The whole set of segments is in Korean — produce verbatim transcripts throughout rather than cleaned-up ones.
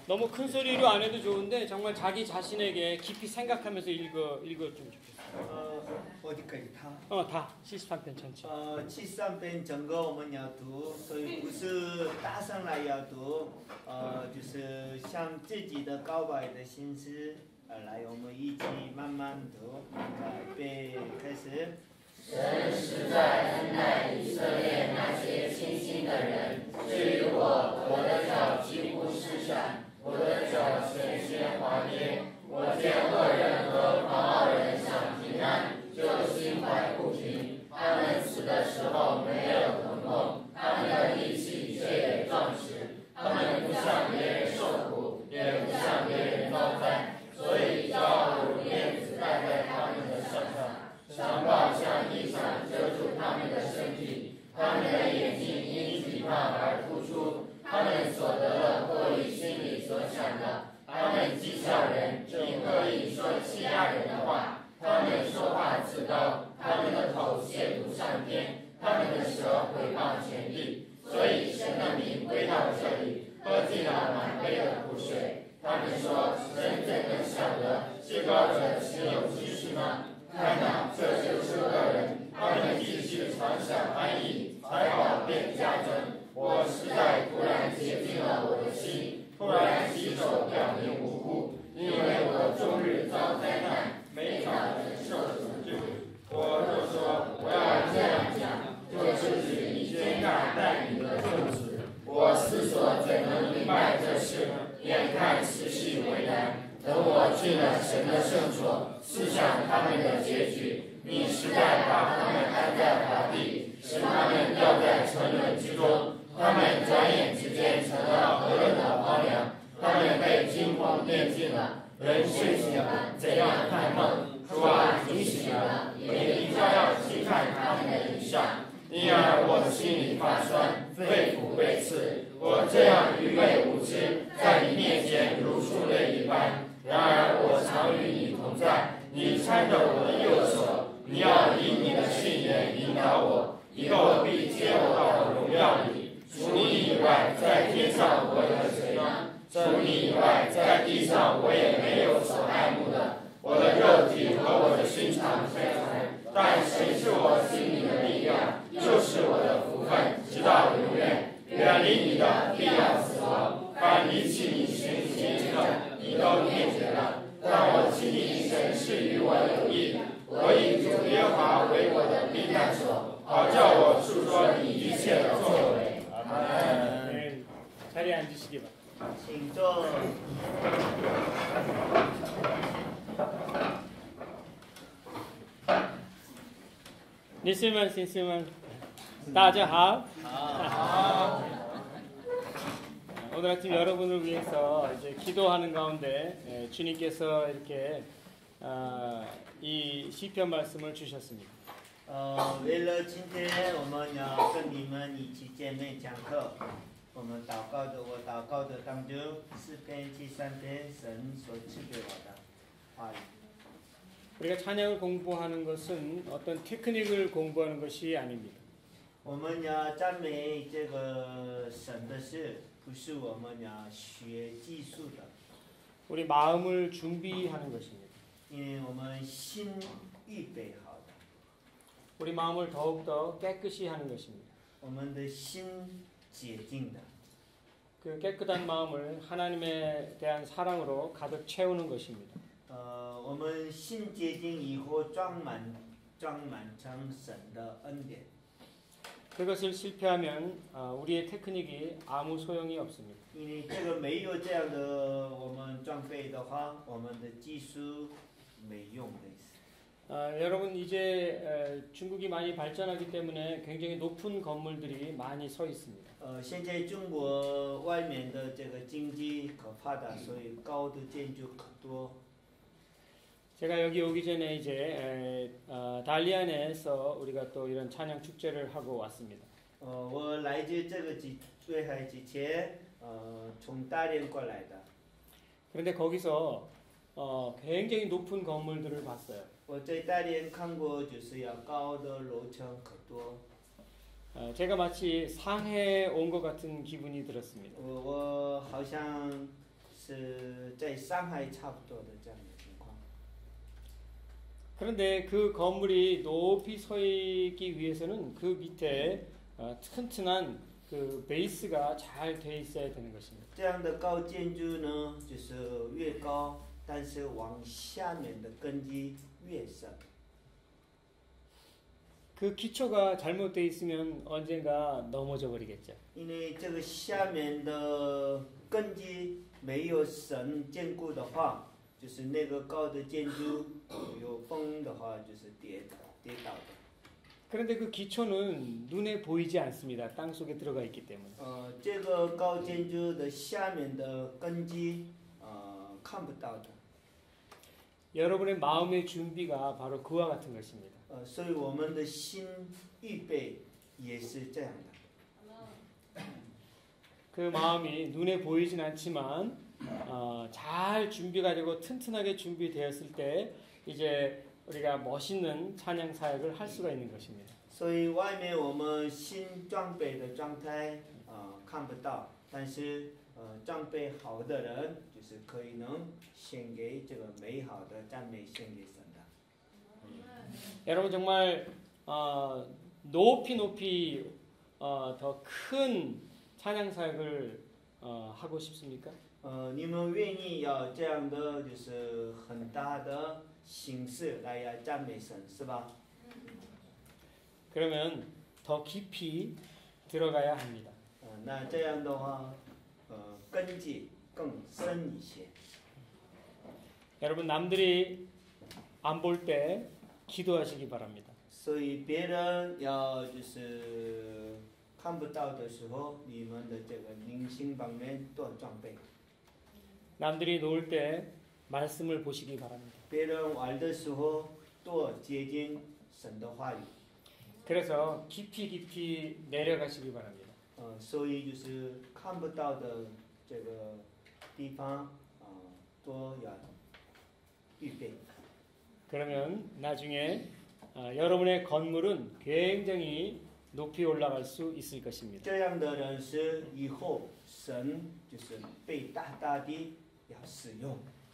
너무 큰 소리로 안 해도 좋은데 정말 자기 자신에게 깊이 생각하면서 읽어 읽었으면 좋겠어요. 어, 어디까지 다? 어, 다 칠십삼 편 전체. 呃，七三篇整个我们要读，所以不是大声来要读，呃，就是向自己的告白的心思而来，我们一起慢慢读。预备，开始。 神实在恩待以色列那些清心的人，至于我，我的脚几乎失闪，我的脚险些滑跌。我见恶人和狂傲人想平安，就心怀不平。他们死的时候没有疼痛，他们的力气却也壮实。他们不向别人受苦，也不向别人遭灾，所以骄傲如链子戴在他们的手上，强暴像衣裳遮住他们的身体。他们的眼睛因惧怕而突出，他们所得的过于心里所想的。他们讥笑人，并恶意说欺压人的话。他们说话自高，他们的头亵渎上天，他们的舌毁谤全地。所以神的名归到这里，喝尽了满杯的苦水。他们说：人怎能晓得至高者是有知识呢？看哪，这就是恶人，他们继续常想安逸，财宝便加增。我实在突然洁净了我的心，突然洗手表明无辜，因为我终日遭灾难，每早晨受诅咒。我就说，我要这样讲，就是指以宣告带领的众子。我思索怎能明白这事，眼看时势为难。等我进了神的圣所，思想他们的结局，你实在把他们安在华地，使他们掉在沉沦之中。他们转眼之间成了何等的荒凉！他们被惊慌电尽了。人睡醒了，怎样看梦？主啊，你醒了，也必将要轻看他们的影像。因而我心里发酸，肺腑被刺。我这样愚昧无知，在你面前如畜类一般。然而我常与你同在，你搀着我的右手，你要以你的训言引导我，以后必接我到荣耀里。除你以外，在天上我有谁呢？除你以外，在地上我也没有所爱慕的。我的肉体和我的心肠相残，但神是我心里的力量，就是我的福分，直到永远。远离你的必要死亡，凡离弃你神行之的，你都灭绝了。但我亲近神是与我有益，我以主耶和华为我的避难所，好叫我述说你一切的作为。 네, 자리에 앉으시기 바랍니다. 请坐。 니스만 신스만 다자하. 오늘 아침 여러분을 위해서 이제 기도하는 가운데 예, 주님께서 이렇게 아, 이 시편 말씀을 주셨습니다. 呃，为了今天我们要跟你们一起见面讲课，我们祷告的我祷告的当中，诗篇七三篇神所赐给我的话语。 우리가 찬양을 공부하는 것은 어떤 테크닉을 공부하는 것이 아닙니다. 我们要赞美这个神的事，不是我们要学技术的， 우리 마음을 준비하는 것입니다. 因为我们心预备好的， 우리 마음을 더욱더 깨끗이 하는 것입니다. 我们的心洁净的， 그 깨끗한 마음을 하나님에 대한 사랑으로 가득 채우는 것입니다. 呃，我们心洁净以后装满装满成神的恩典。 그것을 실패하면 우리의 테크닉이 아무 소용이 없습니다. 因为这个没有这样的我们装备的话，我们的技术没用的意思。 아, 여러분 이제 에, 중국이 많이 발전하기 때문에 굉장히 높은 건물들이 많이 서 있습니다. 呃，现在中国外面的这个经济可发达，所以高的建筑可多。 제가 여기 오기 전에 이제 에, 어, 달리안에서 우리가 또 이런 찬양 축제를 하고 왔습니다. 呃，我来自这个之威海之前，呃，从大连过来的。 그런데 거기서 어, 굉장히 높은 건물들을 봤어요. 我在大连看过，就是要高的楼层可多。 어, 제가 마치 상해에 온 것 같은 기분이 들었습니다. 我我好像是是在上海差不多的这样的情况。 그런데 그 건물이 높이 서 있기 위해서는 그 밑에 어, 튼튼한 그 베이스가 잘 돼 있어야 되는 것입니다. 这样的高建筑呢，就是越高，但是往下面的根基越深。 그 기초가 잘못돼 있으면 언젠가 넘어져 버리겠죠. 因为这个下面的根基没有神坚固的话，就是那个高的建筑有风的话，就是跌倒跌倒的。 그런데 그 기초는 눈에 보이지 않습니다. 땅 속에 들어가 있기 때문에. 呃，这个高建筑的下面的根基，呃，看不到的。 여러분의 마음의 준비가 바로 그와 같은 것입니다. 呃，所以我们的心预备也是这样的。 그 마음이 눈에 보이진 않지만 어, 잘 준비가 되고 튼튼하게 준비되었을 때 이제 우리가 멋있는 찬양 사역을 할 수가 있는 것입니다. 所以外面我们新装备的状态，呃，看不到，但是呃，装备好的人，就是可以能献给这个美好的赞美，献给神的。 여러분 정말 어, 높이 높이 어, 더 큰 찬양 사역을 어, 하고 싶습니까? 呃，你们愿意要这样的，就是很大的形式来要赞美神，是吧？ 그러면 더 깊이 들어가야 합니다. 呃，那这样的话，呃，根基更深一些。 여러분 남들이 안 볼 때 기도하시기 바랍니다. 所以别人要就是看不到的时候，你们的这个灵性方面多装备。 남들이 놓을 때 말씀을 보시기 바랍니다. 别人玩的时候多接近神的话语。 그래서 깊이 깊이 내려가시기 바랍니다. 呃，所以就是看不到的这个地方，呃，多要预备。 그러면 나중에 어, 여러분의 건물은 굉장히 높이 올라갈 수 있을 것입니다. 这样的人是以后神就是被大大的要使用。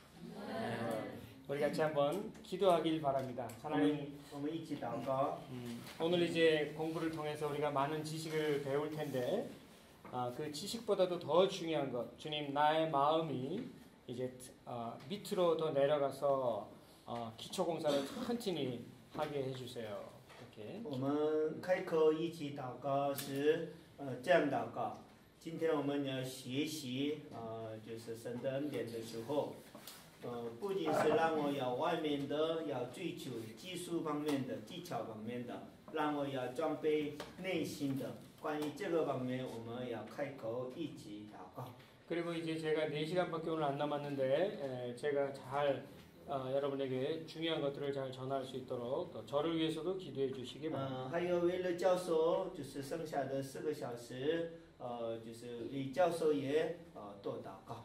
우리 같이 한번 기도하길 바랍니다. 我们 하나님, 我们一起祷告。 음, 오늘 이제 공부를 통해서 우리가 많은 지식을 배울 텐데 아, 그 지식보다도 더 중요한 것, 주님 나의 마음이 이제 어, 밑으로 더 내려가서 어, 기초 공사를 튼튼히 하게 해주세요. 이렇게. 我们开口一起祷告是呃这样祷告。今天我们要学习呃就是神的恩典的时候，呃不仅是让我要外面的要追求技术方面的技巧方面的，让我要装备内心的。关于这个方面，我们要开口一起祷告。 그리고 이제 제가 네 시간밖에 오늘 안 남았는데 에, 제가 잘 어, 여러분에게 중요한 것들을 잘 전할 수 있도록 또 저를 위해서도 기도해 주시기 바랍니다. 嗯，还有为了教授，就是剩下的四个小时，呃，就是为教授也呃多祷告。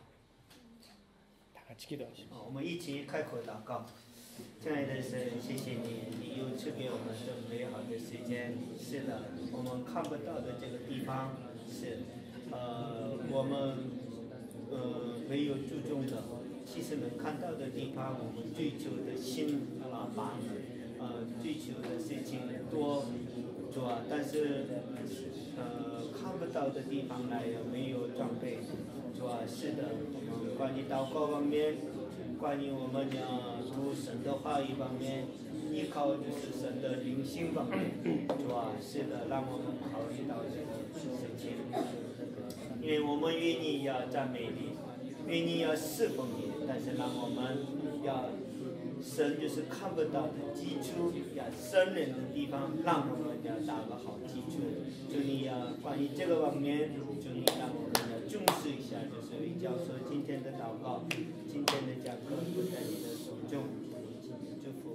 다 같이 기도하십시오. 哦，我们一起开口祷告。亲爱的神，谢谢你，你又赐给我们这美好的时间。是的，我们看不到的这个地方是，呃，我们呃没有注重的。其实能看到的地方，我们追求的心啊满，呃，追求的事情多，主啊，但是呃看不到的地方来没有装备，主啊，是的，我们关于祷告方面。 关于我们要读神的话语方面，依靠就是神的灵性方面，主啊，是的，让我们考虑到这个事情，因为我们愿意要赞美你，愿意要侍奉你，但是让我们要神就是看不到的基础，要深人的地方，让我们要打个好基础。祝你要关于这个方面，祝你让我们要重视一下，就是为教授今天的祷告。 今天的讲课都在你的手中，祝福。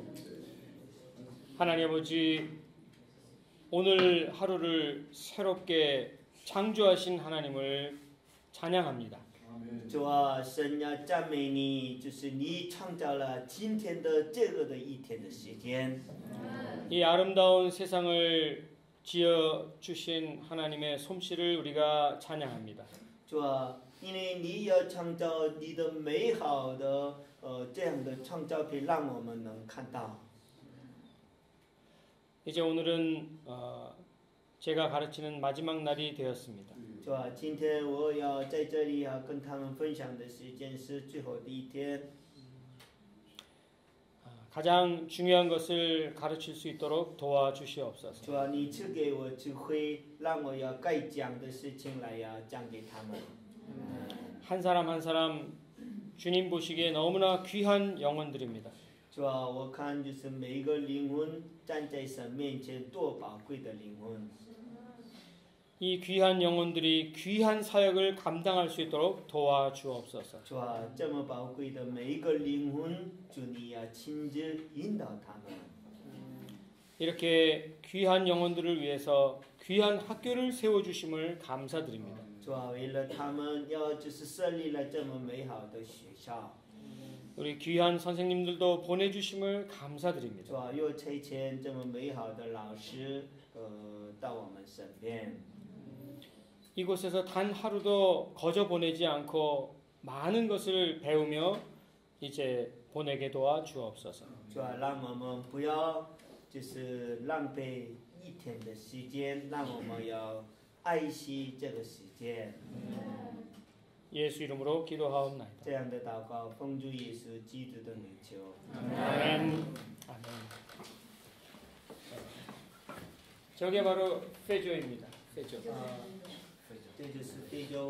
하나님 아버지 오늘 하루를 새롭게 창조하신 하나님을 찬양합니다. 主啊，神要赞美你，就是你创造了今天的这个的一天的时间。 이 아름다운 세상을 지어 주신 하나님의 솜씨를 우리가 찬양합니다. 主啊， 因为你要创造你的美好的呃这样的创造品，让我们能看到。 이제 오늘은 어, 제가 가르치는 마지막 날이 되었습니다. 是吧？今天我要在这里要跟他们分享的时间是最后的一天。 가장 중요한 것을 가르칠 수 있도록 도와주시옵소서. 主啊，你赐给我智慧，让我要该讲的事情来要讲给他们。 한 사람 한 사람 주님 보시기에 너무나 귀한 영혼들입니다. 主啊，我看就是每一个灵魂站在神面前多宝贵的灵魂。 이 귀한 영혼들이 귀한 사역을 감당할 수 있도록 도와주옵소서. 主啊，这么宝贵的每一个灵魂，主你要亲自引导他们。 이렇게 귀한 영혼들을 위해서 귀한 학교를 세워주심을 감사드립니다. 主啊，为了他们要就是设立了这么美好的学校。 우리 귀한 선생님들도 보내주심을 감사드립니다. 主啊，又差遣这么美好的老师，呃，到我们身边。 이곳에서 단 하루도 거저 보내지 않고 많은 것을 배우며 이제 보내게 도와 주옵소서. 主啊，让我们不要就是浪费一天的时间，让我们要爱惜这个时间。 예수 이름으로 기도하옵나이다. 这样的祷告，奉主耶稣基督的名求。 아멘. 아멘. 저게 바로 페조입니다. 페조. 啊，这就是非洲。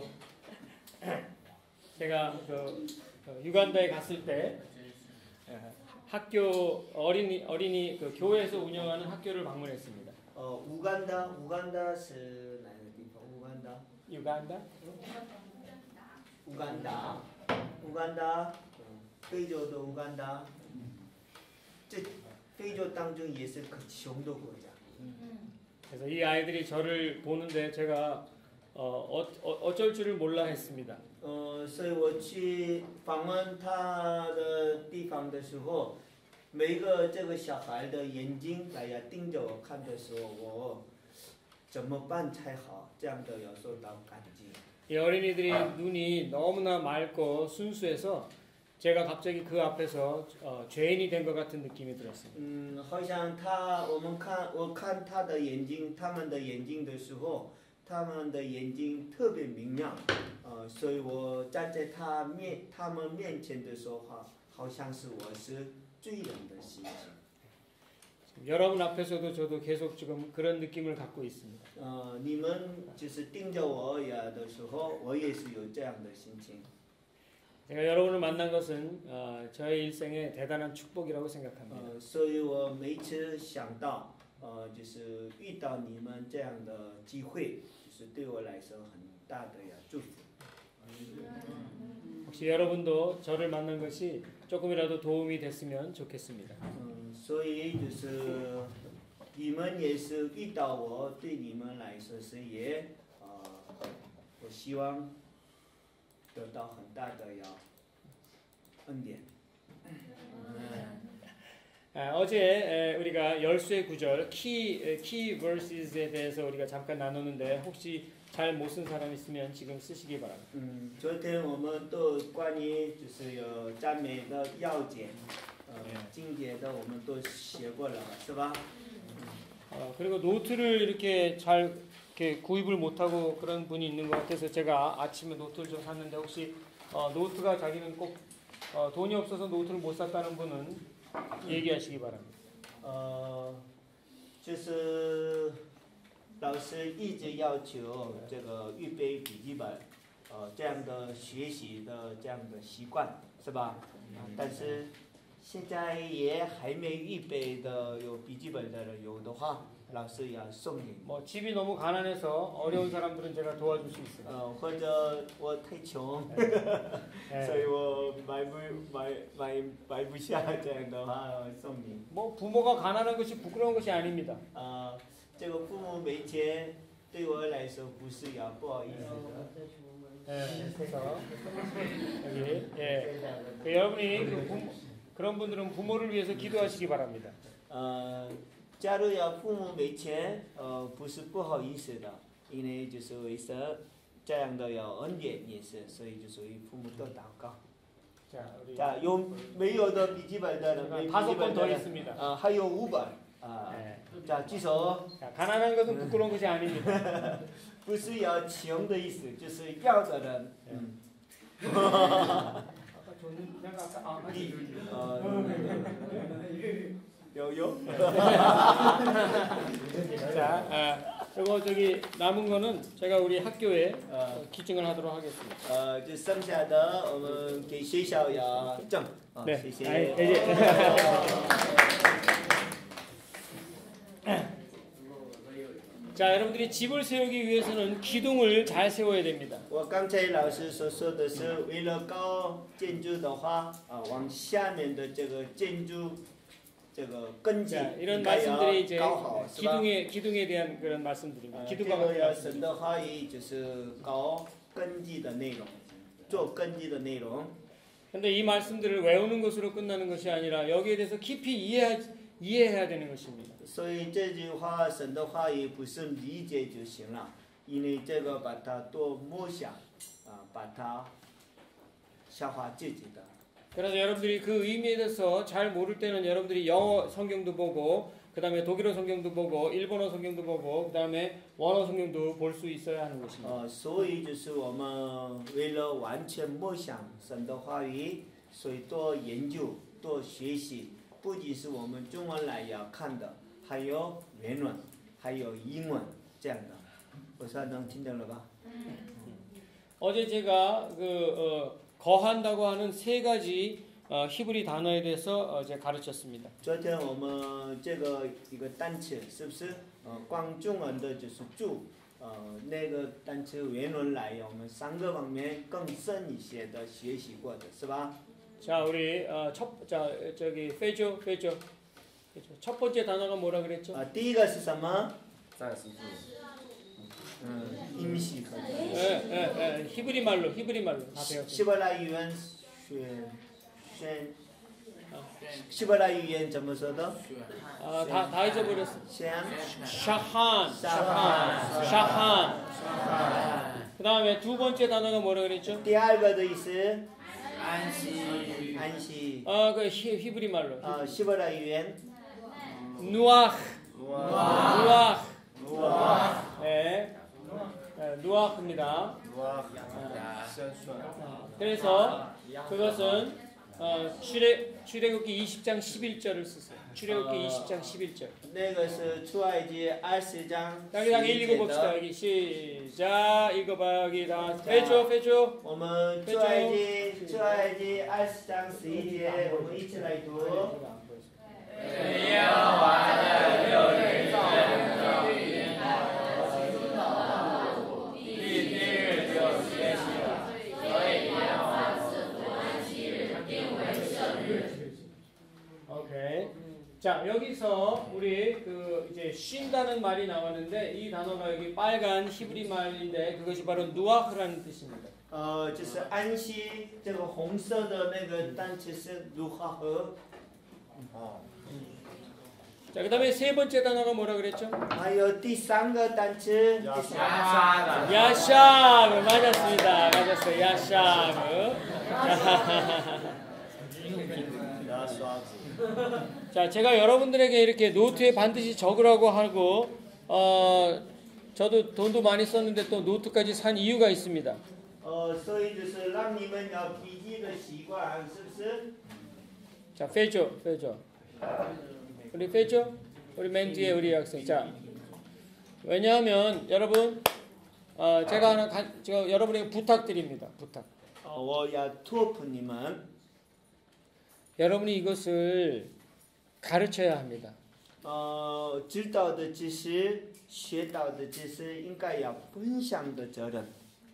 제가 그, 그 유간다에 갔을 때 예, 학교 어린이 어린이 그 교회에서 운영하는 학교를 방문했습니다. 呃，乌干达，乌干达是哪个地方？乌干达， 유간다? 乌干达，乌干达，嗯，非洲的乌干达，这非洲当中也是个穷的国家。 그래서 이 아이들이 저를 보는데 제가 어, 어, 어, 어쩔 줄을 몰라 했습니다. 呃，所以我去访问他的地方的时候，每个这个小孩的眼睛来呀盯着我看的时候，我怎么办才好？这样的有受到感激。 이 어린이들이 눈이 너무나 맑고 순수해서 제가 갑자기 그 앞에서 어, 죄인이 된 것 같은 느낌이 들었습니다. 嗯，好像他，我们看，我看他的眼睛，他们的眼睛的时候，他们的眼睛特别明亮，呃，所以我站在他面，他们面前的时候，好，好像是我是罪人的心情。 여러분 앞에서도 저도 계속 지금 그런 느낌을 갖고 있습니다. 呃，你们就是盯着我呀的时候，我也是有这样的心情。 제가 여러분을 만난 것은 어, 저의 일생의 대단한 축복이라고 생각합니다. 呃，所以我每次想到，呃，就是遇到你们这样的机会，就是对我来说很大的呀祝福。 혹시 여러분도 저를 만난 것이 조금이라도 도움이 됐으면 좋겠습니다. 嗯，所以就是你们也是遇到我，对你们来说是也，呃，我希望得到很大的呀恩典。 아, 어제 에, 우리가 열쇠 구절 키 에, 키 verset에 대해서 우리가 잠깐 나누는데 혹시 잘 못 쓴 사람 있으면 지금 쓰시기 바랍니다. 嗯，昨天我们都关于就是有赞美的要点，呃，经节的我们都写过了，是吧？ 어, 그리고 노트를 이렇게 잘 이렇게 구입을 못하고 그런 분이 있는 것 같아서 제가 아침에 노트를 좀 샀는데 혹시 어, 노트가 자기는 꼭 어, 돈이 없어서 노트를 못 샀다는 분은 얘기하시기 바랍니다. 呃，就是老师一直要求这个预备笔记本，呃，这样的学习的这样的习惯，是吧？但是现在也还没预备的有笔记本的人有的话，老师要送给你。 뭐 집이 너무 가난해서 어려운 사람들은 제가 도와줄 수 있어요. 呃，或者我太穷， 예. 所以我买不买买买不下这样的话送你。 뭐 부모가 가난한 것이 부끄러운 것이 아닙니다. 呃，这个父母没钱，对我来说不是要不好意思的。 예, 그래서 여기 예, 그 여러분이 그 부모, 그런 분들은 부모를 위해서 기도하시기 바랍니다. 呃，假如要父母没钱，呃，不是不好意思的，因为就是为什这样的有恩典也是，所以就属于父母的祷告。 자, 우리 자, 요没有的笔记本的人，没笔 다섯 记 번 本 더 的人， 있습니다. 呃，还有五本啊。 네. 자, 举手。 자, 가난한 것은 부끄러운 것이 아닙니다. 不是要穷的意思，就是要的人。嗯。 아까 줬는 내가 아까 아, 아니, 어, 요요? 자, 아, 저거 저기 남은 거는 제가 우리 학교에 어, 기증을 하도록 하겠습니다. 呃，就剩下的我们给学校要赠。啊， 네. 谢谢。 아이, 이제 자, 여러분들이 집을 세우기 위해서는 기둥을 잘 세워야 됩니다. 我刚才老师所说的是，为了高建筑的话，啊，往下面的这个建筑这个根基 자, 应 이런 该 말씀들이 要 이제 搞好，是吧？ 기둥에 기둥에 대한 그런 말씀들입니다. 呃，这 기둥과 个 관련된 要 말씀. 神的话语就是搞根基的内容，做根基的内容。 근데 이 말씀들을 외우는 것으로 끝나는 것이 아니라 여기에 대해서 깊이 이해 이해해야 되는 것입니다. 所以这句话，神的话语不是理解就行了，因为这个把它多默想，啊，把它消化自己的。 그래서 여러분들이 그 의미에 대해서 잘 모를 때는 여러분들이 영어 성경도 보고 그 다음에 독일어 성경도 보고 일본어 성경도 보고 그 다음에 원어 성경도 볼 수 있어야 하는 것입니다. 呃，所以就是我们为了完全默想神的话语，所以多研究、多学习，不仅是我们中文来要看的，还有原文，还有英文这样的。我说能听懂了吧？ 어제 제가 그 어, 거한다고 하는 세 가지 어, 히브리 단어에 대해서 어, 제가 가르쳤습니다. 昨天我们这个一个单词是不是？呃，光中文的就是住，呃，那个单词原文来我们三个方面更深一些的学习过的是吧？ 자, 우리 어, 첫 자, 저기 페조 페조 첫 번째 단어가 뭐라 그랬죠? 啊、第一个是什么？ 暂时住。 嗯，임시课程。 예, 예, 예, 히브리 말로 히브리 말로 다 배웠어요. 시바라 유엔宣宣，시바라 유엔 怎么说的？ 아, 다, 다 잊어버렸어. 宣 샤한, 샤한, 샤한. 그 다음에 두 번째 단어가 뭐라 그랬죠? 第二个的意思， 安息。 安息。 아, 그 히, 히브리 말로. 啊，시바라 유엔 누아흐, 누아. 누아흐. 누아. 네, 네, 누아흐입니다. 누아. 그래서 그것은 어, 출애 출애굽기 이십 장 십일 절을 쓰세요. 출애굽기 이십 장 십일 절. 那个是出埃及二十章 여기 다 읽어봅시다. 여기 시작. 읽어봐. 여기 다 빼줘, 빼줘. 我们出埃及出埃及二十章十一节，我们一起来读。 耶和华的六日造人的语言，第七日就歇息了，所以耶和华赐福安息日，定为圣日。 오케이. 자, 여기서 우리 그 이제 쉰다는 말이 나왔는데 이 단어가 여기 빨간 히브리 말인데 그것이 바로 누아흐라는 뜻입니다. 呃，就是安息，这个红色的那个单词是如何和。 哦。 자, 그다음에 세 번째 단어가 뭐라 그랬죠? 还有第三个单词，第三 야샤다. 야샤그 맞았습니다. 맞았어요. 야샤그. 자, 제가 여러분들에게 이렇게 노트에 반드시 적으라고 하고 어, 저도 돈도 많이 썼는데 또 노트까지 산 이유가 있습니다. 呃，所以就是让你们有笔记的习惯，是不是？ 자, 페이죠, 페이죠. 우리 페이죠? 우리 맨 뒤에 우리 학생. 자, 왜냐하면 여러분, 어, 제가 하나 가, 제가 여러분에게 부탁드립니다. 부탁. 呃，我要托付你们， 여러분이 이것을 가르쳐야 합니다. 呃，知道的知识、学到的知识，应该要分享的责任。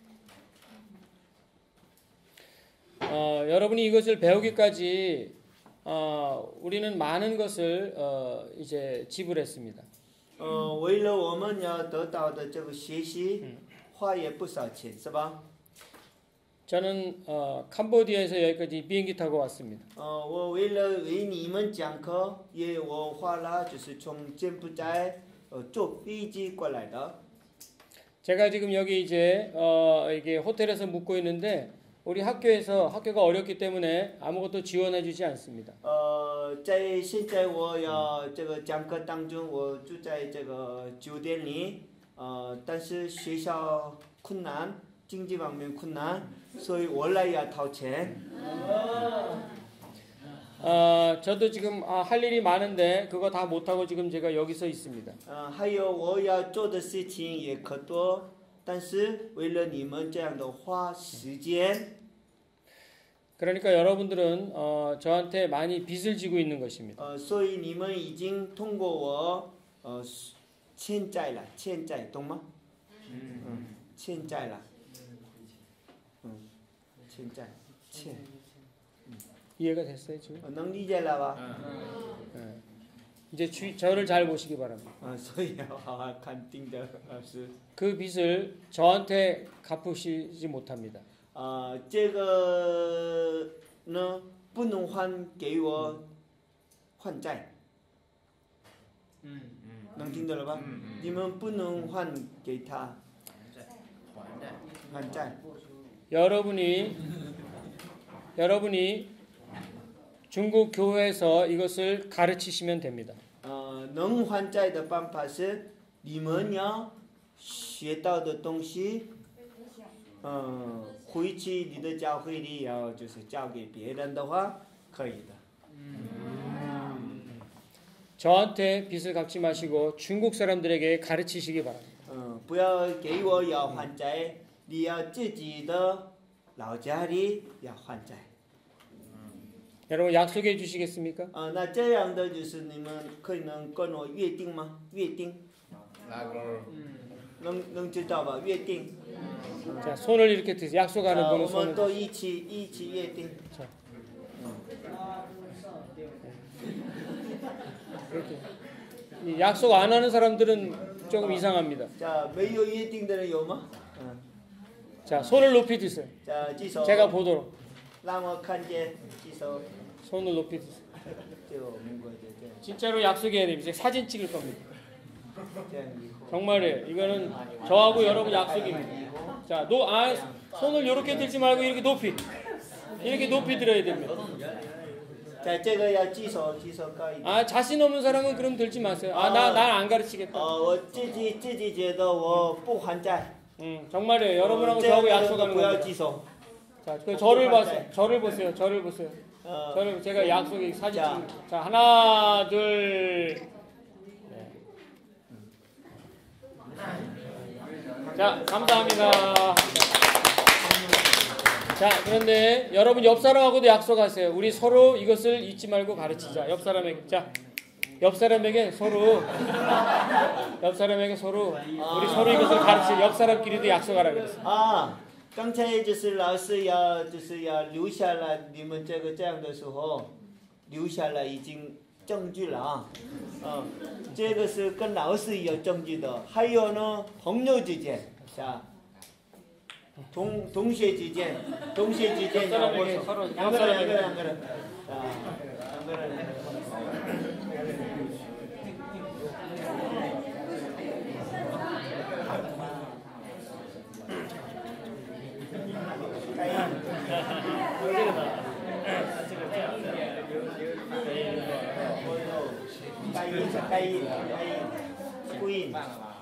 어, 여러분이 이것을 배우기까지 어, 우리는 많은 것을 어, 이제 지불했습니다. 呃，为了我们要得到的这个学习，花也不少钱，是吧？ 저는 어, 캄보디아에서 여기까지 비행기 타고 왔습니다. 呃，我为了为你们讲课，也我花了就是从柬埔寨呃坐飞机过来的。 제가 지금 여기 이제 어 이게 호텔에서 묵고 있는데 우리 학교에서 학교가 어렵기 때문에 아무것도 지원해주지 않습니다. 呃，在现在我要这个讲课当中，我住在这个酒店里，呃，但是学校困难，经济方面困难，所以我来要掏钱。 어 저도 지금 아, 할 일이 많은데 그거 다 못하고 지금 제가 여기서 있습니다. 呃，还有我要做的事情也可多，但是为了你们这样的花时间， 그러니까 여러분들은 어, 저한테 많이 빚을 지고 있는 것입니다. 呃，所以你们已经通过我呃欠债了，欠债懂吗？嗯，欠债了，嗯，欠债，欠， 이해가 됐어요 지금? 呃能理解了吧？ 네. 이제 주, 저를 잘 보시기 바랍니다. 啊，所以要好好看定的老师。 그 빚을 저한테 갚으시지 못합니다. 啊，这个呢不能还给我还债。嗯嗯，能听得了吧？你们不能还给他还债。 여러분이 여러분이 중국 교회에서 이것을 가르치시면 됩니다. 呃，能还债的办法是你们要学到的东西，嗯，回去你的教会里要就是教给别人的话，可以的。 저한테 빚을 갚지 마시고 중국 사람들에게 가르치시기 바랍니다. 嗯，不要给我要还债，你要自己的老家里要还债。 여러분 약속해 주시겠습니까? 啊、那这样的就是你们可以能跟我约定吗？约定，能能知道吧？约定。 자, 손을 이렇게 드세요. 약속하는 啊， 분은 我 손을 们都一起一起约定。 이렇게. 이 약속 안 하는 사람들은 조금 이상합니다. 자，没有约定的人有吗？嗯， 자, 손을 높이 드세요. 자，举手。 제가 보도록 让我看见，举手。 손을 높이 드세요. 就民国这这样 진짜로 약속해야 됩니다. 이제 사진 찍을 겁니다. 这样以后。 정말이에요. 이거는 저하고 여러분 약속입니다. 자, 노, 아, 손을 이렇게 들지 말고 이렇게 높이 이렇게 높이 들어야 됩니다. 在这个要举手，举手高一点。 아, 자신 없는 사람은 그럼 들지 마세요. 아, 나, 난 안 가르치겠다. 呃，我自己自己觉得我不还债。 음, 정말이에요. 여러분하고 这样 저하고 的人 약속하는 不要 겁니다. 举手。 자, 그 저를 보세요. 저를 보세요. 저를 보세요. 呃， 저를 제가 약속이 사진 자. 찍. 자, 하나, 둘. 네. 자, 감사합니다. 자, 그런데 여러분 옆 사람하고도 약속하세요. 우리 서로 이것을 잊지 말고 가르치자. 옆 사람에게. 자, 옆 사람에게 서로 옆 사람에게 서로 우리 서로 이것을 가르치. 옆 사람끼리도 약속하라 그랬어요. 啊，刚才就是老师要就是要留下来，你们这个这样的时候，留下来已经证据了啊。嗯，这个是跟老师有证据的，还有呢，朋友之间，자 동 동시에 지间, 동시에 지间要握手， 서로 两个人两个人两个人，啊，两个人。 가이 가이 구인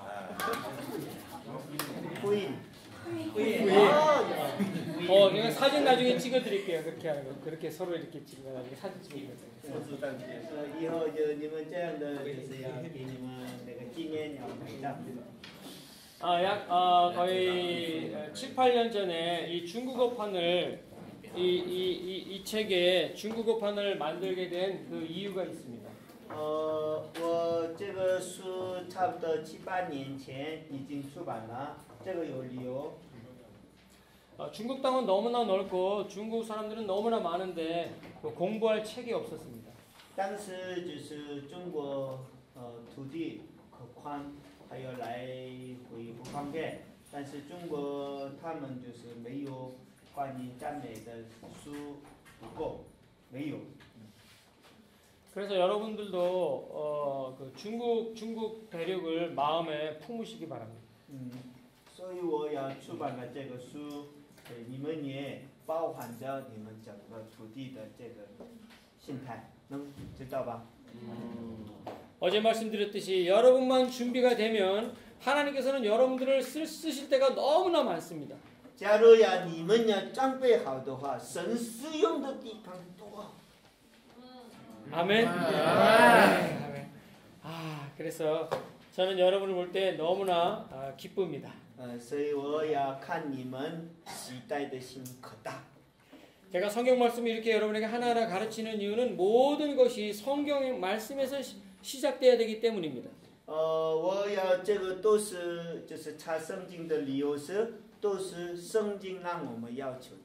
구인 구인 어, 그냥 사진 나중에 찍어드릴게요. 그렇게 하는 거. 그렇게 서로 이렇게 찍으면 나중에 사진 찍어드릴게요. 以后就你们这样的就是要给你们那个纪念要拍照。 아, 약 어, 거의 칠, 팔 년 전에 이 중국어판을 이, 이, 이, 이 책에 중국어판을 만들게 된 그 이유가 있습니다. 呃，我这个书差不多七八年前已经出版了，这个有理由。 어, 중국 땅은 너무나 넓고 중국 사람들은 너무나 많은데 그 공부할 책이 없었습니다. 当时就是中国呃土地可宽，还有来回不方便，但是中国他们就是没有关于赞美的书不够，没有。 그래서 여러분들도 어, 그 중국 중국 대륙을 마음에 품으시기 바랍니다. 嗯， 所以我要出版了这个书，对你们也包含着你们整个土地的这个心态，能知道吧？ 어제 말씀드렸듯이 여러분만 준비가 되면 하나님께서는 여러분들을 쓰, 쓰실 때가 너무나 많습니다. 假如呀你们呀准备好的话，神使用的地方多。 아멘. 아멘. 아, 그래서 저는 여러분을 볼 때 너무나 아, 기쁩니다. 呃，所以我要看你们期待的心可大。 제가 성경 말씀을 이렇게 여러분에게 하나하나 가르치는 이유는 모든 것이 성경 말씀에서 시, 시작돼야 되기 때문입니다. 呃，我要这个都是就是查圣经的理由是，都是圣经让我们要求的。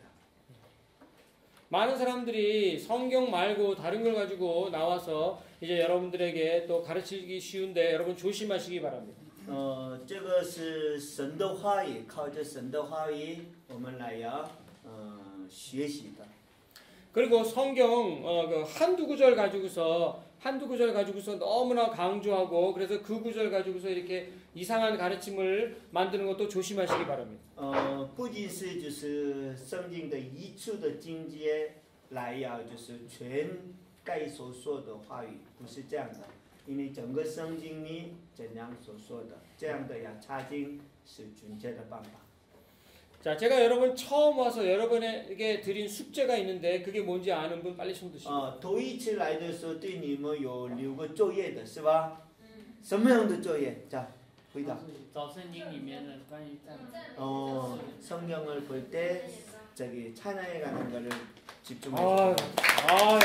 많은 사람들이 성경 말고 다른 걸 가지고 나와서 이제 여러분들에게 또 가르치기 쉬운데 여러분 조심하시기 바랍니다. 呃，这个是神的话语，靠着神的话语，我们来要呃学习的。 그리고 성경 어, 그 한두 구절 가지고서 한두 구절 가지고서 너무나 강조하고 그래서 그 구절 가지고서 이렇게 이상한 가르침을 만드는 것도 조심하시기 바랍니다. 呃，不仅是就是圣经的一处的境界来要就是全盖所说的话语，不是这样的，因为整个圣经里怎样所说的，这样的呀查经是准确的办法。 자, 제가 여러분 처음 와서 여러분에게 드린 숙제가 있는데 그게 뭔지 아는 분 빨리 손 드시고. 啊，头一次来的时候对你们有留个作业的是吧？什么样的作业？자，回答。 找圣经里面的关于赞美。 어, 성경을 볼 때 저기 찬양에 가는 거를 집중해 아, 주세요. 아,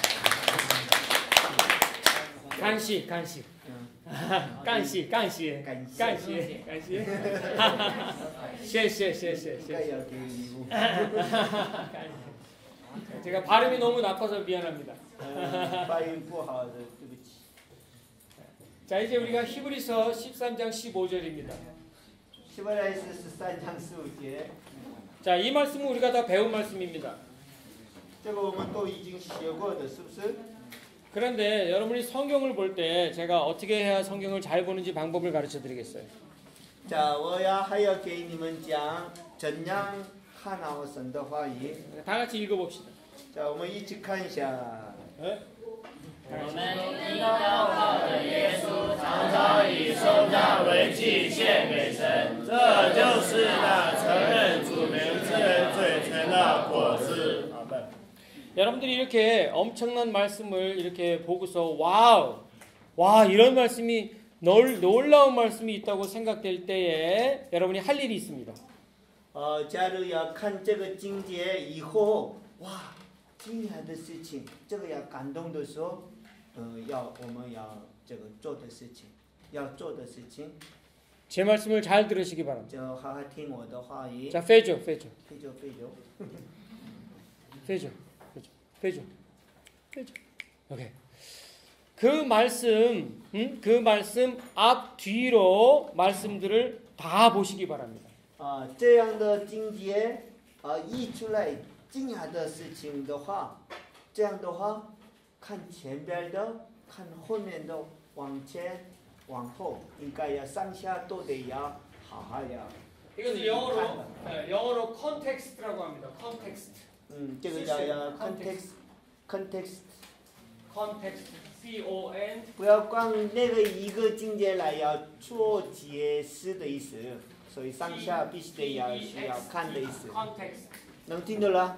간식, 간식, 간식, 간식, 간식. 간식, 간식. 谢谢谢谢谢 그러니까 여기 미국. 제가 발음이 너무 나빠서 미안합니다. 어, 발음 不好的对不起. 자, 이제 우리가 히브리서 십삼 장 십오 절입니다. 히브리서 십삼 장 십오 절. 자, 이 말씀은 우리가 다 배운 말씀입니다. 这个我们都已经学过的是不是? 그런데 여러분이 성경을 볼 때 제가 어떻게 해야 성경을 잘 보는지 방법을 가르쳐 드리겠어요. 자, 我要还要给你们讲怎样看好神的话语. 다 같이 읽어 봅시다. 자, 我们一起看一下. 네? 我们因祷告的耶稣常常以受造为祭献给神，这就是那承认主名之人嘴唇的果子。 여러분들이 이렇게 엄청난 말씀을 이렇게 보고서 와우, 와 이런 말씀이 놀, 놀라운 말씀이 있다고 생각될 때에 여러분이 할 일이 있습니다. 呃，假如要看这个境界以后，哇，惊讶的事情，这个要感动的时候，呃，要我们要这个做的事情，要做的事情， 제 말씀을 잘 들으시기 바랍니다. 就好好听我的话语， 자, 페죠, 페죠, 非就非就， 페죠, 페죠, 페죠, 페죠. 오케이. 그 말씀, 음? 그 말씀 앞 뒤로 말씀들을 다 보시기 바랍니다. 啊，这样的境界啊，一出来惊讶的事情的话，这样的话，看前边的，看后面的，往前往后，应该要上下都得要好好要。 이것을 영어로 네, 영어로 컨텍스트라고 합니다. 컨텍스트. 嗯，这个叫要 context context， 컨텍스트. C O N 不要光那个一个境界来要做解释的意思，所以上下必须得要需要看的意思， 컨텍스트. 能听得了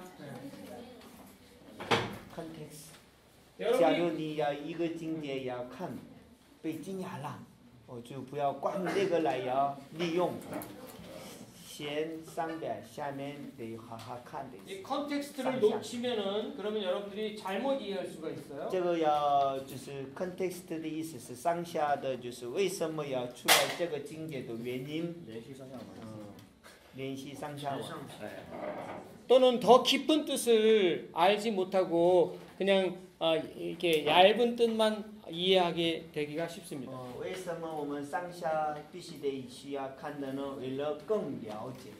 ？context。假如 여러분이 你要一个境界要看，被惊讶了，我就不要光这个来要利用，先上边下面得好好看的意 이 思。 컨텍스트를 놓치면은 그러면 여러분들이 잘못 이해할 수가 있어요. 这个要就是 context 的意思是上下的，就是为什么要出来这个境界的原因。 连续上下文。 嗯，联系上下文。 또는 더 깊은 뜻을 알지 못하고 그냥 어, 이렇게 얇은 뜻만 이해하게 되기가 쉽습니다. 哦，为什么我们上下必须得需要看的呢？为了更了解。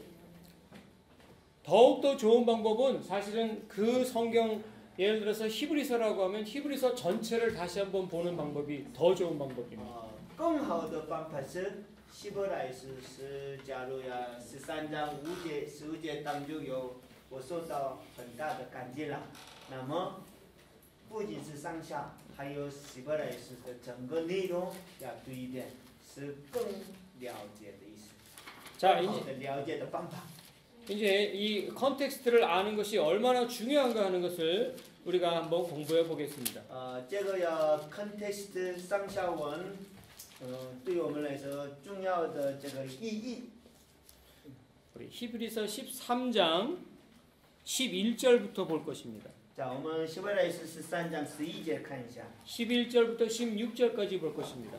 더욱더 좋은 방법은 사실은 그 성경 예를 들어서 히브리서라고 하면 히브리서 전체를 다시 한번 보는 방법이 더 좋은 방법입니다. 啊，更更好的方法是希伯来书是假如呀十三章五节十五节当中有我受到很大的感激了，那么不仅是上下，还有希伯来书的整个内容要读一遍，是更了解的意思。 자, 更好 이제, 的了解的方法。 이제 이 컨텍스트를 아는 것이 얼마나 중요한가 하는 것을 우리가 한번 공부해 보겠습니다. 呃，这个要 context 上下文，呃，对我们来说重要的这个意义。 우리 히브리서 십삼 장 십일 절부터 볼 것입니다. 자, 我们希伯来书十三章十一节看一下。 십일 절부터 십육 절까지 볼 것입니다.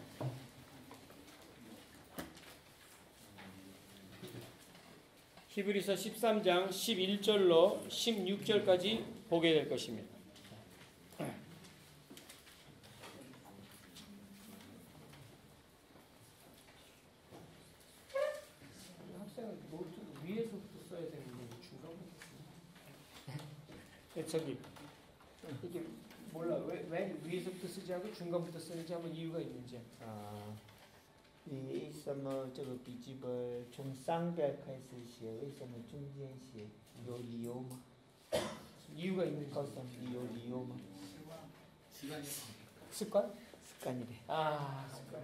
히브리서 십삼 장 십일 절로 십육 절까지 보게 될 것입니다. 학생은 노트 위에서부터 써야 되는데 중간부터 저기 이게 몰라 왜, 왜 위에서부터 쓰지 않고 중간부터 쓰는지 한번 이유가 있는지. 啊，你什么这个笔记本从上边开始写，为什么中间写？有理由吗？ 이유가 있는지. 告诉你有理由吗？ 습관? 습관이래. 아 습관.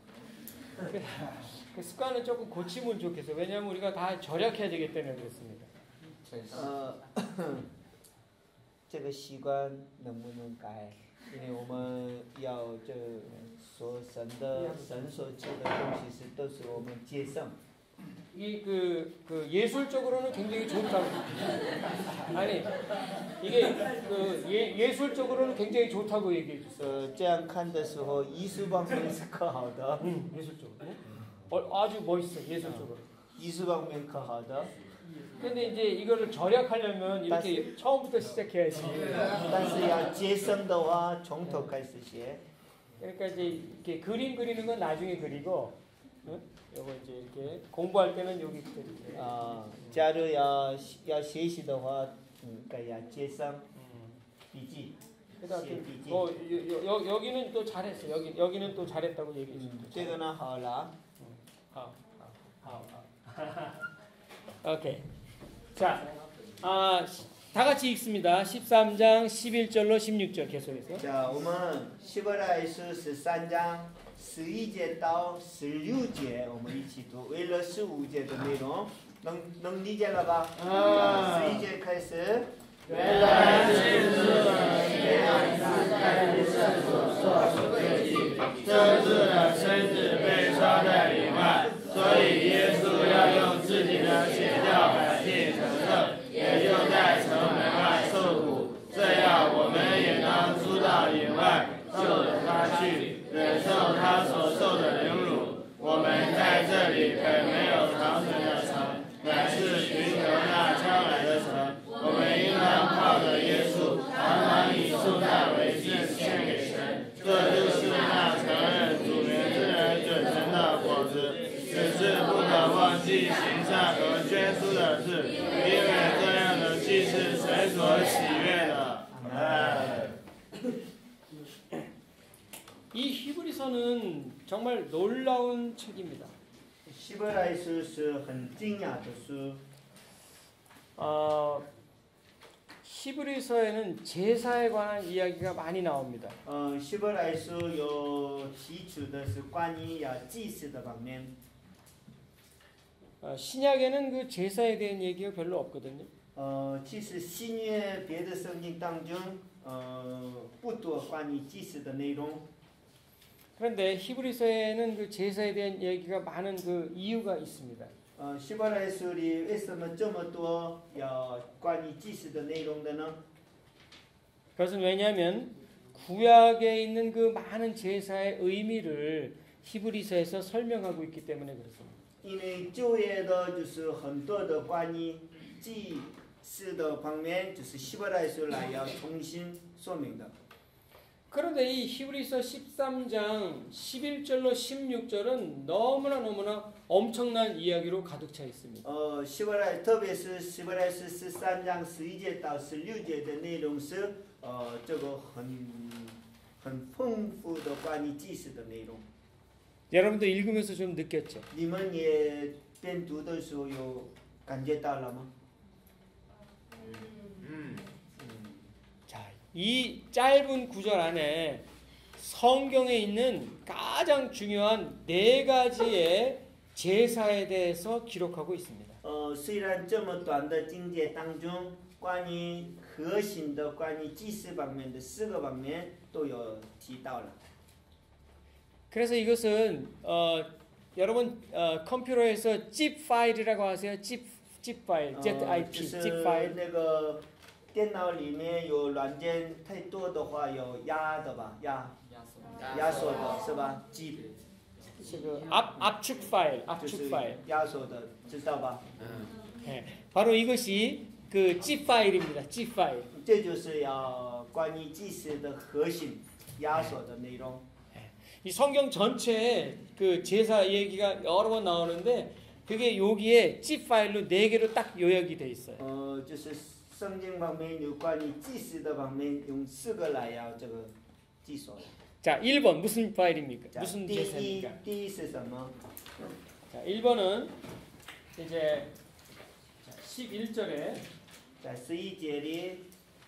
그, 그 습관은 조금 고치면 좋겠어. 왜냐하면 우리가 다 절약해야 되기 때문에 그렇습니다. 呃，这个习惯能不能改？因为我们要这所神的神所赐的东西是都是我们接受。 이 그 그 예술적으로는 굉장히 좋다고. 아니 이게 그 예, 예술적으로는 굉장히 좋다고 얘기해 줬어. 呃，这样看的时候，艺术方面是可好的， 응, 예술적으로. 어, 아주 멋있어 예술적으로. 艺术方面可好的。 근데 이제 이거를 절약하려면 이렇게 처음부터 시작해야지. 但是要节省的话，从头开始写。 그러니까 이제 이렇게 그림 그리는 건 나중에 그리고, 응? 요거 이제 이렇게 공부할 때는 여기부터 이렇게. 啊，假如要要学习的话，嗯，该要节省 음. 笔记。 그다음 시笔记。 어, 여, 여, 여기는 또 잘했어. 여기 여기는 또 잘했다고 얘기해 줬어. 这个呢好了。 好好好 오케이. 자, 아, 다 같이 읽습니다. 십삼 장 십일 절로 십육 절 계속해서. 자，我们希伯来书十三章十一节到十六节，我们一起读。为了十五节的内容，能能理解了吧？ 啊十一节开始。 原来是主的血让子在乎圣所做赎罪祭，这主的身子被烧在里外，所以耶稣要用自己的血叫百姓成圣，也就在城门外受苦。这样，我们也当出到营外，就着他去，忍受他所受的凌辱。我们在这里本没有长存的城，乃是寻求那将来的城。 我们应当靠着耶稣，常常以受难为祭献给神，这就是那承认主名之人准成的果子。只是不可忘记行善和捐书的事，因为这样的祭是神所喜悦的。哎。 이 히브리서는 정말 놀라운 책입니다. 希伯来书是很惊讶的书。 어, 히브리서에는 제사에 관한 이야기가 많이 나옵니다. 呃，希伯来书有提出的是关于要祭祀的方面。 어, 신약에는 그 제사에 대한 얘기가 별로 없거든요. 呃，其实新约别的圣经当中，呃，不多关于祭祀的内容。 그런데 히브리서에는 그 제사에 대한 얘기가 많은 그 이유가 있습니다. 呃，希伯来书里为什么这么多要关于祭祀的内容的呢？ 그것은 왜냐하면 구약에 있는 그 많은 제사의 의미를 히브리서에서 설명하고 있기 때문에 그렇습니다. 因为旧约的就是很多的关于祭祀的方面，就是希伯来书来要重新说明的。 그런데 이 히브리서 십삼 장 십일 절로 십육 절은 너무나 너무나 엄청난 이야기로 가득 차 있습니다. 呃，希伯来，特别是希伯来书十三章十一节到十六节的内容是，呃，这个很很丰富的关于祭祀的内容。 여러분도 읽으면서 좀 느꼈죠? 你们也边读的时候有感觉到了吗？ 자, 이 짧은 구절 안에 성경에 있는 가장 중요한 네 가지의 제사에 대해서 기록하고 있습니다. 呃，虽然这么短的经节当中，关于核心的、关于祭祀方面的四个方面都有提到了。 그래서 이것은 어, 여러분 어, 컴퓨터에서 zip 파일이라고 하세요. zip zip 파일, 呃 zip 就 zip 是 파일. 那个电脑里面有软件太多的话，有压的吧，压压缩的是吧？记这个 압 압축 파일, 就 압축 是 파일. 压缩的，知道吧？ 예, 바로 이것이 그 zip 파일입니다. zip 파일. 这就是要关于祭祀的核心压缩的内容。 이 성경 전체에 그 제사 얘기가 여러 번 나오는데 그게 여기에 zip 파일로 네 개로 딱 요약이 돼 있어요. 呃，就是圣经方面有关于祭祀的方面，用四个来要这个记说的。 자, 일 번 무슨 파일입니까? 자, 무슨 第一 제사입니까? 第一是什么？ 자, 일 번은 이제 십일 절에 在十一节里，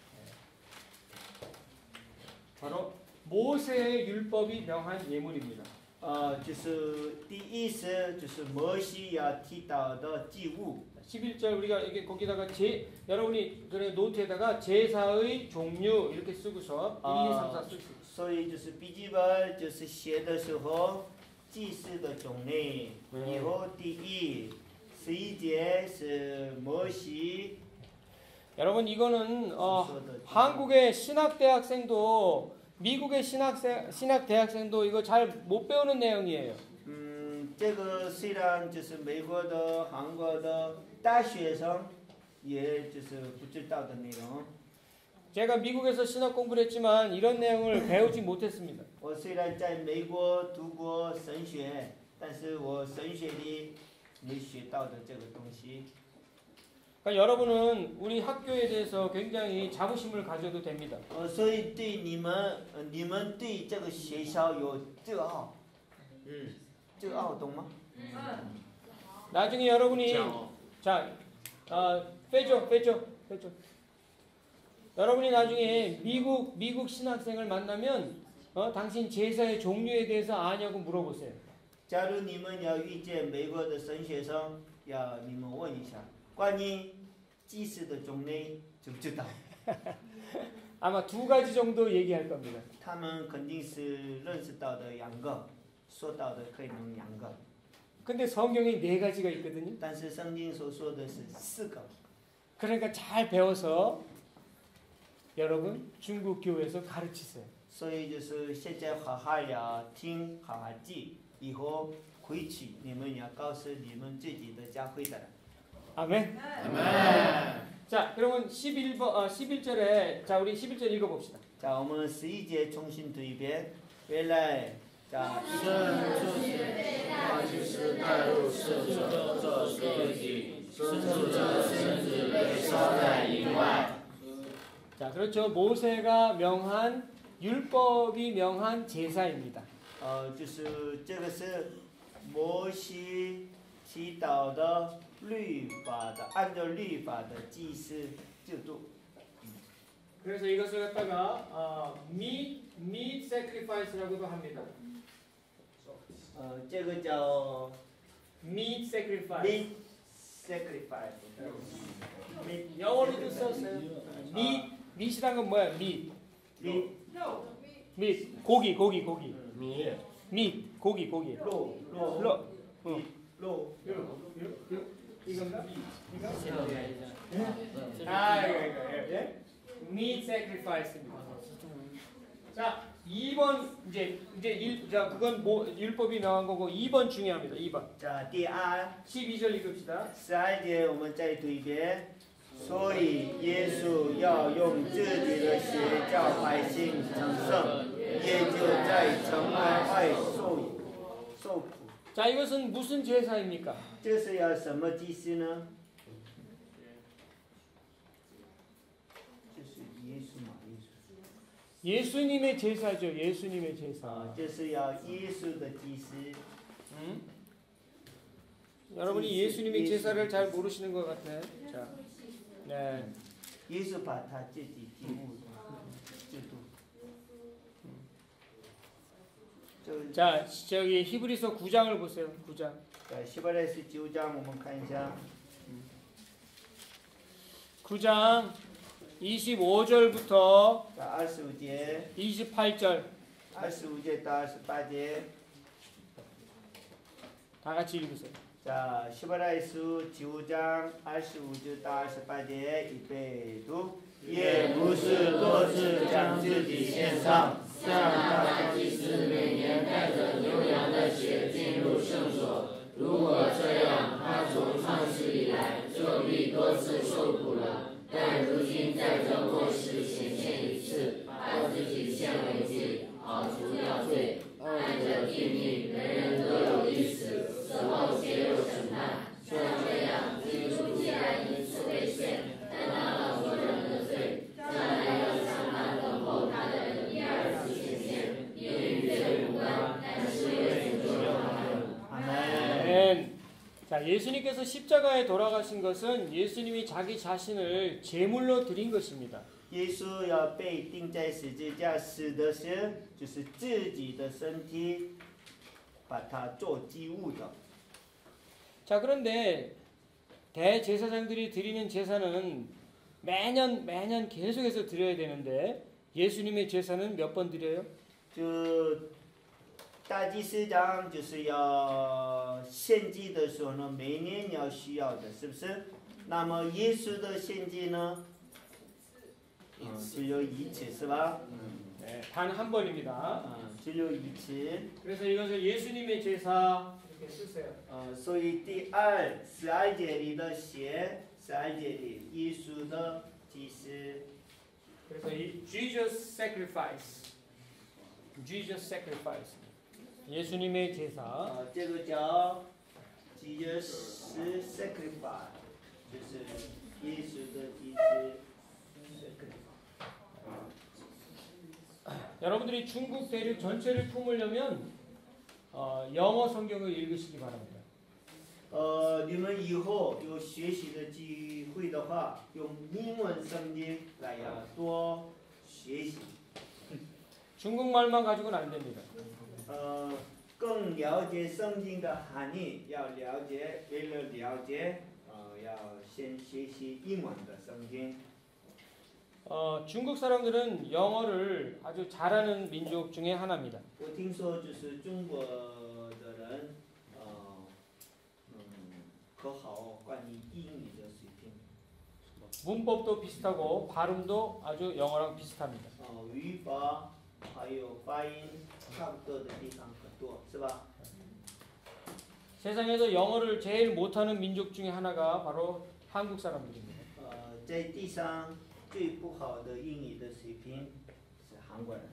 바로 모세의 율법이 명한 예물입니다. 呃，就是第一是就是摩西要提到的祭物。 십일 절 우리가 이게 거기다가 제 여러분이 그 노트에다가 제사의 종류 이렇게 쓰고서 일, 이, 삼, 사 쓸 수 있어요. 所以就是笔记本就是写的时候，祭祀的种类，以后第一十一节是摩西 여러분 이거는 어, 说的祭物。 한국의 신학대학생도 미국의 신학생 신학대학생도 이거 잘 못 배우는 내용이에요. 嗯，这个虽然就是美国的、韩国的大学生，也就是不知道的内容。 제가 미국에서 신학 공부를 했지만 이런 내용을 배우지 못했습니다. 我虽然在美国读过神学，但是我神学里没学到的这个东西。 그러니까 여러분은 우리 학교에 대해서 굉장히 자부심을 가져도 됩니다. 呃，所以对你们，呃，你们对这个学校有自傲， 嗯， 自傲懂吗？ 나중에 여러분이 자, 어, 빼죠, 빼죠, 빼죠. 여러분이 나중에 미국 미국 신학생을 만나면 어, 당신 제사의 종류에 대해서 아냐고 물어보세요. 假如你们要遇见美国的神学生，要你们问一下关于祭祀的种类，知不知道？ 아마 두 가지 정도 얘기할 겁니다. 他们肯定是认识到的两个，说到的可能两个， 근데 성경에 네 가지가 있거든요. 但是圣经所说的是四个。 그러니까 잘 배워서 여러분 중국 교회에서 가르치세요. 所以就是现在好好要听，好好记，以后回去你们要告诉你们自己的教会的人。 아멘. 아멘. 자, 그러면 십일 번, 어, 십일 절에 자 우리 십일 절 읽어봅시다. 在我们十一节重新读一遍，原来在生就是那就是带入圣者这设计，生出者身子被烧在营外。 자, 그렇죠. 모세가 명한 율법이 명한 제사입니다. 呃，就是这个是摩西提到的律法的，按照律法的祭祀制度。 그래서 이것을 갖다가 어, meat meat sacrifice라고도 합니다. 呃，这个叫 meat sacrifice. meat sacrifice。meat 영어로도 썼어요. meat meat이란 건 뭐야? meat meat meat 고기 고기 고기 米 meat 고기 고기 肉肉 로 어. 肉 이건가? 이거? 아 이거 이거 예? meat sacrifice입니다. 자, 이 번 이제 이제 일, 자 그건 뭐 율법이 명한 거고 이 번 중요합니다. 이 번 这第二 십이 절 읽읍시다. 十二节我们再读一遍。所以耶稣要用自己的血叫百姓成圣，也就在城门外受受苦。 자, 이것은 무슨 제사입니까? 这是要什么祭祀呢？就是耶稣嘛，耶稣。 예수님의 제사죠. 예수님의 제사. 啊，就是要耶稣的祭司。 여러분이 예수님의 제사를 잘 모르시는 것 같아. 자, 네. 耶稣把他自己祭物制度。 자, 저기 히브리서 구 장을 보세요. 구 장. 자, 히브리서 구 장 我们看一下。 구 장 이십오 절부터 자, 二十五节 이십팔 절 二十五节到二十八节 다 같이 읽으세요. 자, 히브리서 구 장 二十五节到二十八节预备读。 也不是多次将自己献上，像大祭司每年带着牛羊的血进入圣所。如果这样，他从创世以来就必多次受苦了。但如今在这末世显现一次，把自己献为祭，好除掉罪。按着定命，人人都有一死，死后皆有审判。像这样，基督既然一次被献，担当了所有人的罪，将来要向那等候他的人第二次显现，因与罪无关，但是为拯救他们。 아멘. 자, 예수님께서 십자가에 돌아가신 것은 예수님이 자기 자신을 제물로 드린 것입니다. 耶稣要被钉在十字架死的是就是自己的身体把它做祭物的。 자, 그런데 대제사장들이 드리는 제사는 매년 매년 계속해서 드려야 되는데 예수님의 제사는 몇 번 드려요? 就大祭司长就是要献祭的时候呢，每年要需要的，是不是？那么耶稣的献祭呢？嗯，只有一次，是吧？ 네, 단 한 번입니다. 嗯，只有一次。 그래서 이것을 예수님의 제사 이렇게 쓰세요. 呃，所以第二十二节里的写，十二节里耶稣的祭司。 그래서 이 Jesus sacrifice, Jesus sacrifice, 예수님의 제사. 啊，这个叫 Jesus sacrifice， 就是耶稣的祭司。 여러분들이 중국 대륙 전체를 품으려면 어, 영어 성경을 읽으시기 바랍니다. 呃，你们以后有学习的机会的话，用英文圣经来呀多学习。 중국말만 가지고는 안 됩니다. 呃，更了解圣经的含义，要了解，为了了解，呃，要先学习英文的圣经。 어, 중국 사람들은 영어를 아주 잘하는 민족 중에 하나입니다. 我听说就是中国的人，呃，嗯，可好关于英语的水平， 문법도 비슷하고 발음도 아주 영어랑 비슷합니다. 呃，语法还有发音差不多的地方很多，是吧？ 세상에서 영어를 제일 못하는 민족 중에 하나가 바로 한국 사람들입니다. 呃，在地上最不好的英语的水平是韩国人，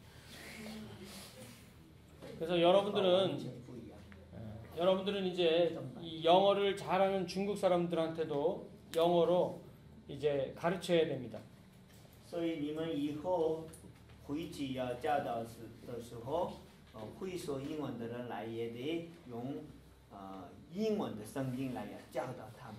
그래서 完 여러분들은 全不一样。 예, 여러분들은 이제 이 영어를 잘하는 중국 사람들한테도 영어로 이제 가르쳐야 됩니다. 所以你们以后回去要教导时的时候，呃，会说英文的人来也得用呃英文的圣经来教导他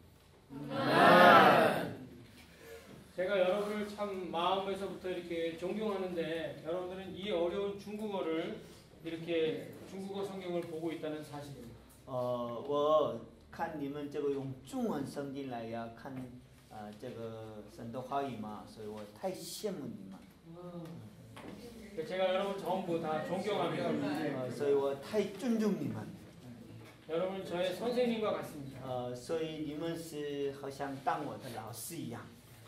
们。 제가 여러분을 참 마음에서부터 이렇게 존경하는데 여러분들은 이 어려운 중국어를 이렇게 중국어 성경을 보고 있다는 사실입니다. 呃，我看你们这个用中文圣经来呀看，呃，这个神的话语嘛，所以我太羡慕你们， 제가 여러분 전부 다 존경합니다. 呃，所以我太尊重你们， 여러분 저의 선생님과 같습니다. 呃，所以你们是好像当我的老师一样。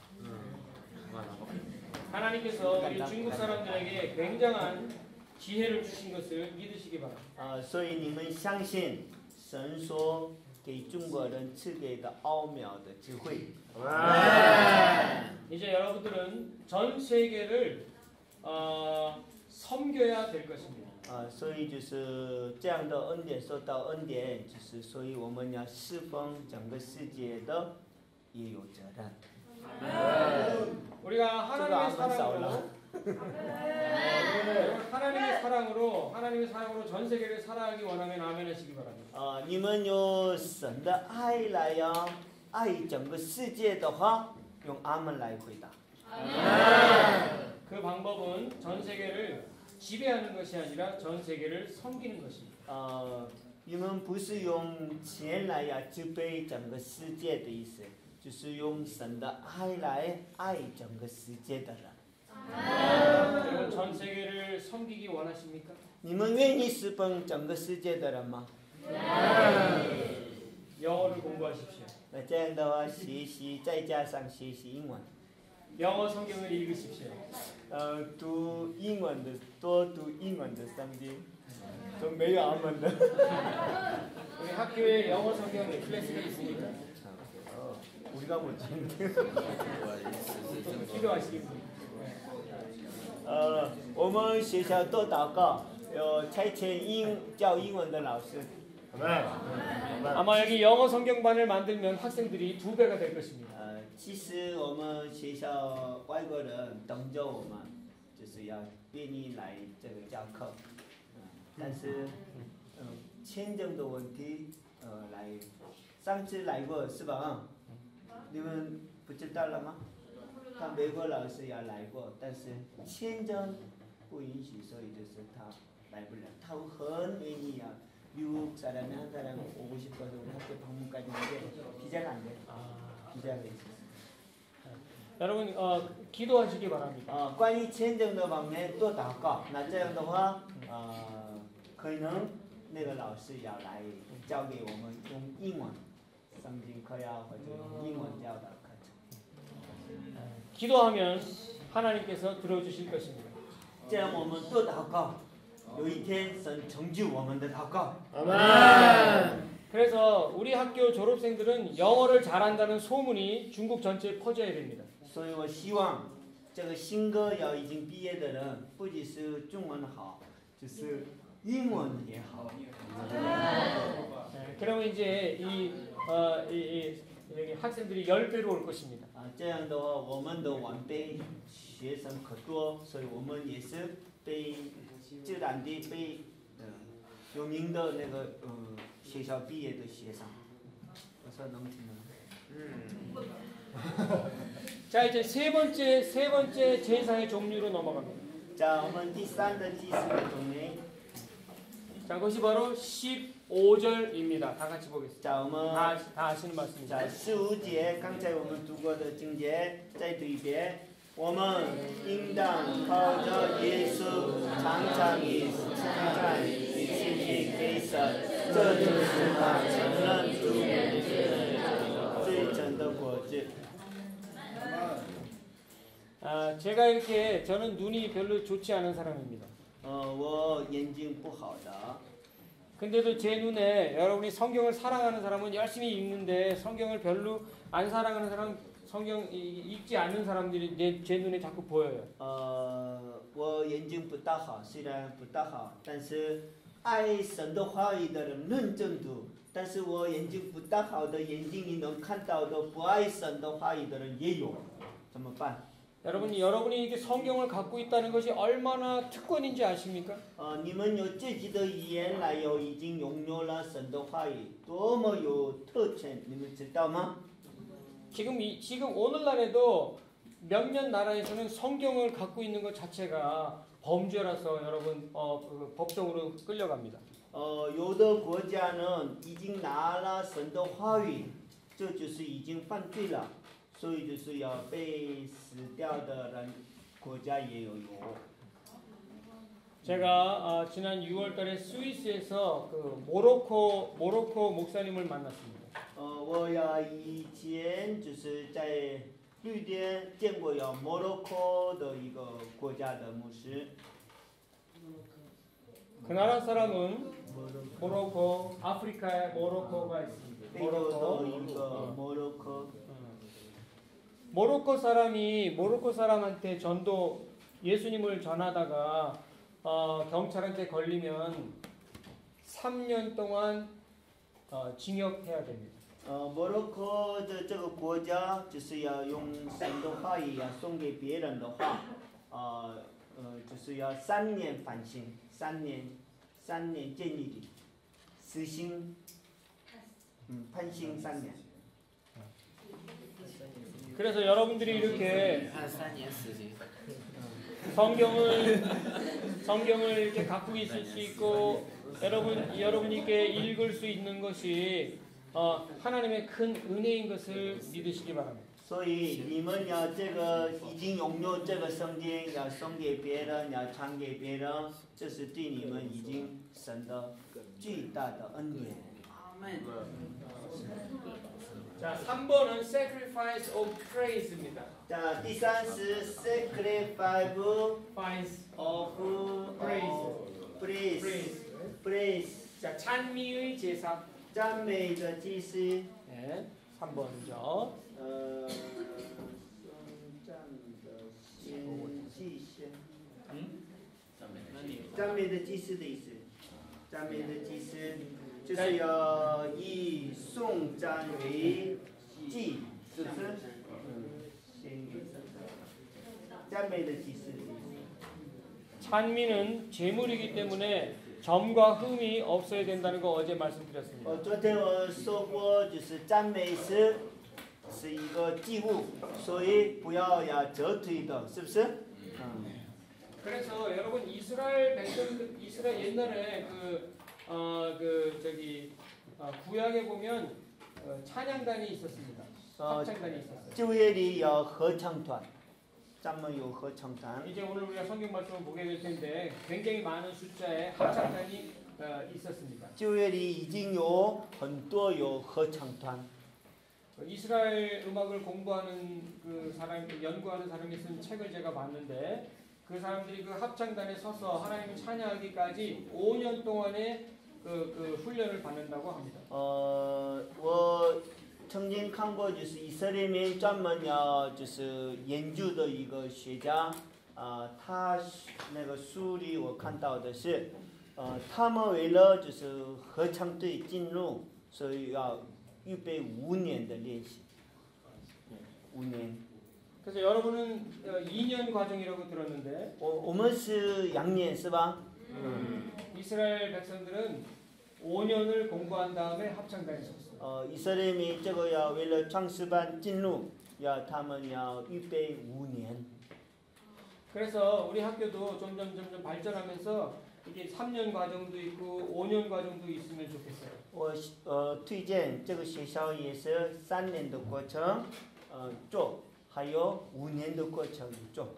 하나님께서 우리 중국 사람들에게 굉장한 지혜를 주신 것을 믿으시기 바랍니다. 呃，所以你们相信神说给中国人赐给的奥妙的智慧。 이제 여러분들은 전 세계를 어, 섬겨야 될 것입니다. 啊、所以就是这样的恩典，受到恩典，就是所以我们要侍奉整个世界的也有责任。 우리가 하나님의 저도 안 사람으로 하나님의 사랑으로 하나님의 사랑으로 전 세계를 사랑하기 원하면 아멘하시기 바랍니다. 啊，你们有神的爱来呀，爱整个世界的话，用阿门来回答。 그 방법은 전 세계를 지배하는 것이 아니라 전 세계를 섬기는 것입니다. 呃，你们不是用钱来呀支配整个世界的意思，就是用神的爱来爱整个世界的人。 여러분 전 세계를 섬기기 원하십니까? 你们愿意侍奉整个世界的人吗？ 영어를 공부하십시오. 那这样的话，学习再加上学习英文， 영어 성경을 읽으십시오. 呃，读英文的多读英文的圣经，都没有阿门的。 우리 학교에 영어 성경 클래스가 있으니까 어, 우리가 뭐지? 기도하시겠습니다. 呃，我们学校都祷告，有差遣英教英文的老师。 아마 여기 영어 성경반을 만들면 학생들이 두 배가 될 것입니다. 呃，其实我们学校外国人等着我们，就是要愿意来这个教课，嗯，但是，嗯，签证的问题，呃，来，上次来过是吧？你们不知道了吗？他美国老师也来过，但是签证不允许，所以就是他来不了。他很愿意啊， 미국 사람이 한 사람 오고 싶어서 우리 학교 방문까지 오는데 비자가 안 돼. 비자가 있어. 여러분 어, 기도하시기 바랍니다. 呃，关于签证的方面多祷告。那这样的话，呃，可能那个老师要来教给我们用英文圣经课呀，或者用英文教导课程。 기도하면 하나님께서 들어주실 것입니다. 这样我们多祷告，有一天神成就我们的祷告。 그래서 우리 학교 졸업생들은 영어를 잘한다는 소문이 중국 전체에 퍼져야 됩니다. 所以我希望这个新歌谣已经毕业的人，不仅是中文好，就是英文也好。 네, 그러면 이제 이, 어, 이, 이 여기 학생들이 열 배로 올 것입니다. 啊，这样的话，我们的晚辈学生可多，所以我们也是被自然地被呃有名的那个呃学校毕业的学生。我说能听吗？ 자 이제 세 번째 세 번째 제사의 종류로 넘어갑니다. 在我们第三个祭祀的中间， 자 그것이 바로 십오 절입니다. 다 같이 보겠습니다. 在我们 다, 다 아시는 말씀입니다. 在十五节，刚才我们读过的经节，再读一遍。我们应当靠着耶稣常常以称赞与信心给神，这就是他承认主最真的果子。 아, 제가 이렇게 저는 눈이 별로 좋지 않은 사람입니다. 呃，我眼睛不好的， 근데도 제 눈에 여러분이 성경을 사랑하는 사람은 열심히 읽는데 성경을 별로 안 사랑하는 사람, 성경 이- 읽지 않는 사람들이 내, 제 눈에 자꾸 보여요. 呃，我眼睛不大好，虽然不大好，但是爱神的话语的人认真读。但是我眼睛不大好的眼睛里能看到的不爱神的话语的人也有，怎么办？ 여러분이 여러분이 이게 성경을 갖고 있다는 것이 얼마나 특권인지 아십니까? 呃，你们有自己的语言来有已经拥有了神的话语，多么有特权，你们知道吗？ 지금 이, 지금 오늘날에도 몇몇 나라에서는 성경을 갖고 있는 것 자체가 범죄라서 여러분 어, 그 법정으로 끌려갑니다. 呃，有的国家呢已经拿了神的话语，这就是已经犯罪了，所以就是要被死掉的人，国家也有有。 제가 어, 지난 유월달에 스위스에서 그 모로코 모로코 목사님을 만났습니다. 呃，我呀以前就是在绿店见过有摩洛哥的一个国家的牧师。 그 나라 사람은 모로코 아프리카에 모로코가 있습니다. 非洲的一个 모로코 摩洛哥。 모로코 사람이 모로코 사람한테 전도 예수님을 전하다가 어, 경찰한테 걸리면 삼 년 동안 어, 징역해야 됩니다. 呃，摩洛哥的这个国家就是要用神的话语呀送给别人的话， 呃呃就是要三年反省，三年三年建立的，实行，嗯，判刑三年。 그래서 여러분들이 이렇게 한三年死刑。 성경을 성경을 이렇게 갖고 있을 수 있고 여러분 여러분께 읽을 수 있는 것이 어, 하나님의 큰 은혜인 것을 믿으시기 바랍니다. 所以你们要这个已经拥有这个圣经，要送给别人，要传给别人，这是对你们已经神的巨大的恩典。 자, 삼 번은 sacrifice of praise입니다. 자, 第三是 sacrifice Sacrifice of praise. praise. praise. praise. 자, 찬미의 제사. 赞美的祭司。 네, 삼 번이죠. 呃，颂赞的先祭先。 嗯？ 赞美的祭司的意思。赞美的祭司。 就是要以颂赞为祭，是不是？嗯，赞美的祭司。 찬미는 제물이기 때문에 점과 흠이 없어야 된다는 거 어제 말씀드렸습니다. 我昨天我说过，就是赞美是是一个祭物，所以不要要折退的，是不是？嗯。 그래서 여러분 이스라엘 백성들 이스라엘 옛날에 그 어 그 저기 어, 구약에 보면 어, 찬양단이 있었습니다. 합창단이 있었어요. 旧约里有合唱团，咱们有合唱团。 이제 오늘 우리가 성경 말씀을 보게 될 텐데 굉장히 많은 숫자의 합창단이 어, 있었습니다. 旧约里已经有很多有合唱团。 이스라엘 음악을 공부하는 그 사람, 연구하는 사람이 쓴 책을 제가 봤는데 그 사람들이 그 합창단에 서서 하나님을 찬양하기까지 오 년 동안의 그, 그 훈련을 받는다고 합니다. 呃，我曾经看过，就是以色列面专门要就是研究的一个学家，啊、呃，他那个书里我看到的是，呃，他们为了就是合唱队进入，所以要预备五年的练习，五年。 그래서 여러분은 이 년 과정이라고 들었는데 我我们是羊年是吧？ 음. 이스라엘 백성들은 오 년을 공부한 다음에 합창단에 섰어요. 呃，以色列民这个要为了创始班进入，要他们要预备五年。 그래서 우리 학교도 점점 점점 발전하면서 이게 삼 년 과정도 있고 오 년 과정도 있으면 좋겠어요. 我呃推荐这个学校也是三年的过程，呃做，还有五年的过程做。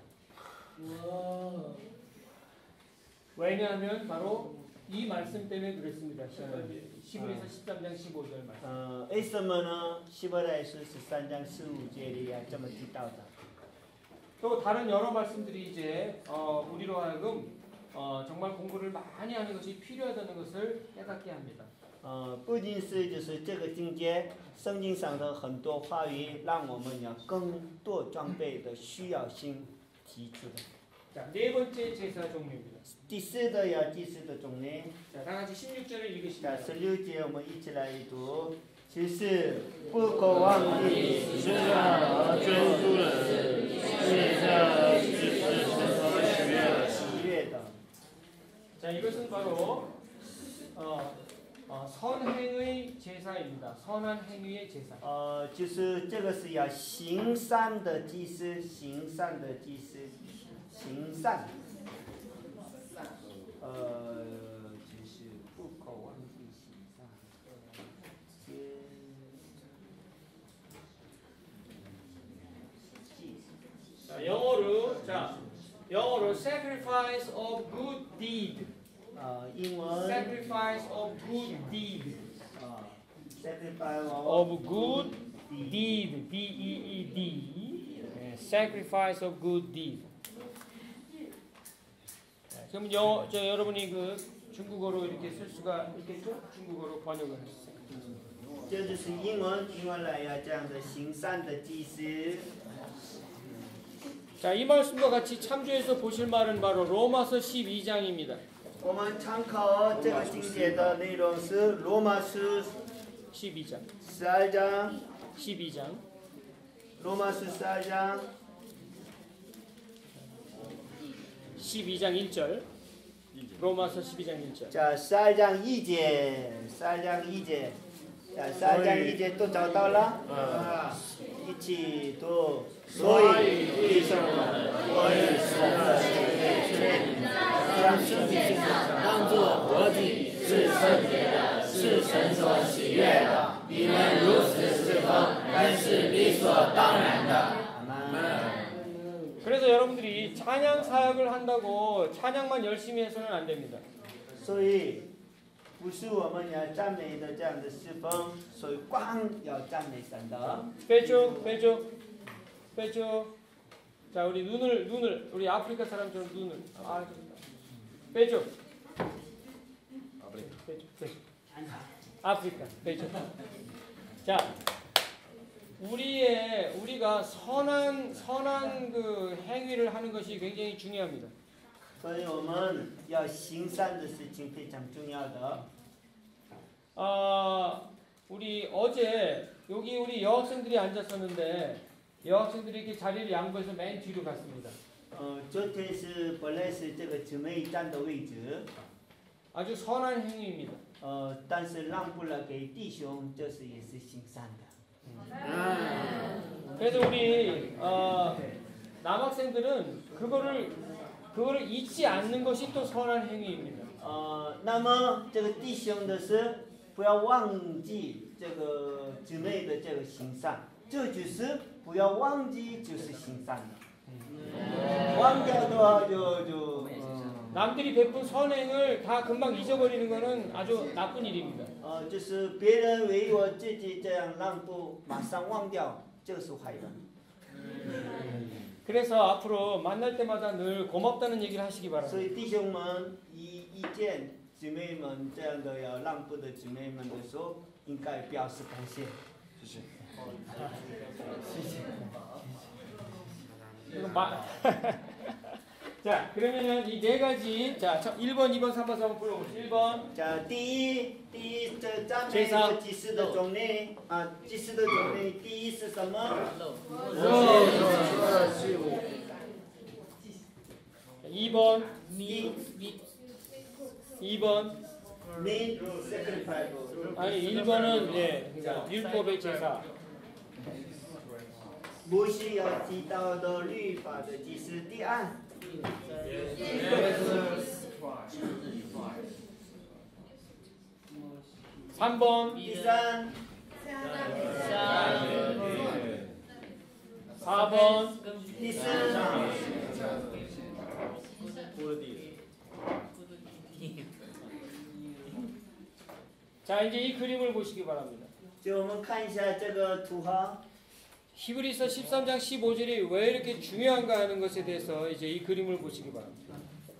왜냐하면 바로 이 말씀 때문에 그랬습니다. 시브에서 십삼 장 십오 절 말씀. 呃，为什么呢？希伯来书十三章十五节里啊这么提到的。 또 다른 여러 말씀들이 이제 어, 우리로 하여금 어, 정말 공부를 많이 하는 것이 필요하다는 것을 깨닫게 합니다. 呃，不仅是就是这个境界，圣经上的很多话语，让我们有更多装备的需要性提出的。 자, 네 번째 제사 종류입니다. 第四的要祭祀的种类。 자, 다 같이 십육 절을 在 읽으시면 十六节我们一起来读，其实不可忘记生下而救赎人，卸下只是神所喜悦的。 喜悦的。 자, 이것은 바로 어, 어, 선행의 제사입니다. 선한 행위의 제사. 呃，就是这个是要行善的祭司，行善的祭司，行善。呃，就是不可忘记行善。先祭司。 자, 영어로 자, 영어로 sacrifice of good deed. 呃，英文。 sacrifice of good deed. 啊 ，sacrifice of good deed. D E E D. 네, sacrifice of good deed. 네, 그럼 여, 저 여러분이 그 중국어로 이렇게 쓸 수가 있겠죠? 중국어로 번역을 했어요. 这就是英文，英文来要这样的行善的祭司。 자, 이 말씀과 같이 참조해서 보실 말은 바로 로마서 십이 장입니다. 我们参考这个经节的内容是罗马书 십이 장. 十二章， 십이 장. 罗马书十二章。 십이 장 일 절. 로마서 십이 장 일 절. 자, 十二章一节， 十二章一节， 자, 十二章一节都找到了？啊，一起读。所以弟兄们，我以神的圣灵劝你们，将身体当作活祭，是圣洁的，是神所喜悦的。你们如此侍奉，乃是理所当然的。阿门。 그래서 여러분들이 찬양 사역을 한다고 찬양만 열심히 해서는 안 됩니다. 所以不是我们要赞美的这样的侍奉，所以光要赞美神的。 빼줘, 빼줘, 빼줘. 자, 우리 눈을 눈을 우리 아프리카 사람처럼 눈을 아, 빼줘. 빼줘, 빼줘. 아프리카, 빼줘. 자, 우리의 우리가 선한 선한 그 행위를 하는 것이 굉장히 중요합니다. 所以我们要行善的事情非常重要的。 아, 우리 어제 여기 우리 여학생들이 앉았었는데 여학생들이 이렇게 자리를 양보해서 맨 뒤로 갔습니다. 呃，昨天是本来是这个姊妹站的位置， 아주 선한 행위입니다. 呃，但是让步了给弟兄，这是也是行善的。 그래서 우리 어, 남학생들은 그거를 그거를 잊지 않는 것이 또 선한 행위입니다. 呃，那么这个弟兄的是不要忘记这个姊妹的这个行善，这就是不要忘记就是行善的。忘掉的话就就。 남들이 베푼 선행을 다 금방 잊어버리는 것은 아주 나쁜 일입니다. 呃，就是别人为我自己这样让步，马上忘掉，这是坏人。 그래서 앞으로 만날 때마다 늘 고맙다는 얘기를 하시기 所 바랍니다. 以弟兄们一一见姊妹们这样的要让步的姊妹们的时候，应该表示感谢。 이거 마... 자, 그러면은 이 네 가지, 자, 일 번, 이 번, 삼 번, 사 번 불러보시죠. 일 번. 자，第一，第一这赞美和祭祀的种类啊，祭祀的种类，第一是什么？ 이 번. 第 이 번. meat sacrifice。 아니, 일 번은 예, 그러니까 율법의 제사. 不是要知道的律法的祭祀。第二。 삼 번. 第三。 사 번. 第四。 자, 이제 이 그림을 보시기 바랍니다. 就我们看一下这个图哈。 히브리서 십삼 장 십오 절이 왜 이렇게 중요한가 하는 것에 대해서 이제 이 그림을 보시기 바랍니다.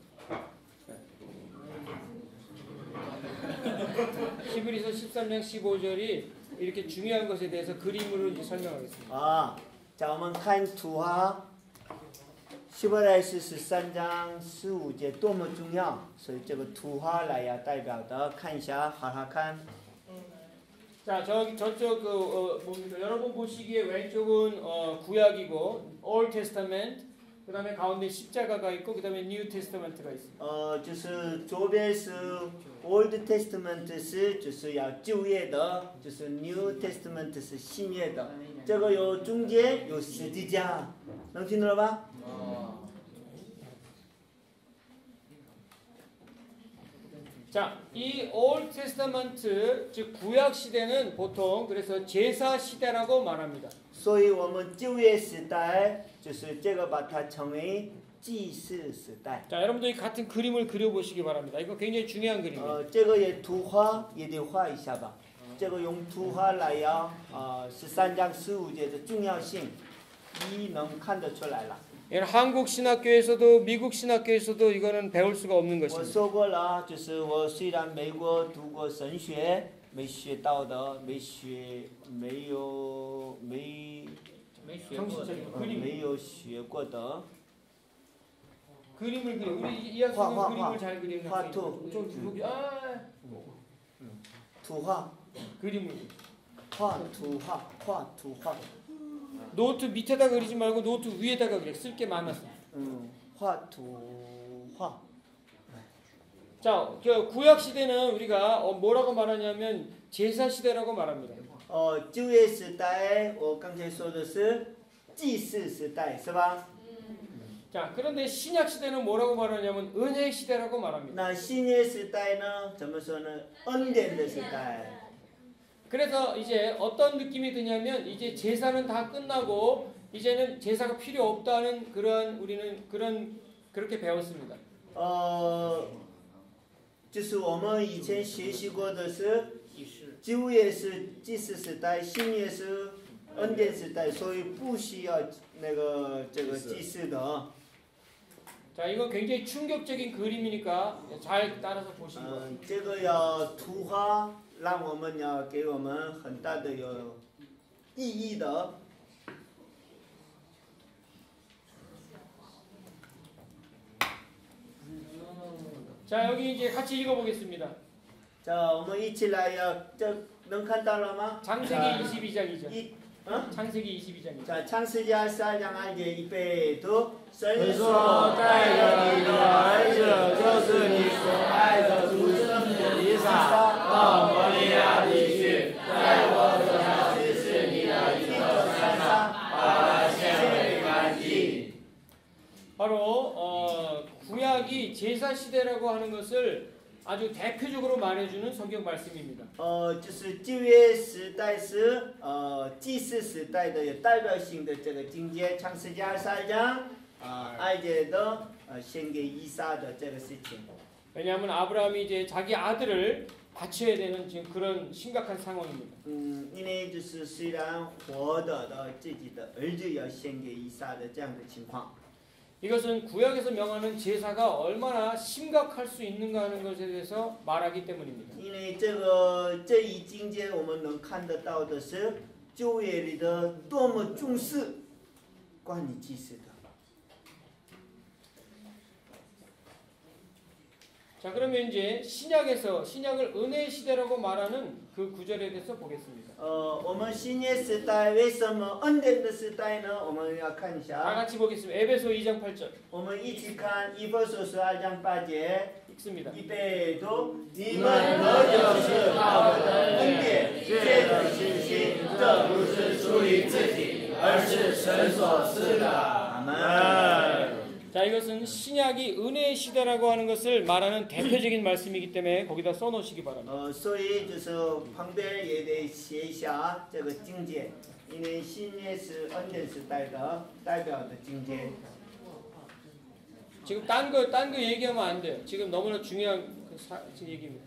히브리서 십삼 장 십오 절이 이렇게 중요한 것에 대해서 그림으로 이제 설명하겠습니다. 啊，咱们看图哈。希伯来书十三章十五节多么重要，所以这个图哈来要代表的，看一下，好好看。 자, 저기 저쪽 그 어, 뭡니까? 여러분 보시기에 왼쪽은 어, 구약이고 Old Testament, 그다음에 가운데 십자가가 있고 그다음에 New Testament가 있습니다. 呃，就是左边是 Old Testament 是就是要旧约的，就是 New Testament 是新约的。这个有中间有十字架，能听懂了吧？ 자, 이 Old Testament 즉 구약 시대는 보통 그래서 제사 시대라고 말합니다. 所以我们旧约时代就是这个把它称为祭祀时代。 자, 여러분들이 같은 그림을 그려보시기 바랍니다. 이거 굉장히 중요한 그림이에요. 呃，这个也图画也得画一下吧。这个用图画来要呃十三章十五节的重要性，一能看得出来了。 이건 한국 신학교에서도 미국 신학교에서도 이거는 배울 수가 없는 我 것입니다. 说过了，就是我虽然美国读过神学，没学到的，没学，没有没 정신적인 그림, 没有学过的。 그림을 그려. 우리 이 학생은 화, 화, 그림을 화. 잘 그리는 화, 학생이죠. 투. 좀 여기 아, 图画， 그림을. 画图画，画图画。 노트 밑에다 그리지 말고 노트 위에다가 그래. 쓸 게 많아서. 嗯，画图话。 자, 그 구약 시대는 우리가 어, 뭐라고 말하냐면 제사 시대라고 말합니다. 哦，旧约时代我刚才说的是祭祀时代，是吧？ 자, 그런데 신약 시대는 뭐라고 말하냐면 은혜 시대라고 말합니다. 那新约时代呢？怎么说呢？恩典的时代。 그래서 이제 어떤 느낌이 드냐면 이제 제사는 다 끝나고 이제는 제사가 필요 없다는 그런 우리는 그런 그렇게 배웠습니다. 呃，就是我们以前学习过的是旧约是祭祀时代，新约是恩典时代，所以不需要那个这个祭祀的。 자, 이건 굉장히 충격적인 그림이니까 잘 따라서 보시면. 嗯，这个要图画，让我们要给我们很大的有意义的。 자, 여기 이제 같이 읽어보겠습니다. 자，我们一起来要，这能看到了吗？ 창세기 이십이 장이죠. 一，嗯， 창세기 이십이 장이죠. 자，창세기二十二章二节，预备读。神神说：“带着你的儿子，就是你所爱的独生子以撒，到摩利亚地去，在我所要指示你的一座山上，把它献为干祭。” 바로 어, 구약이 제사 시대라고 하는 것을 아주 대표적으로 말해주는 성경 말씀입니다. 呃，就是旧约时代是呃祭祀时代的有代表性的这个经节，创世纪二十二章啊二节的呃献给以撒的这个事情。 왜냐하면 아브라함이 이제 자기 아들을 바쳐야 되는 지금 그런 심각한 상황입니다. 嗯，因为就是虽然活的的自己的儿子要献给以撒的这样的情况。 이것은 구약에서 명하는 제사가 얼마나 심각할 수 있는가 하는 것에 대해서 말하기 때문입니다. 因为这个这一经节我们能看得到的是旧约里的多么重视关于祭祀的。 자, 그러면 이제 신약에서 신약을 은혜 시대라고 말하는 그 구절에 대해서 보겠습니다. 呃，我们新约时代为什么恩典的时代呢？我们要看一 다 下。 같이 보겠습니다. 에베소 이 장 팔 절 我们一起看以弗所书二章八节， 읽습니다. 预备读。你你们们得得救是救是靠靠着着恩恩典， 典， 借借着着信信心心，， 这这不不是是出出于于自己自己，， 而而是是神神所所赐赐的。 的。 阿门。 아멘. 자, 이것은 신약이 은혜 시대라고 하는 것을 말하는 대표적인 말씀이기 때문에 거기다 써놓으시기 바랍니다. 呃，所以就是旁边也得写一下这个经节，因为新约是恩典时代的代表的经节。 지금 딴 거 딴 거 얘기하면 안 돼요. 지금 너무나 중요한 그 사, 지금 얘기입니다.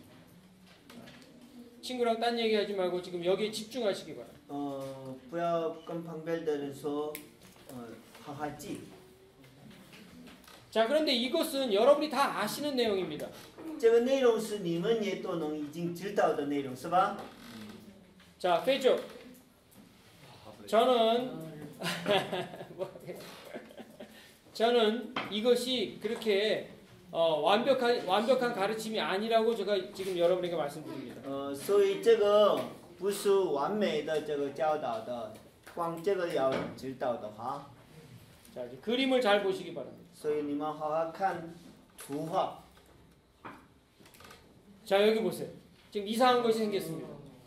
친구랑 딴 얘기하지 말고 지금 여기에 집중하시기 바랍니다. 呃，不要跟旁边的人说，呃，好好记。 자, 그런데 이것은 여러분이 다 아시는 내용입니다. 这个内容是你们也都能已经知道的内容，是吧？ 자, 페이죠. 저는 저는 이것이 그렇게 어, 완벽한 완벽한 가르침이 아니라고 제가 지금 여러분에게 말씀드립니다. 呃，所以这个不是完美的这个教导的，光这个要知道的话， 자, 이제 그림을 잘 보시기 바랍니다. 所以你们好好看图画。 자, 여기 보세요. 지금 이상한 것이 생겼습니다.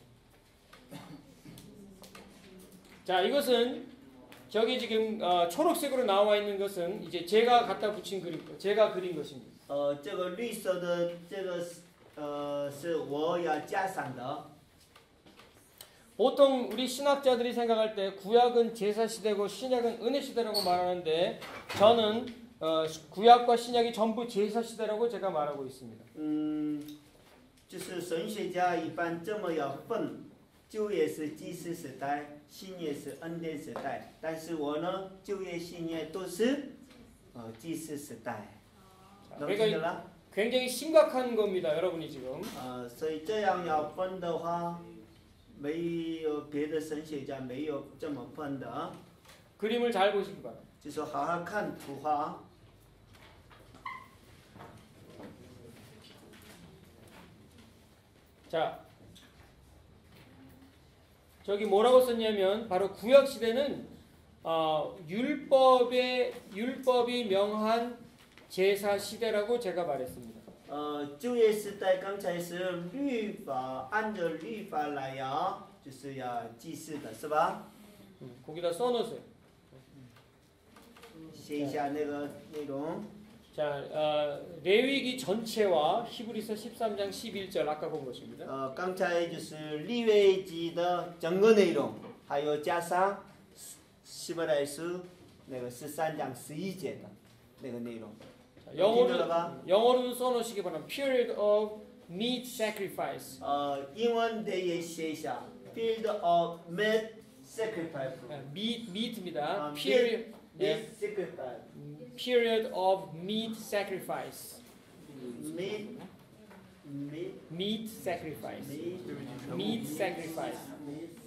자, 이것은 저기 지금 어, 초록색으로 나와 있는 것은 이제 제가 갖다 붙인 그림, 제가 그린 것입니다. 呃，这个绿色的这个是呃是我要加上的。 보통 우리 신학자들이 생각할 때 구약은 제사 시대고 신약은 은혜 시대라고 말하는데 저는 어, 구약과 신약이 전부 제사 시대라고 제가 말하고 있습니다. 嗯，就是神学家一般这么要分，旧约是祭祀时代，新约是恩典时代。但是我呢，旧约、新约都是呃祭祀时代。 能听得了？ 굉장히 심각한 겁니다, 여러분이 지금. 呃，所以这样要分的话，没有别的神学家没有这么分的， 그림을 잘 보시기 바랍니다. 就说好好看图画。 자, 저기 뭐라고 썼냐면 바로 구약 시대는 어, 율법의 율법이 명한 제사 시대라고 제가 말했습니다. 呃，旧约时代刚才是律法，按照律法来呀，就是要祭祀的，是吧？ 음, 거기다 써놓으세요. 写一下那个内容。 자, 어, 레위기 전체와 히브리서 십삼 장 십일 절 아까 본 것입니다. 呃，刚才就是利未记的整个内容，还有加上希伯来书那个十三章十一节的那个内容。 자, 听 영어로 到了吧？ 영어로도 써놓으시기 바랍니다. Period of meat sacrifice. 呃，英文的也写一下 ，field of meat sacrifice。 아, meat meat입니다. 아, period meat 예, sacrifice。 period of meat sacrifice. meat meat meat sacrifice. meat meat sacrifice. meat sacrifice。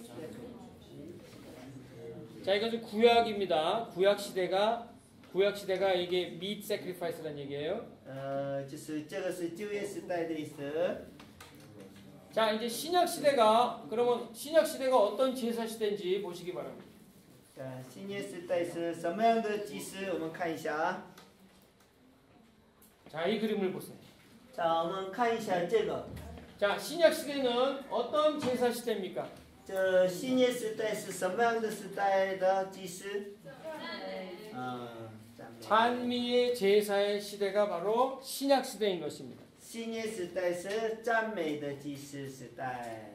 자, 이것은 구약입니다. 구약 시대가 구약 시대가 이게 meat sacrifice라는 얘기예요. 呃，就是这个是旧约时代的意思。 자, 이제 신약 시대가 그러면 신약 시대가 어떤 제사 시대인지 보시기 바랍니다. 呃，新约时代是什么样的祭祀？我们看一下。 자, 이 그림을 보세요. 자，我们看一下这个。 자, 신약 시대는 어떤 제사 시대입니까? 这新约时代是什么样的时代的祭祀？嗯，赞美。 찬미의 제사의 시대가 바로 신약 시대인 것입니다. 新约时代是赞美的祭祀时代。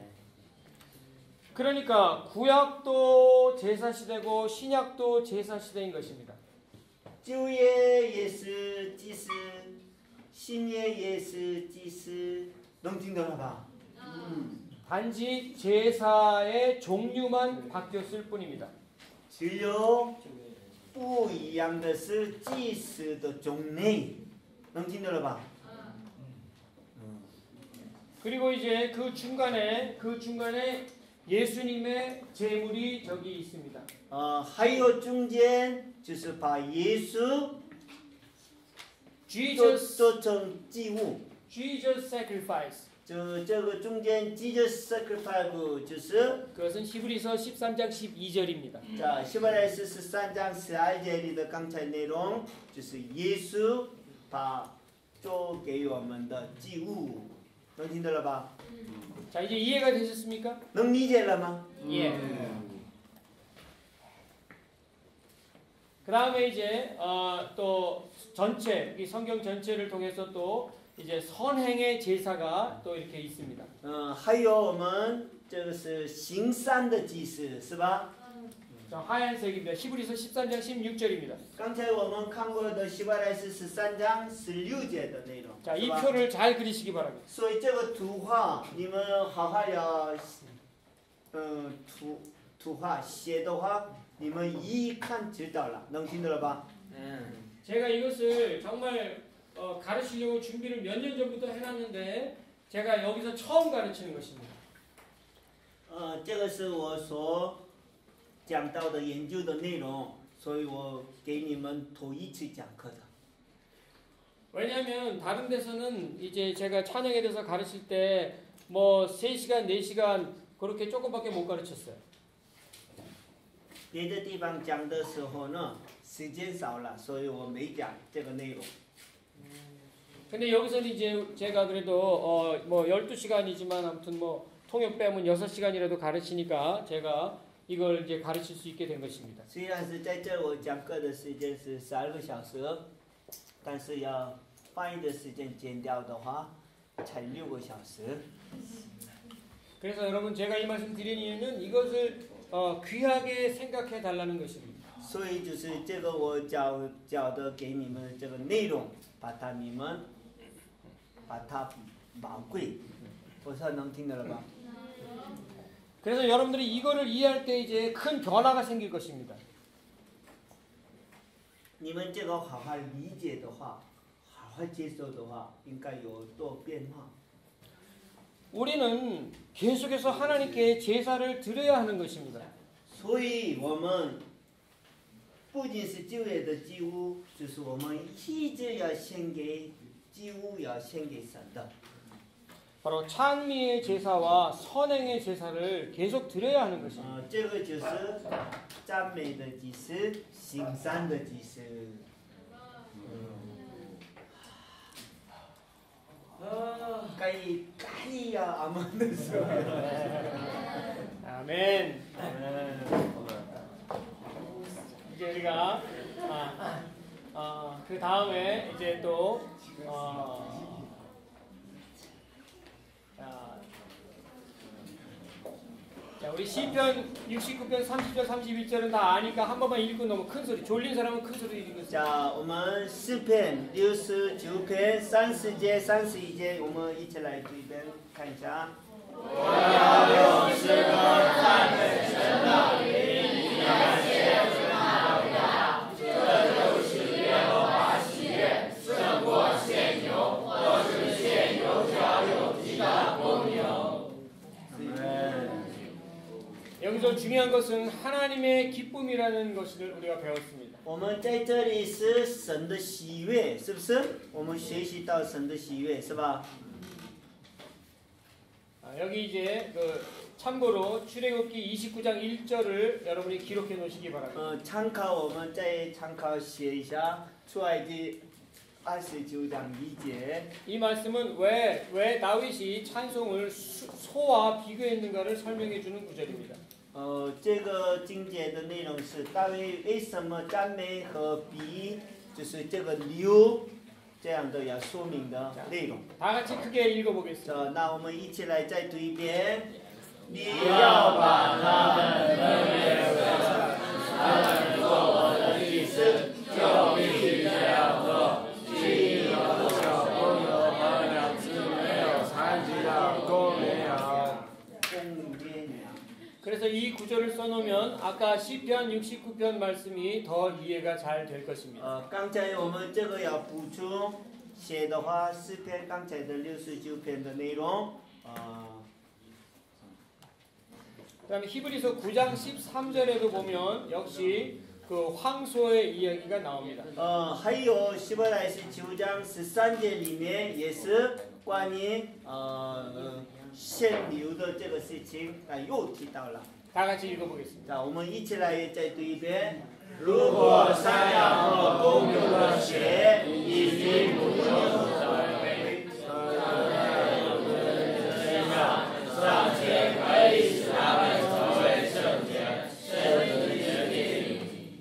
그러니까 구약도 제사 시대고 신약도 제사 시대인 것입니다. 旧约也是祭祀，新约也是祭祀，能听懂了吧？ 단지 제사의 종류만 바뀌었을 뿐입니다. 只有不一样的是祭祀的种类，能听懂了吧？ 그리고 이제 그 중간에 그 중간에 예수님의 제물이 저기 있습니다. 呃，还有中间就是把耶稣做 Jesus 做成祭物。 Jesus sacrifice. 这这个中间 Jesus sacrifice 就是 그것은 히브리서 십삼 장 십이 절입니다. 在希伯来书十三章十二节里的刚才内容，就是耶稣把做给我们的祭物，能听到了吧？ 자, 이제 이해가 되셨습니까? 能理解了吗？ 예. 그다음에 이제 어, 또 전체 이 성경 전체를 통해서 또 이제 선행의 제사가 또 이렇게 있습니다. 嗯，还有我们这个是行善的祭祀，是吧？ 자, 하얀색입니다. 히브리서 십삼 장 십육 절입니다. 刚才我们看过的希伯来书十三章十六节的内容， 자, 是 이 吧？ 표를 잘 그리시기 바랍니다. 所以这个图画你们好好要，嗯，图图画写的话，你们一看知道了，能听到了吧？嗯。 제가 이것을 정말 어, 가르치려고 준비를 몇 년 전부터 해놨는데 제가 여기서 처음 가르치는 것입니다. 呃，这个是我所讲到的研究的内容，所以我给你们头一次讲课的。 왜냐하면 다른 데서는 이제 제가 찬양에 대해서 가르칠 때 뭐 세 시간, 네 시간 그렇게 조금밖에 못 가르쳤어요. 别的地方讲的时候呢，时间少了，所以我没讲这个内容。 근데 여기서는 이제 제가 그래도 어 뭐 열두 시간이지만 아무튼 뭐 통역 빼면 여섯 시간이라도 가르치니까 제가 이걸 이제 가르칠 수 있게 된 것입니다. 虽然是在这我讲课的时间是十二个小时，但是要翻译的时间减掉的话，才六个小时。 그래서 여러분 제가 이 말씀 드린 이유는 이것을 어 귀하게 생각해 달라는 것입니다. 所以就是这个我教教的给你们这个内容，把它你们把它宝贵，我说能听得了吧？ 그래서 여러분들이 이거를 이해할 때 이제 큰 변화가 생길 것입니다. 你们这个好好理解的话，好好接受的话，应该有多变化。 우리는 계속해서 하나님께 제사를 드려야 하는 것입니다. 所以我们不仅是旧约的祭物，就是我们一直要献给祭物，要献给神的。 바로 찬미의 제사와 선행의 제사를 계속 드려야 하는 것입니다. 呃，这个就是赞美的祭司，行善的祭司。嗯 까이 까이야 아무도 소리야. 아멘. 이제 우리가 아, 어, 그 다음에 이제 또 어, 자, 자, 우리 시편 육십구 편 삼십 절 삼십일 절은 다 아니까 한 번만 읽고 너무 큰 소리, 졸린 사람은 큰 소리 읽으세요. 자，我们诗篇六十九篇三十节、三十一节，我们一起来读一遍，看一下。 我要用诗歌赞美神的名，感谢主他伟大，这就是耶和华喜悦，胜过献牛，或是献有角有蹄的公牛。 여기서 중요한 것은 하나님의 기쁨이라는 것을 우리가 배웠습니다. 我们在这里是神的喜悦，是不是？我们学习到神的喜悦，是吧？ 아, 여기 이제 그 참고로 출애굽기 이십구 장 일 절을 여러분이 기록해 놓으시기 바랍니다. 呃，参考我们再参考写一下出埃及二十九章一节。 이 말씀은 왜, 왜 다윗이 찬송을 수, 소와 비교했는가를 설명해 주는 구절입니다. 呃，这个经节的内容是大卫为什么赞美和比，就是这个牛这样的要说明的内容。 다 같이 크게 읽어보겠습니다. 呃，那我们一起来再读一遍。你要把他们分别为圣，他们做我的祭司，就必须这样做。其余的小公牛和两只没有残疾的公绵羊。 公绵羊。 그래서 이 구절을 써놓으면 아까 시편 육십구 편 말씀이 더 이해가 잘 될 것입니다. 呃，刚才我们这个要补充写的话，诗篇刚才的六十九篇的内容，呃， 그다음에 히브리서 구 장 십삼 절에도 보면 역시 그 황소의 이야기가 나옵니다. 呃，还有希伯来书九章十三节里面也是关于呃呃献牛的这个事情，啊、又提到了。 다 같이 읽어보겠습니다. 那我们一起来再读一遍。 如果山羊和公牛的血以及母牛的杯，尚且可以使他们成为圣洁，圣洁的定。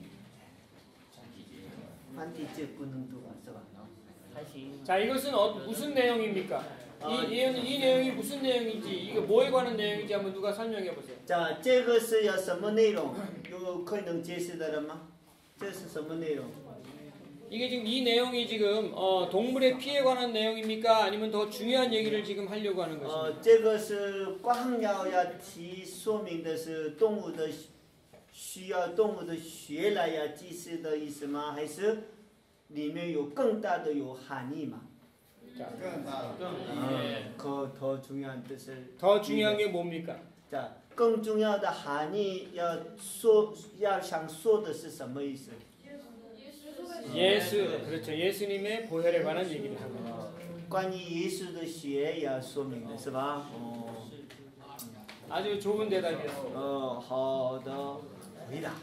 繁体字不能读是吧？ 자, 이것은 어, 무슨 내용입니까? 이, 이, 이 내용이 무슨 내용인지, 이거 뭐에 관한 내용인지 한번 누가 설명해 보세요. 这这个是要什么内容？有可能解释的人吗？这是什么内容？ 이게 지금 이 내용이 지금 어, 동물의 피에 관한 내용입니까? 아니면 더 중요한 얘기를 지금 하려고 하는 것입니까? 呃，这个是光要要提说明的是动物的需要动物的血来要祭祀的意思吗？还是里面有更大的有含义吗？ 자, 更大的更 음, 그 더 중요한 뜻을 더 중요한 게 뭡니까? 자, 更重要的含义要说要想说的是什么意思？ 예수, 그렇죠. 예수님의 보혈에 관한 얘기를 합니다. 关于耶稣的血要说明的是吧？哦， 아주 좋은 대답이었어요. 呃，好的回答。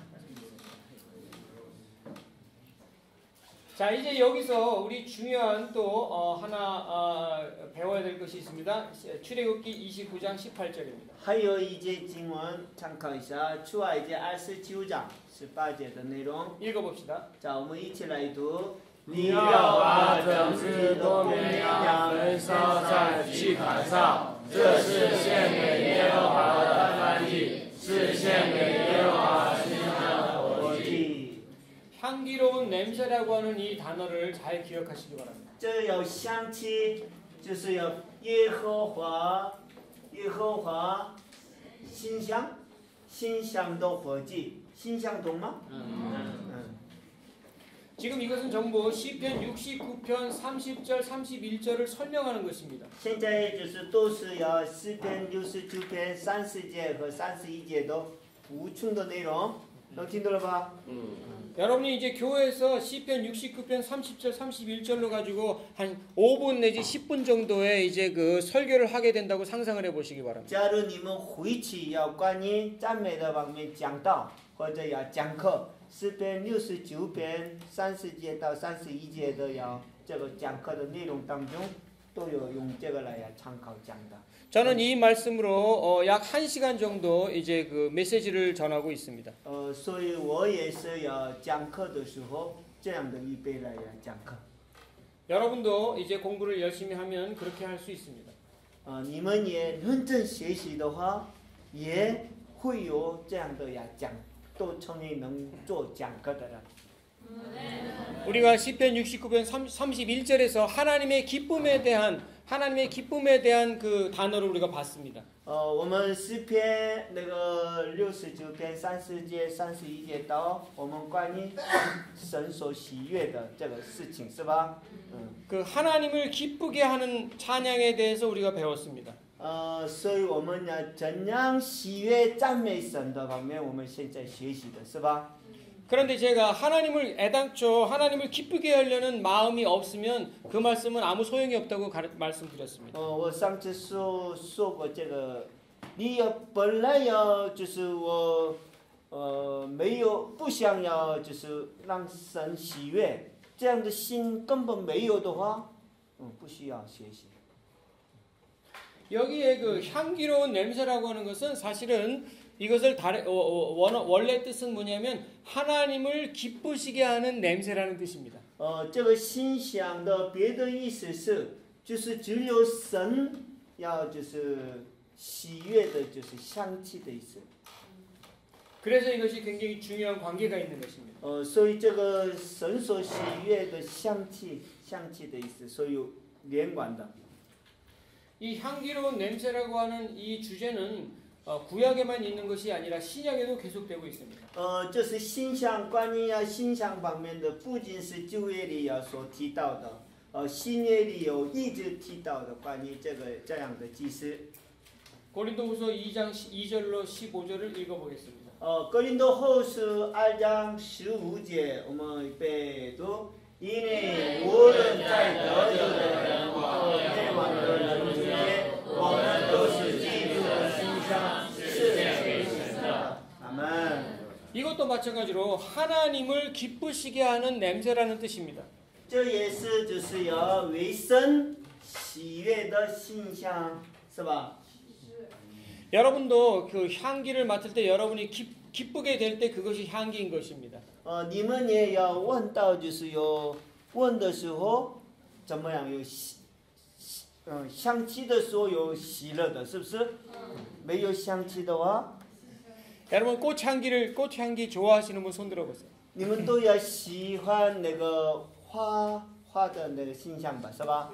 자, 이제 여기서 우리 중요한 또 어, 하나 어, 배워야 될 것이 있습니다. 출애굽기 이십구 장 십팔 절입니다. 还有一节经文参考一下，出埃及二十九章十八节的内容。 읽어봅시다. 자, 我们一起来读。 你要把整只多绵羊焚烧在祭坛上，这是献给耶和华的燔祭，是献给耶和华馨香的火祭。 향기로운 냄새라고 하는 이 단어를 잘 기억하시기 바랍니다. 这要想起，就是要耶和华，耶和华馨香，馨香的火祭，馨香懂吗？ 嗯。 지금 이것은 전부 시편 육십구 편 삼십 절 삼십일 절을 설명하는 것입니다. 现在就是都是要诗篇六十九篇三十节和三十一节的补充的内容，能听懂了吧？ 여러분이 이제 교회에서 시편 육십구 편 삼십 절 삼십일 절로 가지고 한 오 분 내지 십 분 정도의 이제 그 설교를 하게 된다고 상상을 해 보시기 바랍니다. 假如你们回去要关于赞美的方面讲道或者要讲课，诗篇六十九篇三十节到三十一节的要这个讲课的内容当中， 都有用这个来参考讲的。 저는 이 말씀으로 어, 약 한 시간 정도 이제 그 메시지를 전하고 있습니다. 呃，所以我也是要讲课的时候这样的预备来讲课。 여러분도 이제 공부를 열심히 하면 그렇게 할 수 있습니다. 啊，你们也认真学习的话，也会有这样的呀讲，都成为能做讲课的人。 우리가 시편 육십구 편 삼십일 절에서 하나님의 기쁨에 대한 하나님의 기쁨에 대한 그 단어를 우리가 봤습니다. 呃，我们诗篇那个六十九篇三十节、三十一节到我们关于神所喜悦的这个事情，是吧？嗯。 그 하나님을 기쁘게 하는 찬양에 대해서 우리가 배웠습니다. 呃，所以我们呢怎样喜悦赞美神的方面，我们现在学习的是吧？ 그런데 제가 하나님을 애당초 하나님을 기쁘게 하려는 마음이 없으면 그 말씀은 아무 소용이 없다고 가르, 말씀드렸습니다. 哦，我上次说说过这个，你要本来要就是我，呃，没有不想要就是让神喜悦，这样的心根本没有的话，嗯，不需要学习。 여기에 그 향기로운 냄새라고 하는 것은 사실은 이것을 다른 어, 어, 원, 원래 뜻은 뭐냐면 하나님을 기쁘시게 하는 냄새라는 뜻입니다. 呃，这个心想的别的意思是，就是只有神要就是喜悦的，就是香气的意思。 그래서 이것이 굉장히 중요한 관계가 있는 것입니다. 呃，所以这个神所喜悦的香气，香气的意思，所以有连贯的。 이 향기로운 냄새라고 하는 이 주제는 어, 구약에만 있는 것이 아니라 신약에도 계속되고 있습니다. 呃，这是心香关于要心香方面的，不仅是旧约里要所提到的，呃，新约里有一直提到的关于这个这样的祭司。 고린도후서 이 장 이 절로 십오 절을 읽어보겠습니다. 呃，哥林多后书二章十五节，我们背读。因为无论在得救的人或灭亡的人之间，我们都是基督的馨香，是给神的。阿门。 이것도 마찬가지로 하나님을 기쁘시게 하는 냄새라는 뜻입니다. 这也是就是要为神喜悦的馨香，是吧？ 여러분도 그 향기를 맡을 때 여러분이 기, 기쁘게 될 때 그것이 향기인 것입니다. 呃，你们也要问到，就是有问的时候，怎么样有喜，嗯，香气的时候有喜乐的，是不是？没有香气的话， 여러분 꽃향기를 꽃향기 좋아하시는 분 손들어 보세요. 你们都要喜欢那个花花的那个馨香吧，是吧？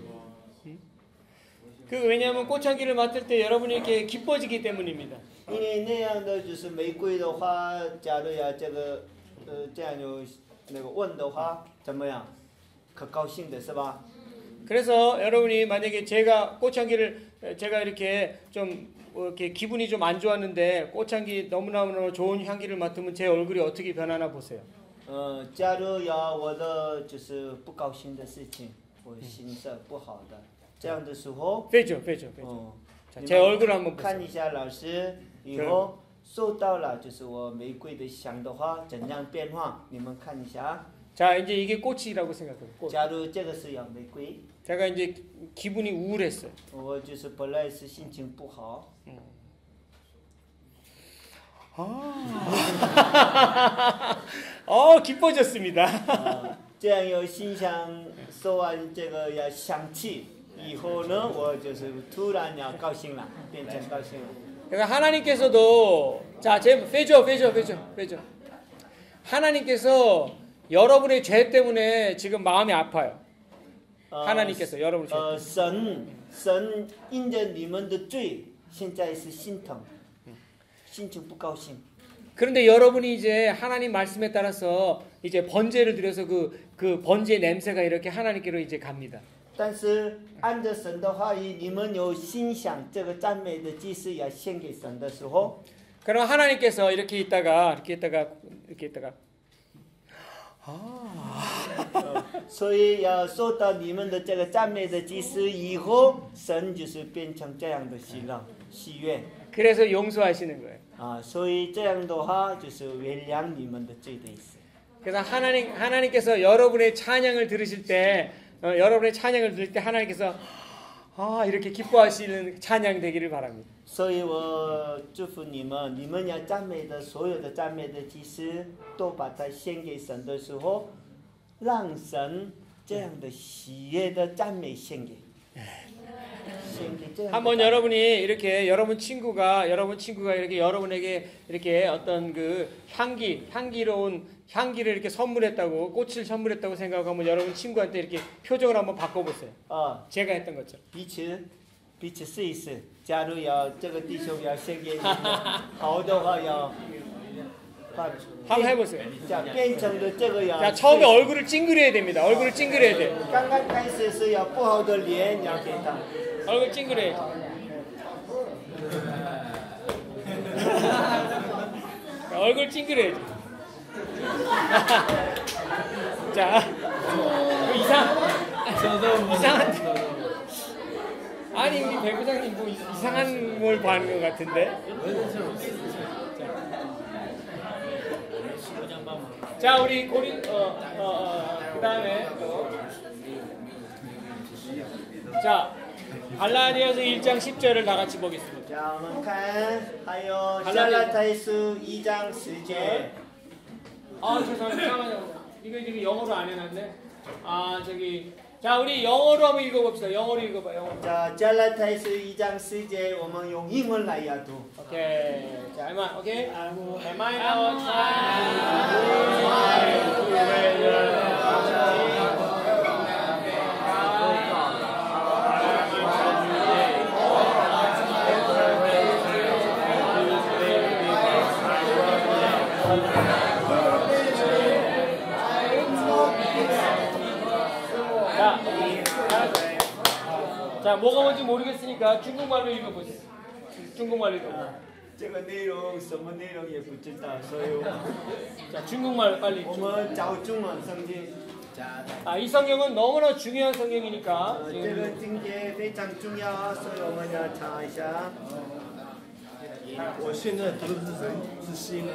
그 왜냐하면 꽃향기를 맡을 때 여러분이 이렇게 기뻐지기 때문입니다. 因为那样的就是玫瑰的花，假如要这个，呃，这样有那个闻的话，怎么样？可高兴的是吧？ 그래서 여러분이 만약에 제가 꽃향기를 제가 이렇게 좀 이렇게 기분이 좀 안 좋았는데 꽃향기 너무너무 좋은 향기를 맡으면 제 얼굴이 어떻게 변하나 보세요. 呃，假如要我的就是不高兴的事情，我心色不好的，这样的时候， 빼죠, 빼죠, 빼죠. 哦， 자, 제 얼굴 한번 看 보세요. 一下老师，以后收到了就是我玫瑰的香的话，怎样变化？你们看一下。 자, 이제 이게 꽃이라고 생각해요. 꽃. 假如这个是要玫瑰， 제가 이제 기분이 우울했어요. 我就是本来是心情不好， 아, 어 기뻐졌습니다. 呃，这样有心想说完这个要香气以后呢，我就是突然要高兴了，变成高兴了。 그러니까 하나님께서도 자, 제 빼죠, 빼죠, 빼죠, 빼죠. 하나님께서 여러분의 죄 때문에 지금 마음이 아파요. 呃 하나님께서 여러분의 죄 呃， 때문에. 神神因着你们的罪，现在是心疼，心情不高兴。 그런데 여러분이 이제 하나님 말씀에 따라서 이제 번제를 드려서 그, 그 번제 냄새가 이렇게 하나님께로 이제 갑니다. 但是按着神的话语，你们有心想这个赞美的祭司要献给神的时候， 그럼 하나님께서 이렇게 있다가 이렇게 있다가 이렇게 있다가 所以要收到你们的这个赞美的祭司以后，神就是变成这样的喜乐、喜悦 그래서 용서하시는 거예요. 啊，所以这样的话就是原谅你们的罪的意思。 그래서 하나님 하나님께서 여러분의 찬양을 들으실 때 어, 여러분의 찬양을 들을 때 하나님께서 아 이렇게 기뻐하시는 찬양 되기를 바랍니다. 所以我祝福你们，你们要赞美的所有的赞美的祭司，都把它献给神的时候，让神这样的喜悦的赞美献给。 한번 여러분이 이렇게 여러분 친구가 여러분 친구가 이렇게 여러분에게 이렇게 어떤 그 향기 향기로운 향기를 이렇게 선물했다고 꽃을 선물했다고 생각하고 한번 여러분 친구한테 이렇게 표정을 한번 바꿔보세요. 어, 제가 했던 것처럼. 彼此彼此试一试。假如要这个弟兄要献给你们，好的话要把 한번 해보세요. 자, 变成的这个要 자 처음에 얼굴을 찡그려야 됩니다. 얼굴을 찡그려야 돼. 刚刚开始是要不好的脸要给他。 얼굴 찡그려야지. 얼굴 찡그려야지. 자, 이상, 이상한데. 아니 우리 배 부장님 뭐 이상한 걸 봐는 것 같은데. 자, 우리 고린 어, 어, 어, 그 다음에 또. 자. 갈라디아서 일 장 십 절을 다 같이 보겠습니다. 자, 我们看还有加拉太书一章十节. 아, 죄송합니다. 잠깐만요. 이거 지금 영어로 안 해놨네. 아, 저기 자, 우리 영어로 한번 읽어봅시다. 영어로 읽어봐. 영어로. 자, 加拉太书一章十节我们用英文来阅读. 오케이. 자, 이만. 오케이. Am I 자, 뭐가 뭔지 모르겠으니까 중국말로 읽어보세요. 중국말로 읽어보세요. 这个内容什么内容也不知道，所以 자, 중국말 빨리. 我们找中文圣经. 아, 이 성경은 너무나 중요한 성경이니까. 呃这个经节非常重要，所以我们要查一下. 我现在读的是人之心。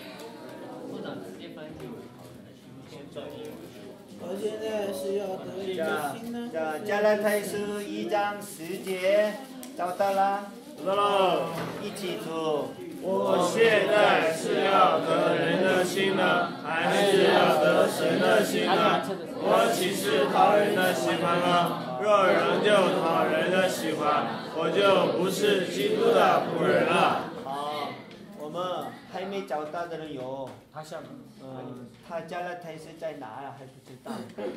我现在是要得一个 자, 新的。 자, 加拉太书一章十节找到了， 知道了。 一起读。 我现在是要得人的心呢，还是要得神的心呢？我岂是讨人的喜欢吗？若仍旧讨人的喜欢，我就不是基督的仆人了。 好，我们还没找到的人有， 다시 한번. 嗯，他加拉太书在哪啊？还不知道。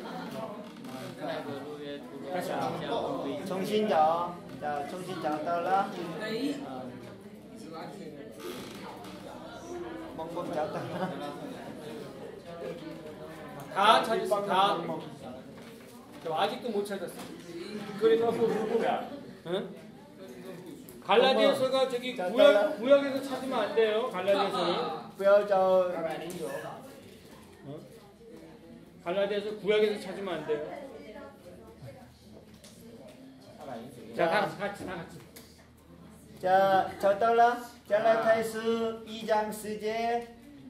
다시 한번. 重新找，找，重新找到了。멍멍找到了。 다 찾았어. 다. 저 아직도 못 찾았어. 그래서 응? 갈라디아서가 저기 구약 구약에서 찾으면 안 돼요. 갈라디아서는. 不要找 갈라디아서 구약에서 찾으면 안 돼요. 자, 다 같이, 같이, 다 같이. 자, 找到了。加拉太书一章十节。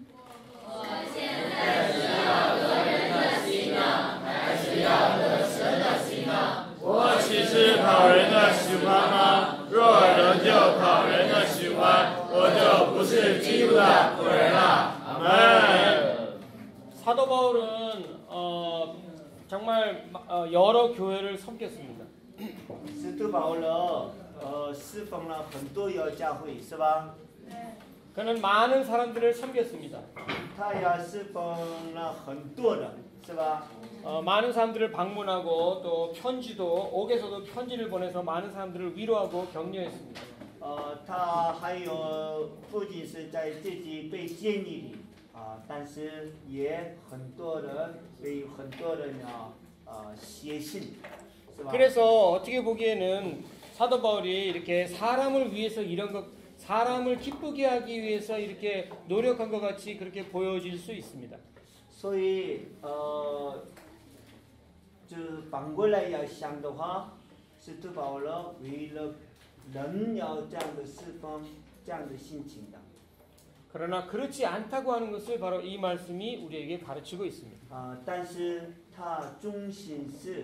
我岂是讨人的喜欢吗？若仍旧讨人的喜欢，我就不是基督的仆人了。阿门。 사도 바울은 어, 정말 어, 여러 교회를 섬겼습니다. 使徒保罗，呃，侍奉了很多个教会，是吧？ 그는 많은 사람들을 섬겼습니다. 他也侍奉了很多人，是吧？ 어, 많은 사람들을 방문하고 또 편지도 옥에서도 편지를 보내서 많은 사람들을 위로하고 격려했습니다. 呃，他还有不仅是在自己被监狱里啊，但是也很多人被很多人啊啊写信，是吧？ 그래서 어떻게 보기에는 사도 바울이 이렇게 사람을 위해서 이런 것 사람을 기쁘게 하기 위해서 이렇게 노력한 것 같이 그렇게 보여질 수 있습니다. 所以呃，就反过来要想的话，使徒保罗为了人要这样的侍奉，这样的心情的。 그러나 그렇지 않다고 하는 것을 바로 이 말씀이 우리에게 가르치고 있습니다. 啊，但是他中心是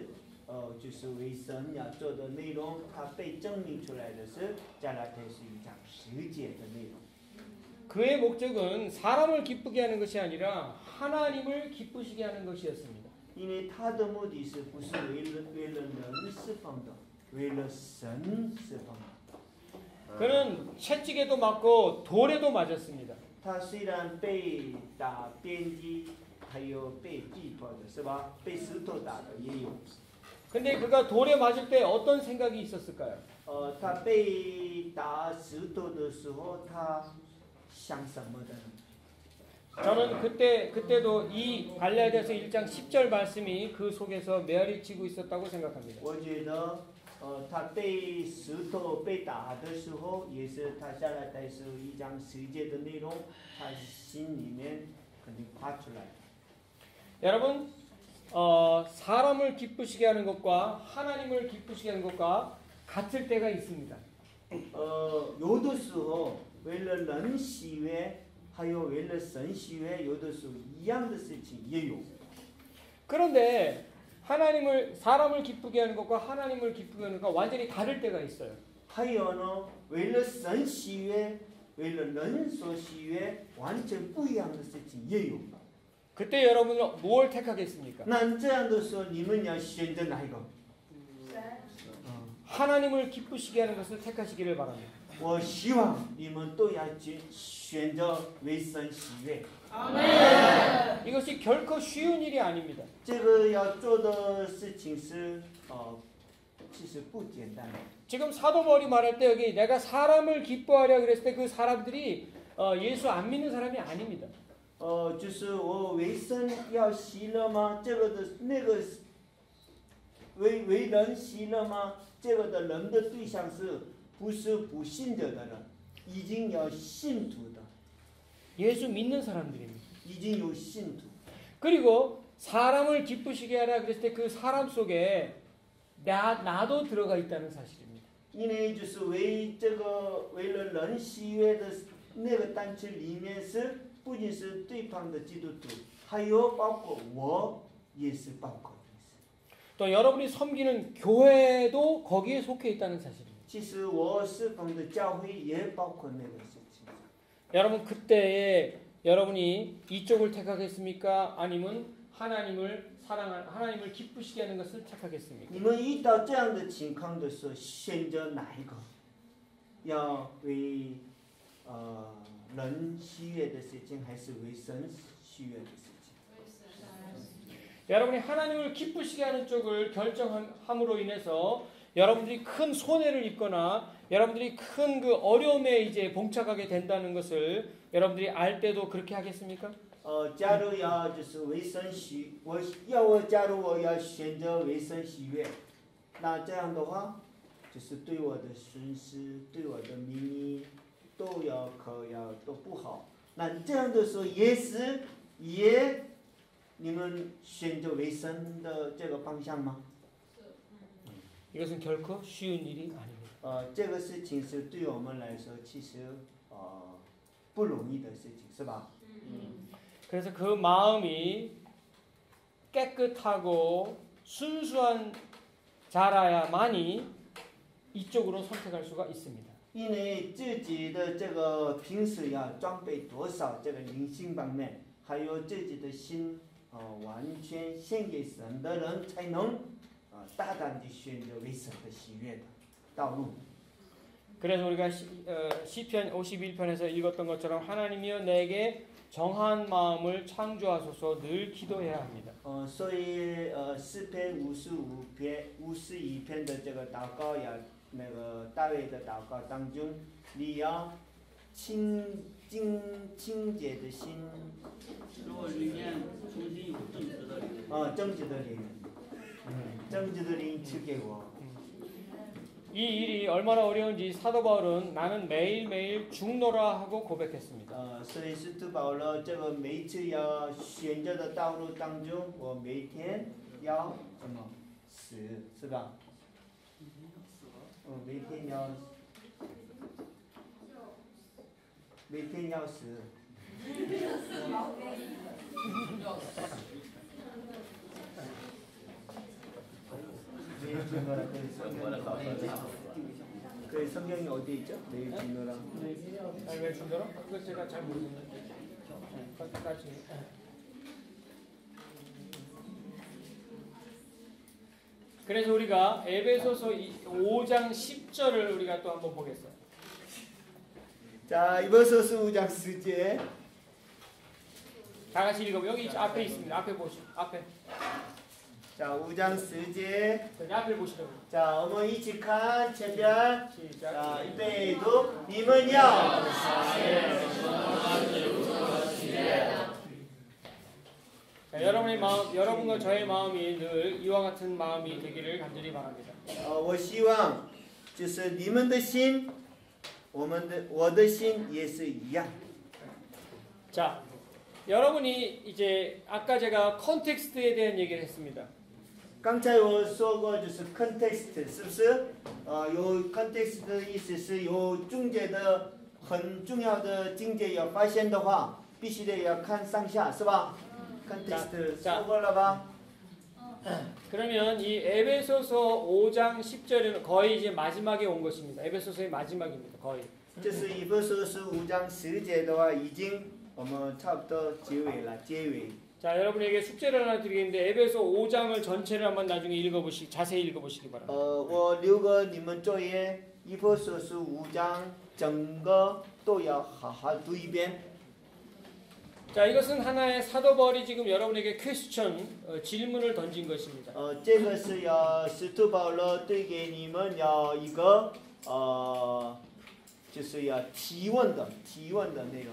呃，就是为神要做的内容，它被证明出来的是加拉太书一章十节的内容。 그의 목적은 사람을 기쁘게 하는 것이 아니라 하나님을 기쁘시게 하는 것이었습니다. 因为他的目的是不是为了为了人释放的，为了神释放的。 그는 채찍에도 맞고 돌에도 맞았습니다. 他虽然被打鞭击，还有被击破的是吧？被石头打的也有。 근데 그가 돌에 맞을 때 어떤 생각이 있었을까요? 呃，他被打石头的时候，他想什么的呢？ 저는 그때 그때도 이 갈라디아서 일 장 십 절 말씀이 그 속에서 메아리치고 있었다고 생각합니다. 我觉得，呃，他被石头被打的时候，也是他下来带书一章十节的内容，他心里面肯定发出来。 여러분, 어, 사람을 기쁘시게 하는 것과 하나님을 기쁘시게 하는 것과 같을 때가 있습니다. 呃，有的时候为了人喜悦，还有为了神喜悦，有的时候一样的事情也有。 그런데 하나님을 사람을 기쁘게 하는 것과 하나님을 기쁘게 하는 것과 완전히 다를 때가 있어요. 还有呢，为了神喜悦，为了人所喜悦，完全不一样的事情也有。 그때 여러분은 뭘 택하겠습니까? 那这样的时候，你们要选择哪一个？ 하나님을 기쁘시게 하는 것을 택하시기를 바랍니다. 我希望你们都要去选择为神喜悦。 이것이 결코 쉬운 일이 아닙니다. 这个要做的事情是，呃，其实不简单的。 지금 사도 바울이 말할 때 여기 내가 사람을 기뻐하려 그랬을 때 그 사람들이 어, 예수 안 믿는 사람이 아닙니다. 呃，就是我为神要喜乐吗？这个的那个为为人喜乐吗？这个的人的对象是不是不信者的人？已经有信徒的， 예수 믿는 사람들입니다. 已经有信徒。 그리고 사람을 기쁘시게 하라 그랬을 때 그 사람 속에 나, 나도 들어가 있다는 사실입니다. 因为就是为这个为了人喜悦的那个单词里面是不仅是对方的基督徒，还有包括我也是包括的。 또 여러분이 섬기는 교회도 거기에 속해 있다는 사실입니다. 其实我侍奉的教会也包括那个事情。 여러분 그때에 여러분이 이쪽을 택하겠습니까? 아니면 하나님을 사랑하는 하나님을 기쁘시게 하는 것을 택하겠습니까? 你们遇到这样的情况的时候，选择哪一个？要为呃人喜悦的事情，还是为神喜悦的事情？ 여러분이 하나님을 기쁘시게 하는 쪽을 결정함으로 인해서 여러분들이 큰 손해를 입거나 여러분들이 큰 그 어려움에 이제 봉착하게 된다는 것을 여러분들이 알 때도 그렇게 하겠습니까? 呃，假如要就是为神喜，我要我假如我要选择为神喜悦，那这样的话，就是对我的损失、对我的名誉都要可要都不好。那这样的时候也是也。 你们选择为神的这个方向吗？ 이것은 결코 쉬운 일이 아닙니다. 呃，这个事情是对我们来说其实呃不容易的事情，是吧？ 그래서 그 마음이 깨끗하고 순수한 자라야만이 이쪽으로 선택할 수가 있습니다. 因为自己的这个平时要装备多少这个灵性方面，还有自己的心。 呃，完全献给神的人才能呃大胆地选择为神的喜悦的道路。 그래서 우리가 시, 어, 시편 오십일 편에서 읽었던 것처럼 하나님이여 내게 정한 마음을 창조하소서 늘 기도해야 합니다. 呃，所以呃诗篇五十五篇五十一篇的这个祷告要那个大卫的祷告当中，你要清清清洁的心。 使我里面重新有正直的灵。 啊，正直的灵，嗯，正直的灵赐给我。 이 일이 얼마나 어려운지 사도 바울은 나는 매일매일 죽노라 하고 고백했습니다. 呃，所以使徒保罗这个每一次要选择的道路当中，我每天要什么死，是吧？嗯，每天要，每天要死。 要死。 증거라. 그 성경이 그 성경이 어디 있죠? 내 증거라. 아니 왜 증거라? 그거 제가 잘 모르겠는데. 까지. 그래서 우리가 에베소서 오 장 십 절을 우리가 또 한번 보겠어요. 자, 에베소서 오 장 십 절. 다 같이 읽어. 여기 앞에 있습니다. 앞에 보시죠. 앞에. 자, 오 장 십 절. 여기 앞에 보시죠. 자, 我们一起看前边。 시작. 자, 预备读，你们要 자, 여러분의 마음, 여러분과 저의 마음이 늘 이와 같은 마음이 되기를 간절히 바랍니다. 呃，我希望就是你们的心，我们的我的心也是一样。 자, 여러분이 이제 아까 제가 컨텍스트에 대한 얘기를 했습니다. 刚才我说过，就是 context， 是不是？呃，有 context 的意思是有中间的很重要的境界要发现的话，必须得要看上下，是吧 ？context 说过了吧？ 그러면 이 에베소서 오 장 십 절은 거의 이제 마지막에 온 것입니다. 에베소서의 마지막입니다. 거의. 这是以弗所书五章十节的话，已经我们差不多结尾了，结尾。 자, 여러분에게 숙제를 하나 드리겠는데 에베소 오 장을 전체를 한번 나중에 읽어보시, 자세히 읽어보시기 바랍니다. 呃，我留个你们作业，以弗所书五章整个都要好好读一遍。 자, 이것은 하나의 사도 바울이 지금 여러분에게 퀘스천, 어, 질문을 던진 것입니다. 呃，这个是要使徒保罗对给你们要一个呃，就是要提问的提问的内容。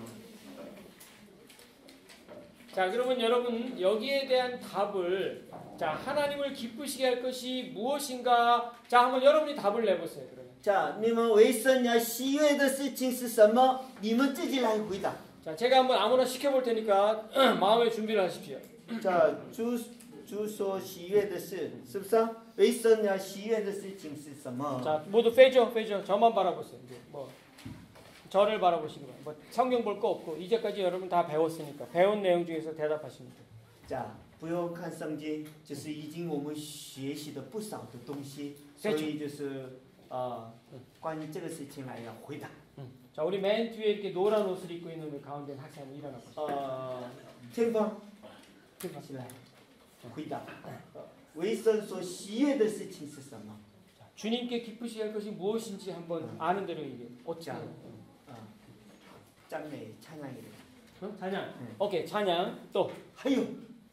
자, 그러면 여러분 여기에 대한 답을 자, 하나님을 기쁘시게 할 것이 무엇인가? 자, 한번 여러분이 답을 내보세요. 그러면. 자，你们为神要喜悦的事情是什么？你们自己来回答。 자, 제가 한번 아무나 시켜볼 테니까 마음의 준비를 하십시오. 这主主所喜悦的事，是不是？为神要喜悦的事情是什么？ 자, 모두 빼죠, 빼죠. 저만 바라보세요. 이제 뭐 저를 바라보시기 바랍니다. 뭐 성경 볼 거 없고 이제까지 여러분 다 배웠으니까 배운 내용 중에서 대답하시면 돼요. 자，不用看圣经，就是已经我们学习的不少的东西，所以就是呃，关于这个事情来要回答。 자, 우리 맨 뒤에 이렇게 노란 옷을 입고 있는 우리 가운데 학생 한번 일어나 보세요. 呃，天方，起来，回答。为神所喜悦的事情是什么？ 자, 주님께 기쁘시게 할 것이 무엇인지 한번 아는 대로 얘기해. 어떻게? 자, 어,赞美찬양이래 어? 찬양. 네. 오케이, 찬양. 또. 还有，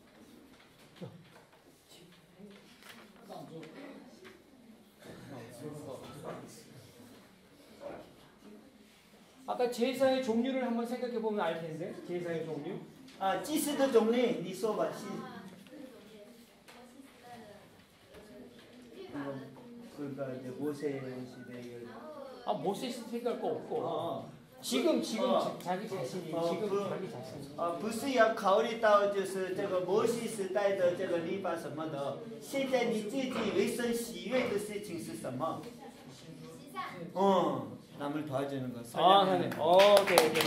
아까 제사의 종류를 한번 생각해 보면 알 텐데. 제사의 종류. 啊，祭司的种类，你说吧，是。어, 그러니까 이제 모세 시대에 아, 모세스 생각할 거 없고. 어, 지금 지금 어. 자기 자신이 어, 지금 그- 자기 자신이. 啊，不是要考虑到就是这个摩西时代的这个律法什么的，现在你自己为神喜悦的事情是什么？嗯， 남을 도와주는 거. 아, 네. 어, 오케이, 오케이.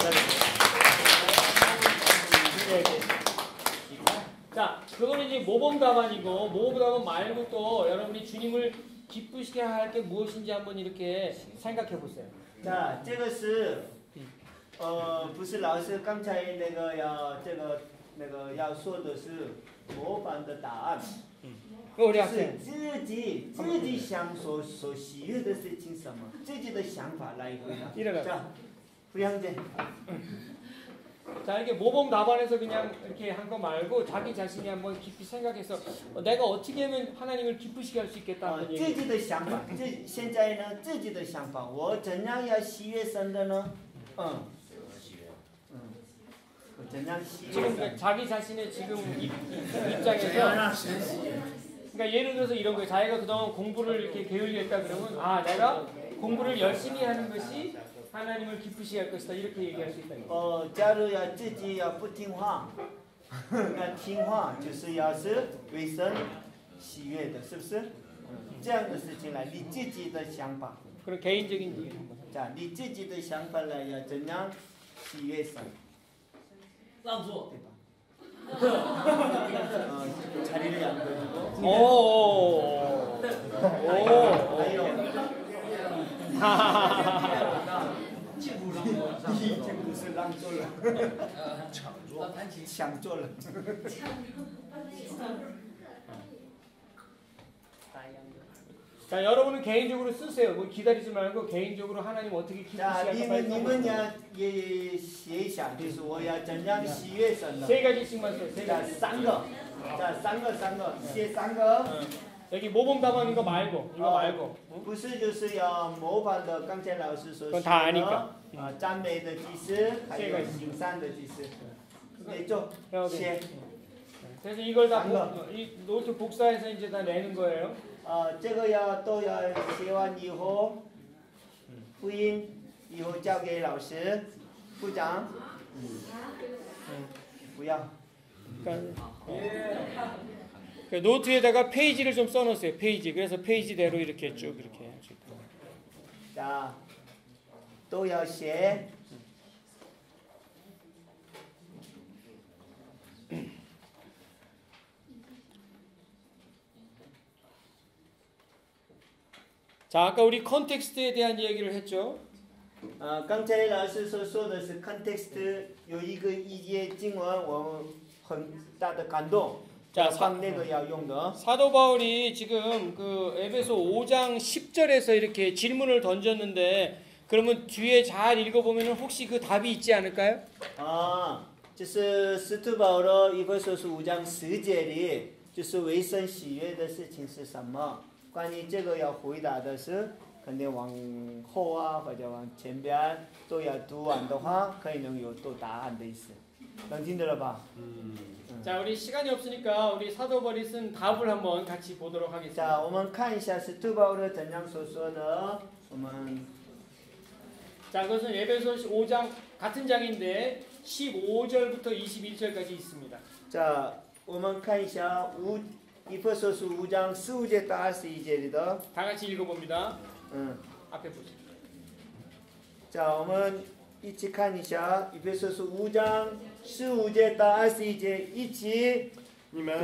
네, 네. 자, 그거는 이제 모범 답안이고 모범 답안 말고 또 여러분이 주님을 기쁘시게 할 게 무엇인지 한번 이렇게 생각해 보세요. 자, 这个是呃，不是老师刚才那个要这个那个要说的是模板的答案， 우리 是 학생. 自己自己想所所喜悦的事情什么，自己的想法来回答。 일어나. 자, 우리 형제. 자, 이렇게 모범 답안에서 그냥 이렇게 한 거 말고 자기 자신이 한번 깊이 생각해서 어, 내가 어떻게 하면 하나님을 기쁘시게 할 수 있겠다 呃 한번 自 얘기해. 己的想法，自现在呢自己的想法，我怎样要喜悦神的呢？嗯，嗯，我怎样喜悦 지금 神？ 그 자기 자신의 지금 입, 입장에서 그러니까 예를 들어서 이런 거예요. 자기가 그동안 공부를 이렇게 게을리 했다 그러면 아 내가 공부를 열심히 하는 것이 하나님을 기쁘시게 할 것이다 이렇게 얘기할 수 있다는 거예요. 哦，假如要自己要不听话，要听话，就是要是为神喜悦的，是不是？嗯，这样的事情来，你自己的想法， 그런 개인적인 얘기 한번. 자，你自己的想法来要怎样喜悦神， 让座。 对吧？ 어, 자리를 양보해주고. 오. 오. 还有已经不是让座了，抢座，抢座了。 자, 여러분은 개인적으로 쓰세요. 뭐 기다리지 말고 개인적으로 하나님 어떻게 那 기쁘시할까 你们你们呢也写一下，就是我要怎样喜悦神呢？ 세 가지씩만 써요. 세 这 가지. 三个，这三个三个，写三个。 응. 여기 모범 답안 이거 말고 이거 말고. 응? 不是就是要模仿的，刚才老师所 그건 说 다 的 아니까. 啊，赞美的祭司，还有行善的祭司，没做 여기. 写。 그래서 이걸 다 안 복, 이 노트 복사해서 이제 다 내는 거예요. 啊，这个要都要写完以后，复印以后交给老师部长。嗯，不要。 그러니까 그 노트에다가 페이지를 좀 써놓으세요. 페이지. 그래서 페이지대로 이렇게 쭉 이렇게 해야죠. 자, 都要写。 자, 아까 우리 컨텍스트에 대한 얘기를 했죠. 呃，刚才老师所说的是 context 有一个一节经文，我很大的感动。 자, 放那个要用的。 사도 바울이 지금 그 에베소 오 장 십 절에서 이렇게 질문을 던졌는데 그러면 뒤에 잘 읽어보면 혹시 그 답이 있지 않을까요? 啊，就是使徒保罗以弗所书五章十节里，就是为神喜悦的事情是什么？关于这个要回答的是，肯定往后啊或者往前边都要读完的话，可以能有都答案的意思，能听得了吧？ 자, 우리 시간이 없으니까 우리 사도 바울이 쓴 답을 한번 같이 보도록 하겠습니다. 자，我们看一下使徒保罗怎样所说的，我们 자, 그것은 에베소 오 장 같은 장인데 십오 절부터 이십일 절까지 있습니다. 자，我们看一下五以弗所书五章十五节到二十一节里的， 다 같이 읽어봅니다. 嗯。 앞에 보시죠. 자, 我们一起看一下以弗所书五章十五节到二十一节，一起。 你们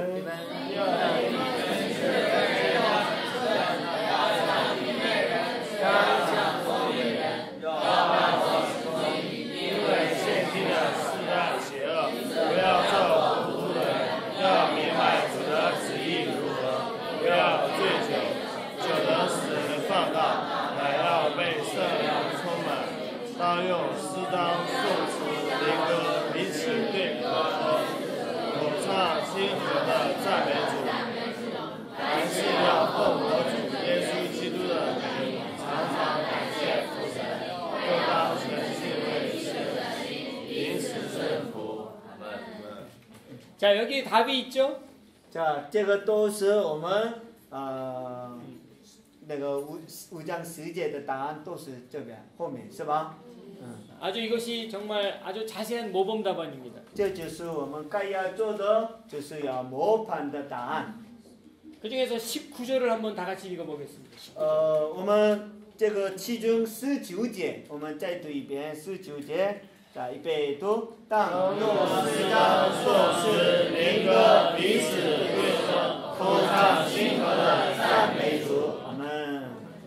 因为现今的世代邪恶，不要做糊涂人，要明白主的旨意如何，不要醉酒，酒能使人放荡，乃要被圣灵充满，当用适当颂词、灵歌彼此对歌说，口唱心和的赞美主，凡事要奉我主耶稣基督的名，常常感谢父神，又当全心为事，因此顺服。 자, 여기 답이 있죠? 这这个都是我们呃那个五五章十节的答案都是这边后面是吧？嗯， 아주 이것이 정말 아주 자세한 모범 답안입니다. 这就是我们该要做的，就是要模仿的答案。 그 중에서 십구 절을 한번 다 같이 읽어보겠습니다. 呃，我们这个其中十九节，我们再读一遍十九节。 자,预备读，当用适当颂词、灵歌彼此对说，口唱心和的赞美主。阿门。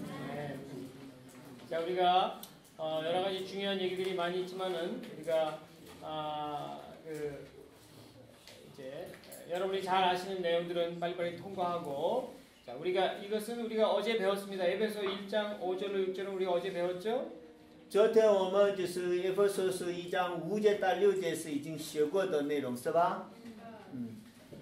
자, 우리가 어, 여러 가지 중요한 얘기들이 많이 있지만은 우리가 아, 그 이제 여러분이 잘 아시는 내용들은 빨리빨리 통과하고 자, 우리가 이것은 우리가 어제 배웠습니다. 에베소 일 장 오 절로 육 절은 우리가 어제 배웠죠? 昨天我们就是以弗所书一章五节到六节是已经学过的内容，是吧？嗯。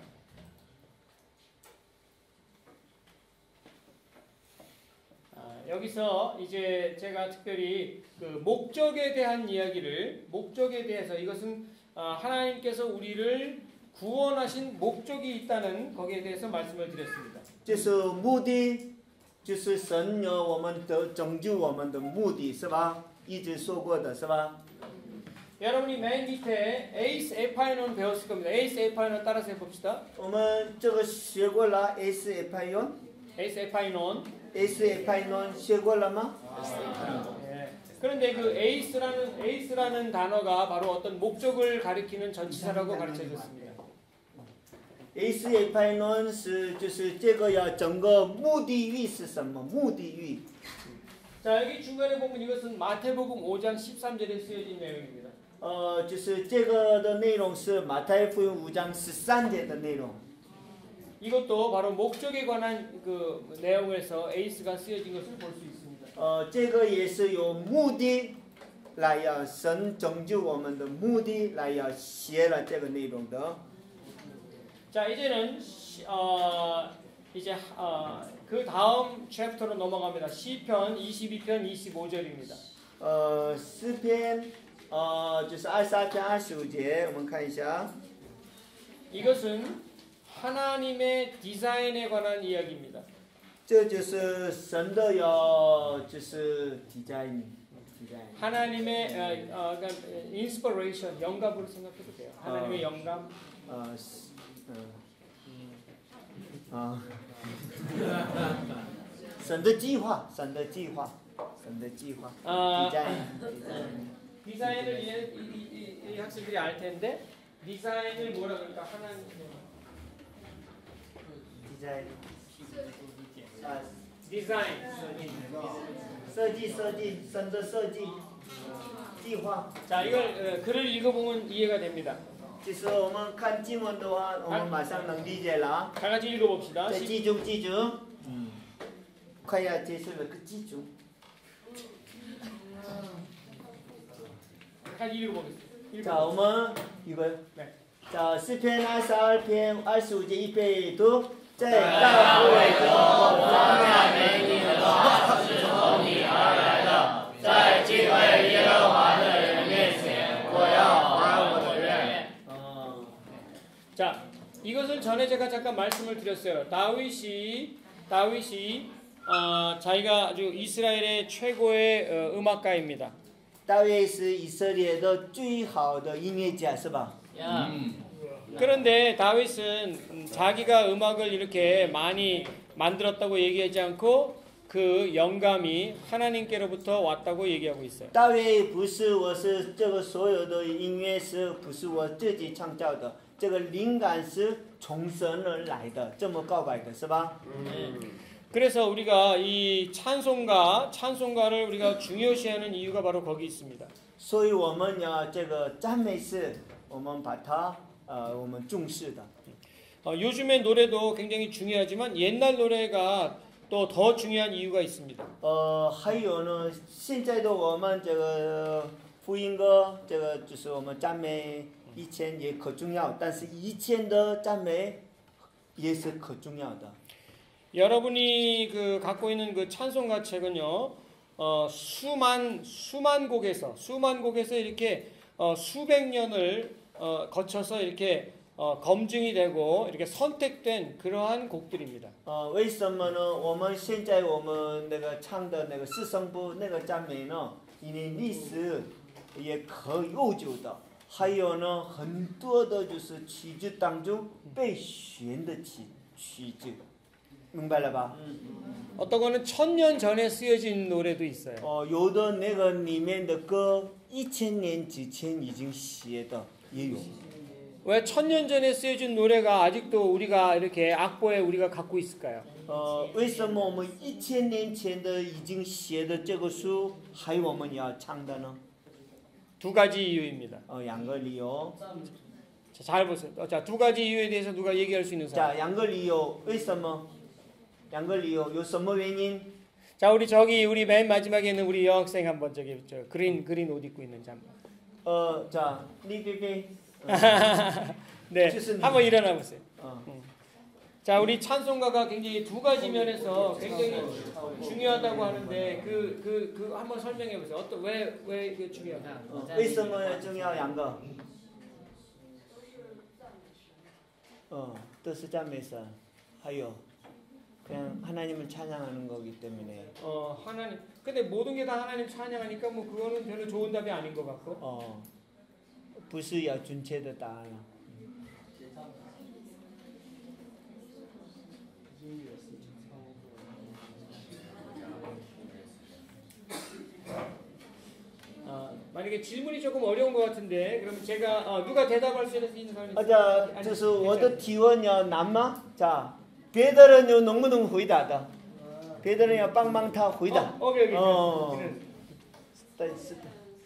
아, 여기서 이제 제가 특별히 그 목적에 대한 이야기를 목적에 대해서 이것은 아, 하나님께서 우리를 구원하신 목적이 있다는 거기에 대해서 말씀을 드렸습니다. 就是目的，就是神有我们的拯救我们的目的，是吧？一直说过的是吧？ 여러분이 맨 밑에 에이스 에파이논 배웠을 겁니다. 에이스 에파이논 따라서 해봅시다. 我们这个学过了 S 에파이온， 에이스 에파이논. S 에파이논学过了吗？ 예. 그런데 그 에이스라는 에이스라는 단어가 바로 어떤 목적을 가리키는 전치사라고 가르쳐졌습니다. A 四 A 派呢是就是这个要整个目的域是什么？目的域。 자, 여기 중간에 보면 이것은 마태복음 오 장 십삼 절에 쓰여진 내용입니다. 呃，就是这个的内容是马太福音五章十三节的内容。 이것도 바로 목적에 관한 그 내용에서 에이스가 쓰여진 것을 볼 수 있습니다. 呃，这个也是有目的来要神拯救我们的目的来要写了这个内容的。 자, 이제는 시, 어, 이제 어, 그 다음 챕터로 넘어갑니다. 시편 이십이 편 이십오 절입니다. 呃，诗篇，呃，就是二十二篇二十五节，我们看一下。 이것은 하나님의 디자인에 관한 이야기입니다. 这就是神的要就是디자인， 디자인。 하나님의 어, 어, 그러니까 인스피레이션, 영감으로 생각해도 돼요. 하나님의 영감. 呃，嗯，啊，神的计划，神的计划，神的计划。 아, 디자인，디자인。 디자인을 이해, 이, 이, 이, 이 학생들이 알 텐데 디자인을 뭐라 그럴까? 하나님 디자인。啊， 디자인. 设计设计，神的设计，计划。 자, 이걸 어, 글을 읽어보면 이해가 됩니다. 就是我们看经文的话，我们马上能理解了。 다 같이 읽어봅시다. 再 시- 记住记住，嗯，快要结束了，可记住。 같이 읽어보겠습니다. 자, 我们一个 네. 자, 시편二十二篇二十五节预备读，在大会中我彰显美你的道是从你而来的，在敬畏耶和华的人面前，我要还我的愿。 어, 자, 이것을 전에 제가 잠깐 말씀을 드렸어요. 다윗이 다윗이 어, 자기가 아주 이스라엘의 최고의 어, 음악가입니다. 大卫是以色列的最好的音乐家，是吧？ 그런데 다윗은 음, 자기가 음악을 이렇게 많이 만들었다고 얘기하지 않고 그 영감이 하나님께로부터 왔다고 얘기하고 있어요. 大卫不是我是这个所有的音乐是不是我自己创造的？这个灵感是从神而来的，这么告白的是吧？ 그래서 우리가 이 찬송가, 찬송가를 우리가 중요시하는 이유가 바로 거기 있습니다. 所以我们要这个赞美是，我们把它呃我们重视的。 어, 요즘의 노래도 굉장히 중요하지만 옛날 노래가 또 더 중요한 이유가 있습니다. 呃，还有呢，现在的我们这个福音歌，这个就是我们赞美以前也可重要，但是以前的赞美也是可重要的。 여러분이 그 갖고 있는 그 찬송가 책은요, 어, 수만 수만 곡에서 수만 곡에서 이렇게 어, 수백 년을 어, 거쳐서 이렇게 어, 검증이 되고 이렇게 선택된 그러한 곡들입니다. 呃，为什么呢？我们现在我们那个唱的那个四声部那个赞美呢，因为历史也可悠久的，还有呢很多的就是曲子当中被选的曲曲子，明白了吧？ 어떤 거는 천년 전에 쓰여진 노래도 있어요. 哦，有的那个里面的歌一千年之前已经写的也有。 왜 천년 전에 쓰여진 노래가 아직도 우리가 이렇게 악보에 우리가 갖고 있을까요? 呃，为什么我们一千年前的已经写的这个书还我们要唱的呢？ 두 가지 이유입니다. 呃，两个理由。 자, 잘 보세요. 어, 자, 두 가지 이유에 대해서 누가 얘기할 수 있는 사람? 자, 两个理由，为什么？两个理由有什么原因？ 자, 우리 저기 우리 맨 마지막에 있는 우리 여학생 한번 저기 저 그린 그린 옷 입고 있는 잠. 呃，자, 리비비. 네, 좋습니다. 한번 일어나 보세요. 어. 자, 우리 찬송가가 굉장히 두 가지 면에서 굉장히 중요하다고 하는데 그 그 그 한번 설명해 보세요. 어떤 왜왜 이게 중요하냐? 呃为什么重要两个？어, 都是赞美神，还有 그냥 하나님을 찬양하는 거기 때문에. 어, 하나님. 근데 모든 게 다 하나님 찬양하니까 뭐 그거는 별로 좋은 답이 아닌 것 같고. 어, 不是要准确的答案了。 어, 만약에 질문이 조금 어려운 것 같은데 그러면 제가 어, 누가 대답할 수 있는 사람이 啊，这这是我的提问要难吗？자，别的人有能不能回答的？别的人要帮忙他回答。 어, 오케이, 오케이. 哦，但是的，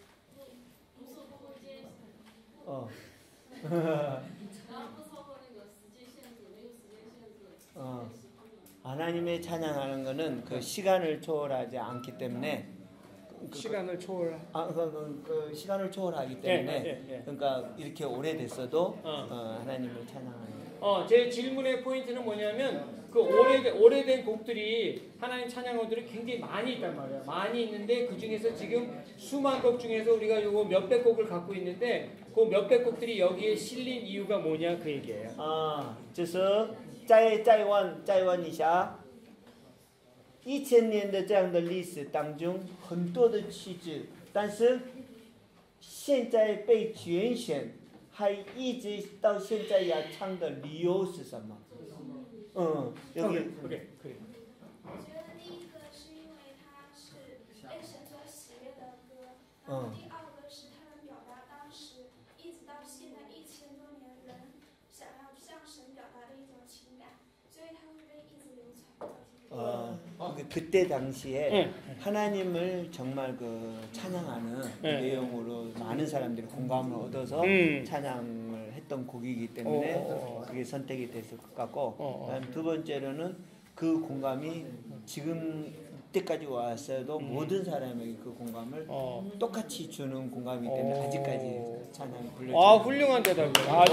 哦，어, 하나님의 찬양하는 거는 그 시간을 초월하지 않기 때문에 시간을 초월. 아, 그, 그, 그 시간을 초월하기 때문에 예, 예, 예. 그러니까 이렇게 오래됐어도 어. 어, 하나님을 찬양하는. 어, 제 질문의 포인트는 뭐냐면 그 오래된, 오래된 곡들이 하나님 찬양어들이 굉장히 많이 있단 말이에요. 많이 있는데 그 중에서 지금 수만 곡 중에서 우리가 요거 몇백 곡을 갖고 있는데 그 몇백 곡들이 여기에 실린 이유가 뭐냐 그 얘기예요. 啊，就是再再问再问一下，一千年的这样的历史当中，很多的曲子，但是现在被拣选，还一直到现在要唱的理由是什么？嗯，有 오케이, 오케이, 그래. 我觉得第一个是因为它是被神所喜悦的歌，然后第二个是它能表达当时一直到现在一千多年人想要向神表达的一种情感，所以它会被一直流传到今天。 어, 그- 그때 당시에 응. 하나님을 정말 그 찬양하는 그 응. 내용으로 많은 사람들이 공감을 얻어서 음. 찬양을 했던 곡이기 때문에 어, 어, 어. 그게 선택이 됐을 것 같고 어, 어. 그다음 두 번째로는 그 공감이 지금 때까지 왔어도 모든 사람에게 그 공감을 어. 똑같이 주는 공감이기 때문에 어. 아직까지 찬양이 불려지고 아, 훌륭한 대답이에요. 아주.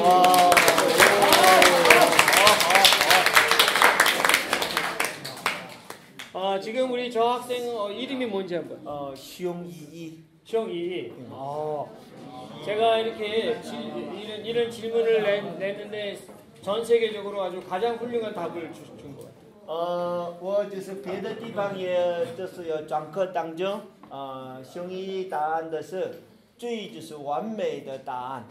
아, 지금 우리 저 학생 어, 이름이 뭔지 한번. 어, 시용이이 시영이. 아, 제가 이렇게 질, 이런, 이런 질문을 내, 냈는데 전 세계적으로 아주 가장 훌륭한 답을 주, 준 거예요. 呃，我就是别的地方也就是有讲课当中，呃，兄弟答案的是最就是完美的答案。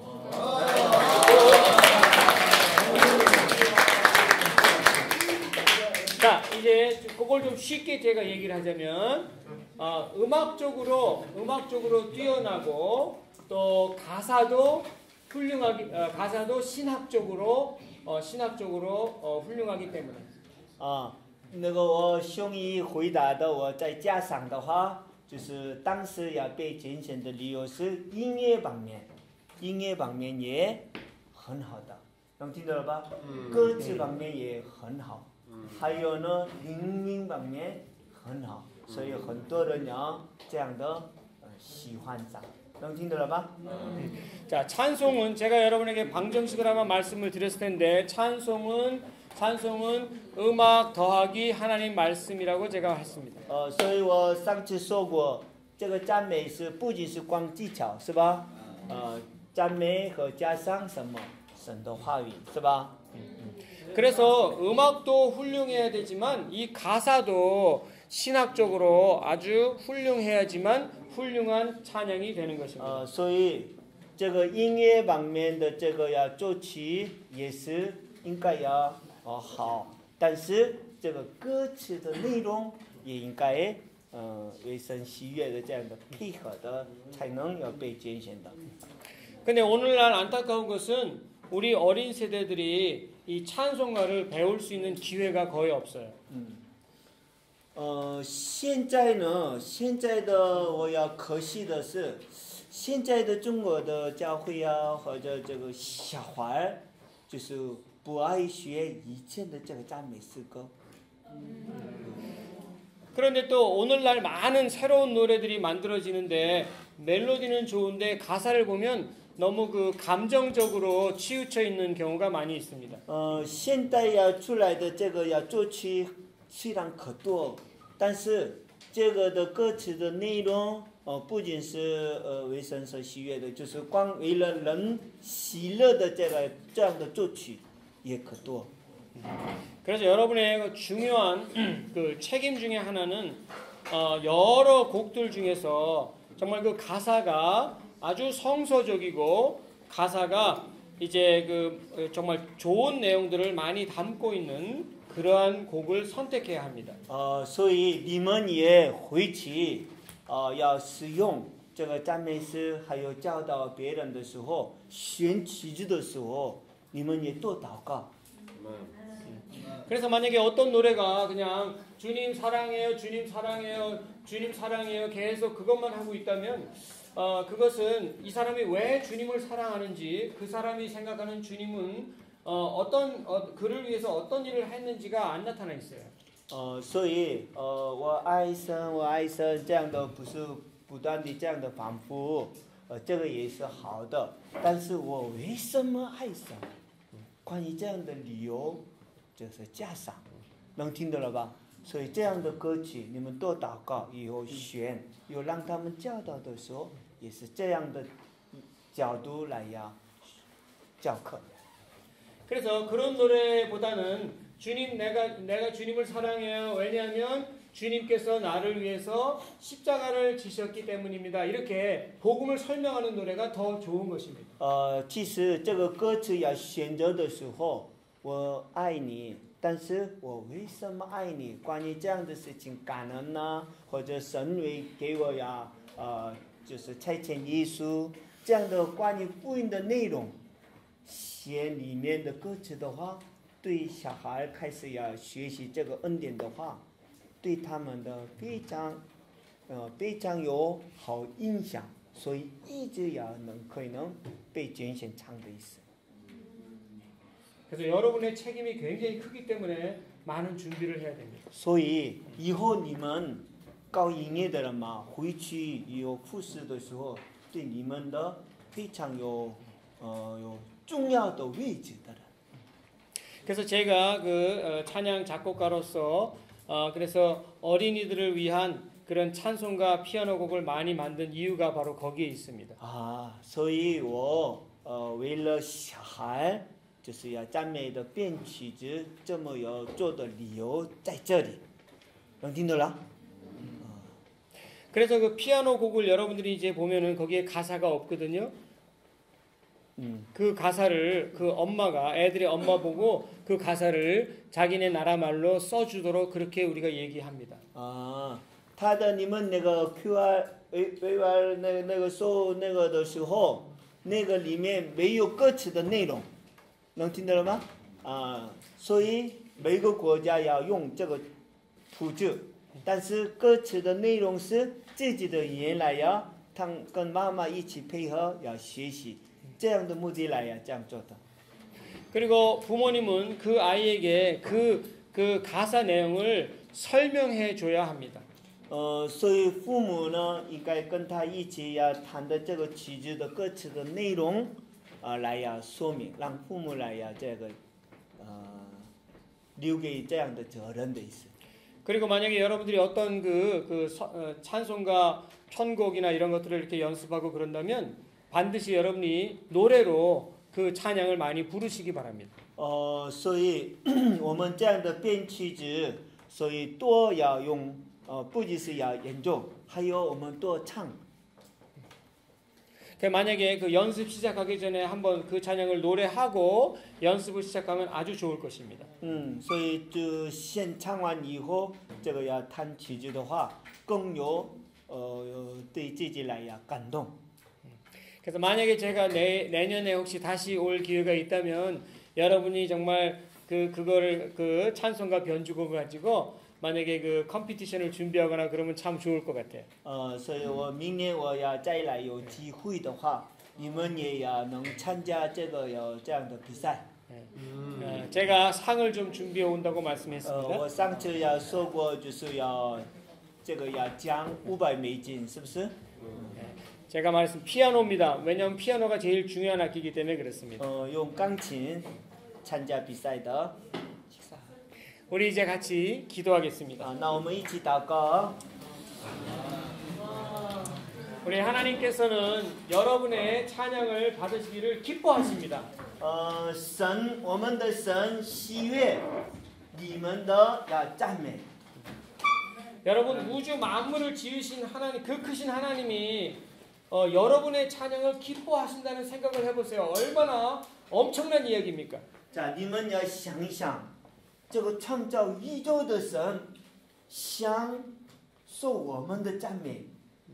자, 이제 그걸 좀 쉽게 제가 얘기를 하자면 어, 음악적으로 음악적으로 뛰어나고 또 가사도 훌륭하기 어, 가사도 신학적으로 어, 신학적으로 어, 훌륭하기 때문에 啊，那个我兄弟回答的，我再加上的话，就是当时要被拣选的理由是音乐方面，音乐方面也很好的，能听到了吧？歌词方面也很好，还有呢，灵音方面很好，所以很多人呢这样的呃喜欢上，能听到了吧？ 자, 찬송은 제가 여러분에게 방정식을 한번 말씀을 드렸을 텐데 찬송은 찬송은 음악 더하기 하나님 말씀이라고 제가 했습니다. 呃，所以我上次说过，这个赞美是不仅是光技巧，是吧？呃，赞美和加上什么神的话语，是吧？ 그래서 음악도 훌륭해야 되지만 이 가사도 신학적으로 아주 훌륭해야지만 훌륭한 찬양이 되는 것입니다. 呃，所以这个音乐方面的这个要作曲也是应该要呃好，但是这个歌词的内容也应该呃为神喜悦的这样的配合的，才能要被拣选的。 근데 오늘날 안타까운 것은 우리 어린 세대들이 이 찬송가를 배울 수 있는 기회가 거의 없어요. 呃，现在呢，现在的我要可惜的是，现在的中国的教会啊，或者这个小孩儿，就是不爱学以前的这个赞美诗歌。 그런데 또 오늘날 많은 새로운 노래들이 만들어지는데 멜로디는 좋은데 가사를 보면 너무 그 감정적으로 치우쳐 있는 경우가 많이 있습니다. 呃，现代要出来的这个要作曲虽然可多，但是这个的歌词的内容，呃，不仅是呃为神所喜悦的，就是光为了人喜乐的这个这样的作曲也可多。 그래서 여러분의 그 중요한 그 책임 중에 하나는 어, 여러 곡들 중에서 정말 그 가사가 아주 성서적이고 가사가 이제 그 정말 좋은 내용들을 많이 담고 있는 그러한 곡을 선택해야 합니다. 呃，所以你们也回去，呃，要使用这个赞美诗还有教导别人的时候，选曲子的时候，你们也多祷告。 그래서 만약에 어떤 노래가 그냥 주님 사랑해요, 주님 사랑해요, 주님 사랑해요 계속 그것만 하고 있다면 어, 그것은 이 사람이 왜 주님을 사랑하는지 그 사람이 생각하는 주님은 어, 어떤 어, 그를 위해서 어떤 일을 했는지가 안 나타나 있어요. 呃，所以呃，我爱神，我爱神这样的不是不断的这样的反复，呃，这个也是好的。但是我为什么爱神？关于这样的理由，就是加上，能听得了吧？所以这样的歌曲，你们多祷告，以后选，有让他们教导的时候，也是这样的角度来呀教课。 그래서 그런 노래보다는 주님 내가 내가 주님을 사랑해요. 왜냐하면 주님께서 나를 위해서 십자가를 지셨기 때문입니다. 이렇게 복음을 설명하는 노래가 더 좋은 것입니다. 呃，其实这个歌词要选择的时候，我爱你，但是我为什么爱你？关于这样的事情，感恩呢，或者神为给我呀，呃，就是差遣耶稣这样的关于福音的内容，写里面的歌词的话，对小孩开始要学习这个恩典的话，对他们的非常，呃，非常有好影响。 所以一直要能可能被拣选唱的意思。 그래서 여러분의 책임이 굉장히 크기 때문에 많은 준비를 해야 됩니다. 所以以后你们搞音乐的人嘛，回去有服侍的时候，对你们的非常有呃有重要的位置的人。 그래서 제가 그 어, 찬양 작곡가로서 어, 그래서 어린이들을 위한 그런 찬송가 피아노 곡을 많이 만든 이유가 바로 거기에 있습니다. 啊，所以我呃为了小孩，就是要赞美的编曲子这么有做的理由在这里，能听得了？ 그래서 그 피아노 곡을 여러분들이 이제 보면은 거기에 가사가 없거든요. 음. 그 가사를 그 엄마가 애들의 엄마 보고 그 가사를 자기네 나라 말로 써주도록 그렇게 우리가 얘기합니다. 啊。 他的你们那个 Q R 维维玩那个那个搜那个的时候，那个里面没有歌词的内容，能听得了吗？啊，所以每个国家要用这个谱子，但是歌词的内容是自己的语言来呀，他跟妈妈一起配合要学习，这样的目的来呀这样做的。 그리고 부모님은 그 아이에게 그, 그 가사 내용을 설명해 줘야 합니다. 呃，所以父母呢，应该跟他一起呀谈的这个曲子的歌词的内容，啊、呃，来呀说明，让父母来呀这个，呃，留给这样的责任的意思。 그리고 만약에 여러분들이 어떤 그, 그 서, 어, 찬송가 편곡이나 이런 것들을 이렇게 연습하고 그런다면 반드시 여러분이 노래로 그 찬양을 많이 부르시기 바랍니다. 呃，所以我们这样的编曲子，所以多要用。 어, 不只是要演奏，还有我们多唱。 만약에 그 연습 시작하기 전에 한번 그 찬양을 노래하고 연습을 시작하면 아주 좋을 것입니다. 嗯，所以就先唱完以后，这个要弹曲子的话，更有呃对自己来呀感动。 그래서 만약에 제가 내, 내년에 혹시 다시 올 기회가 있다면 여러분이 정말 그 그거를 그 찬송가 변주곡을 가지고 만약에 그 컴피티션을 준비하거나 그러면 참 좋을 것 같아요. 呃，所以我明年我要再来有机会的话，你们也要能参加这个有这样的比赛。 음. 어, 제가 상을 좀 준비해 온다고 呃， 말씀했습니다. 我上次要说过，就是要这个要奖五百美金，是不是？ 제가 말했습니다. 피아노입니다. 왜냐하면 피아노가 제일 중요한 악기이기 때문에 그렇습니다. 呃，用钢琴参加比赛的。 우리 이제 같이 기도하겠습니다. 啊，那我们一起祷告。 우리 하나님께서는 여러분의 찬양을 받으시기를 기뻐하십니다. 呃，神，我们的神喜悦你们的要赞美。 여러분 우주 만물을 지으신 하나님 그 크신 하나님이 어, 여러분의 찬양을 기뻐하신다는 생각을 해보세요. 얼마나 엄청난 이야기입니까? 자, 你们要想一想，这个创造宇宙的神享受我们的赞美，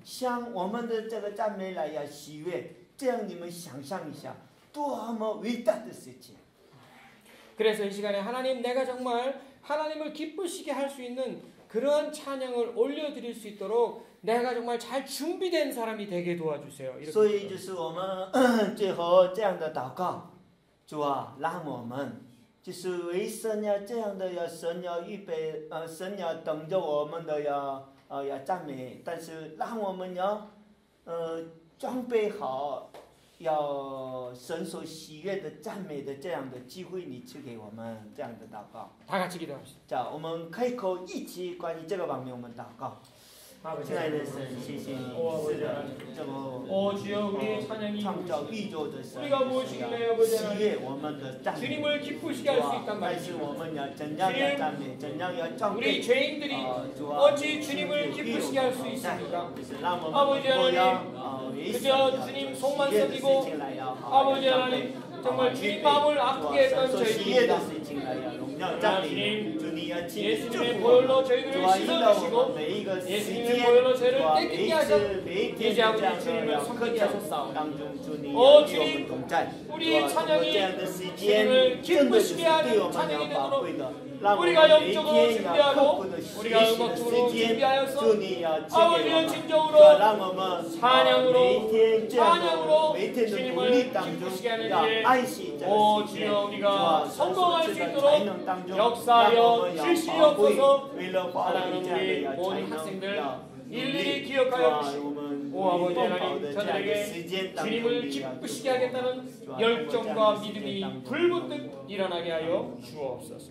像我们的这个赞美来呀喜悦，这样你们想象一下，多么伟大的事情！ 그래서 이 시간에 하나님 내가 정말 하나님을 기쁘시게 할 수 있는 그러한 찬양을 올려드릴 수 있도록 내가 정말 잘 준비된 사람이 되게 도와주세요. 所以就是我们最后这样的祷告，主啊，让我们就是为神要这样的要神要预备，呃，神要等着我们的要呃要赞美，但是让我们要呃装备好。 要神所喜悦的赞美的这样的机会，你赐给我们这样的祷告。 다 같이 기도합시다. 자, 我们开口一起关于这个方面我们祷告。 亲爱的神，谢谢你，是的，这么 오 주여 우리의 찬양이 创造宇宙的神， 우리가 무엇이길래 아버지 喜悦我们的赞美， 주님을 기쁘시게 할 수 있단 但是 말이죠. 我们要怎样要赞美，怎样要装 우리 备。 죄인들이 어찌 주님을 기쁘시게 할 수 있습니까? 아버지 하나님, 그저 주님 속만 썩이고 아버지 하나님 정말 주님 마음을 아프게 했던 저희들입니다. 그러나 주님, 예수님의 보혈로 저희들을 씻어주시고 예수님의 보혈로 저희를 깨끗게 하셔 이제 아버지 주님을 섬기게 하셨사오니 오 주님, 우리의 찬양이 주님을 기쁘시게 하는 찬양이 되도록 우리가 영적으로 준비하고 우리가 음악적으로 준비하여서 아버지의 진정으로 찬양으로 찬양으로 주님을 기쁘시게 하는 일 오 주여 우리가 성공할 수 있도록 역사하여 주시옵소서. 하나님 우리 모든 학생들 일일이 기억하여 주시고 오 아버지 하나님 저들에게 주님을 기쁘시게 하겠다는 열정과 믿음이 불붙듯 일어나게 하여 주옵소서.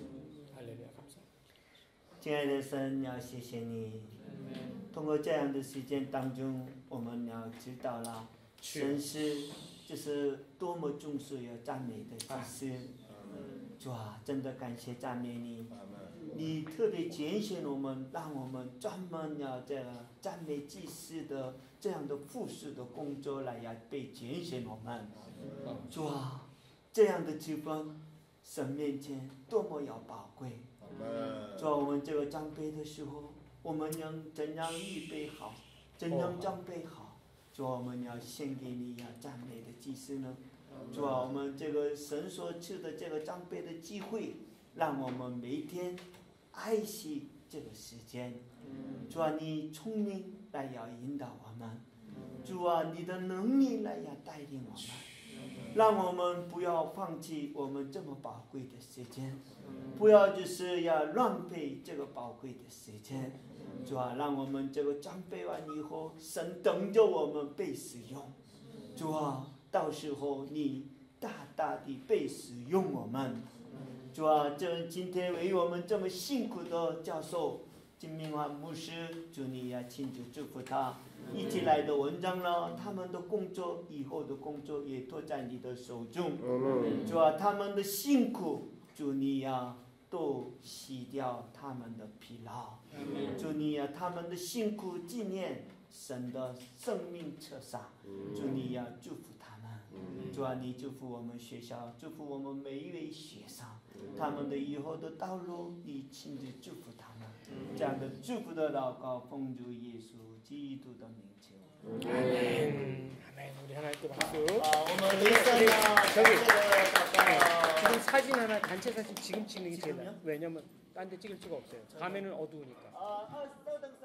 亲爱的神，要谢谢你，通过这样的时间当中，我们要知道了，神是就是多么重视要赞美的祭司。主啊，真的感谢赞美你，你特别拣选我们，让我们专门要这个赞美祭司的这样的服侍的工作来要被拣选我们。主啊，这样的职分，神面前多么要宝贵。 主啊，我们这个装备的时候，我们要怎样预备好，怎样装备好？主啊，我们要献给你要赞美的祭司呢？主啊，我们这个神所赐的这个装备的机会，让我们每天爱惜这个时间。主啊，你聪明来要引导我们，主啊，你的能力来要带领我们，让我们不要放弃我们这么宝贵的时间。 不要就是要浪费这个宝贵的时间，主啊，让我们这个装备完以后，神等着我们被使用，主啊，到时候你大大的被使用我们，主啊，这今天为我们这么辛苦的教授金明华牧师，主你也亲自祝福他，一起来的文章呢，他们的工作以后的工作也都在你的手中，主啊，他们的辛苦。 主你呀，都洗掉他们的疲劳。主你呀，他们的辛苦纪念神的生命册上。主你呀，祝福他们。主啊，你祝福我们学校，祝福我们每一位学生，他们的以后的道路，你亲自祝福他们。这样的祝福的祷告，奉主耶稣基督的名求。 아멘. 아멘. 우리 하나님께 박수. 아, 오늘 리서나 저기 祷告。 지금 사진 하나 단체 사진 지금 찍는 게 제일 지금요? 나아요. 왜냐면 딴 데 찍을 수가 없어요. 화면은 어두우니까. 아, 아,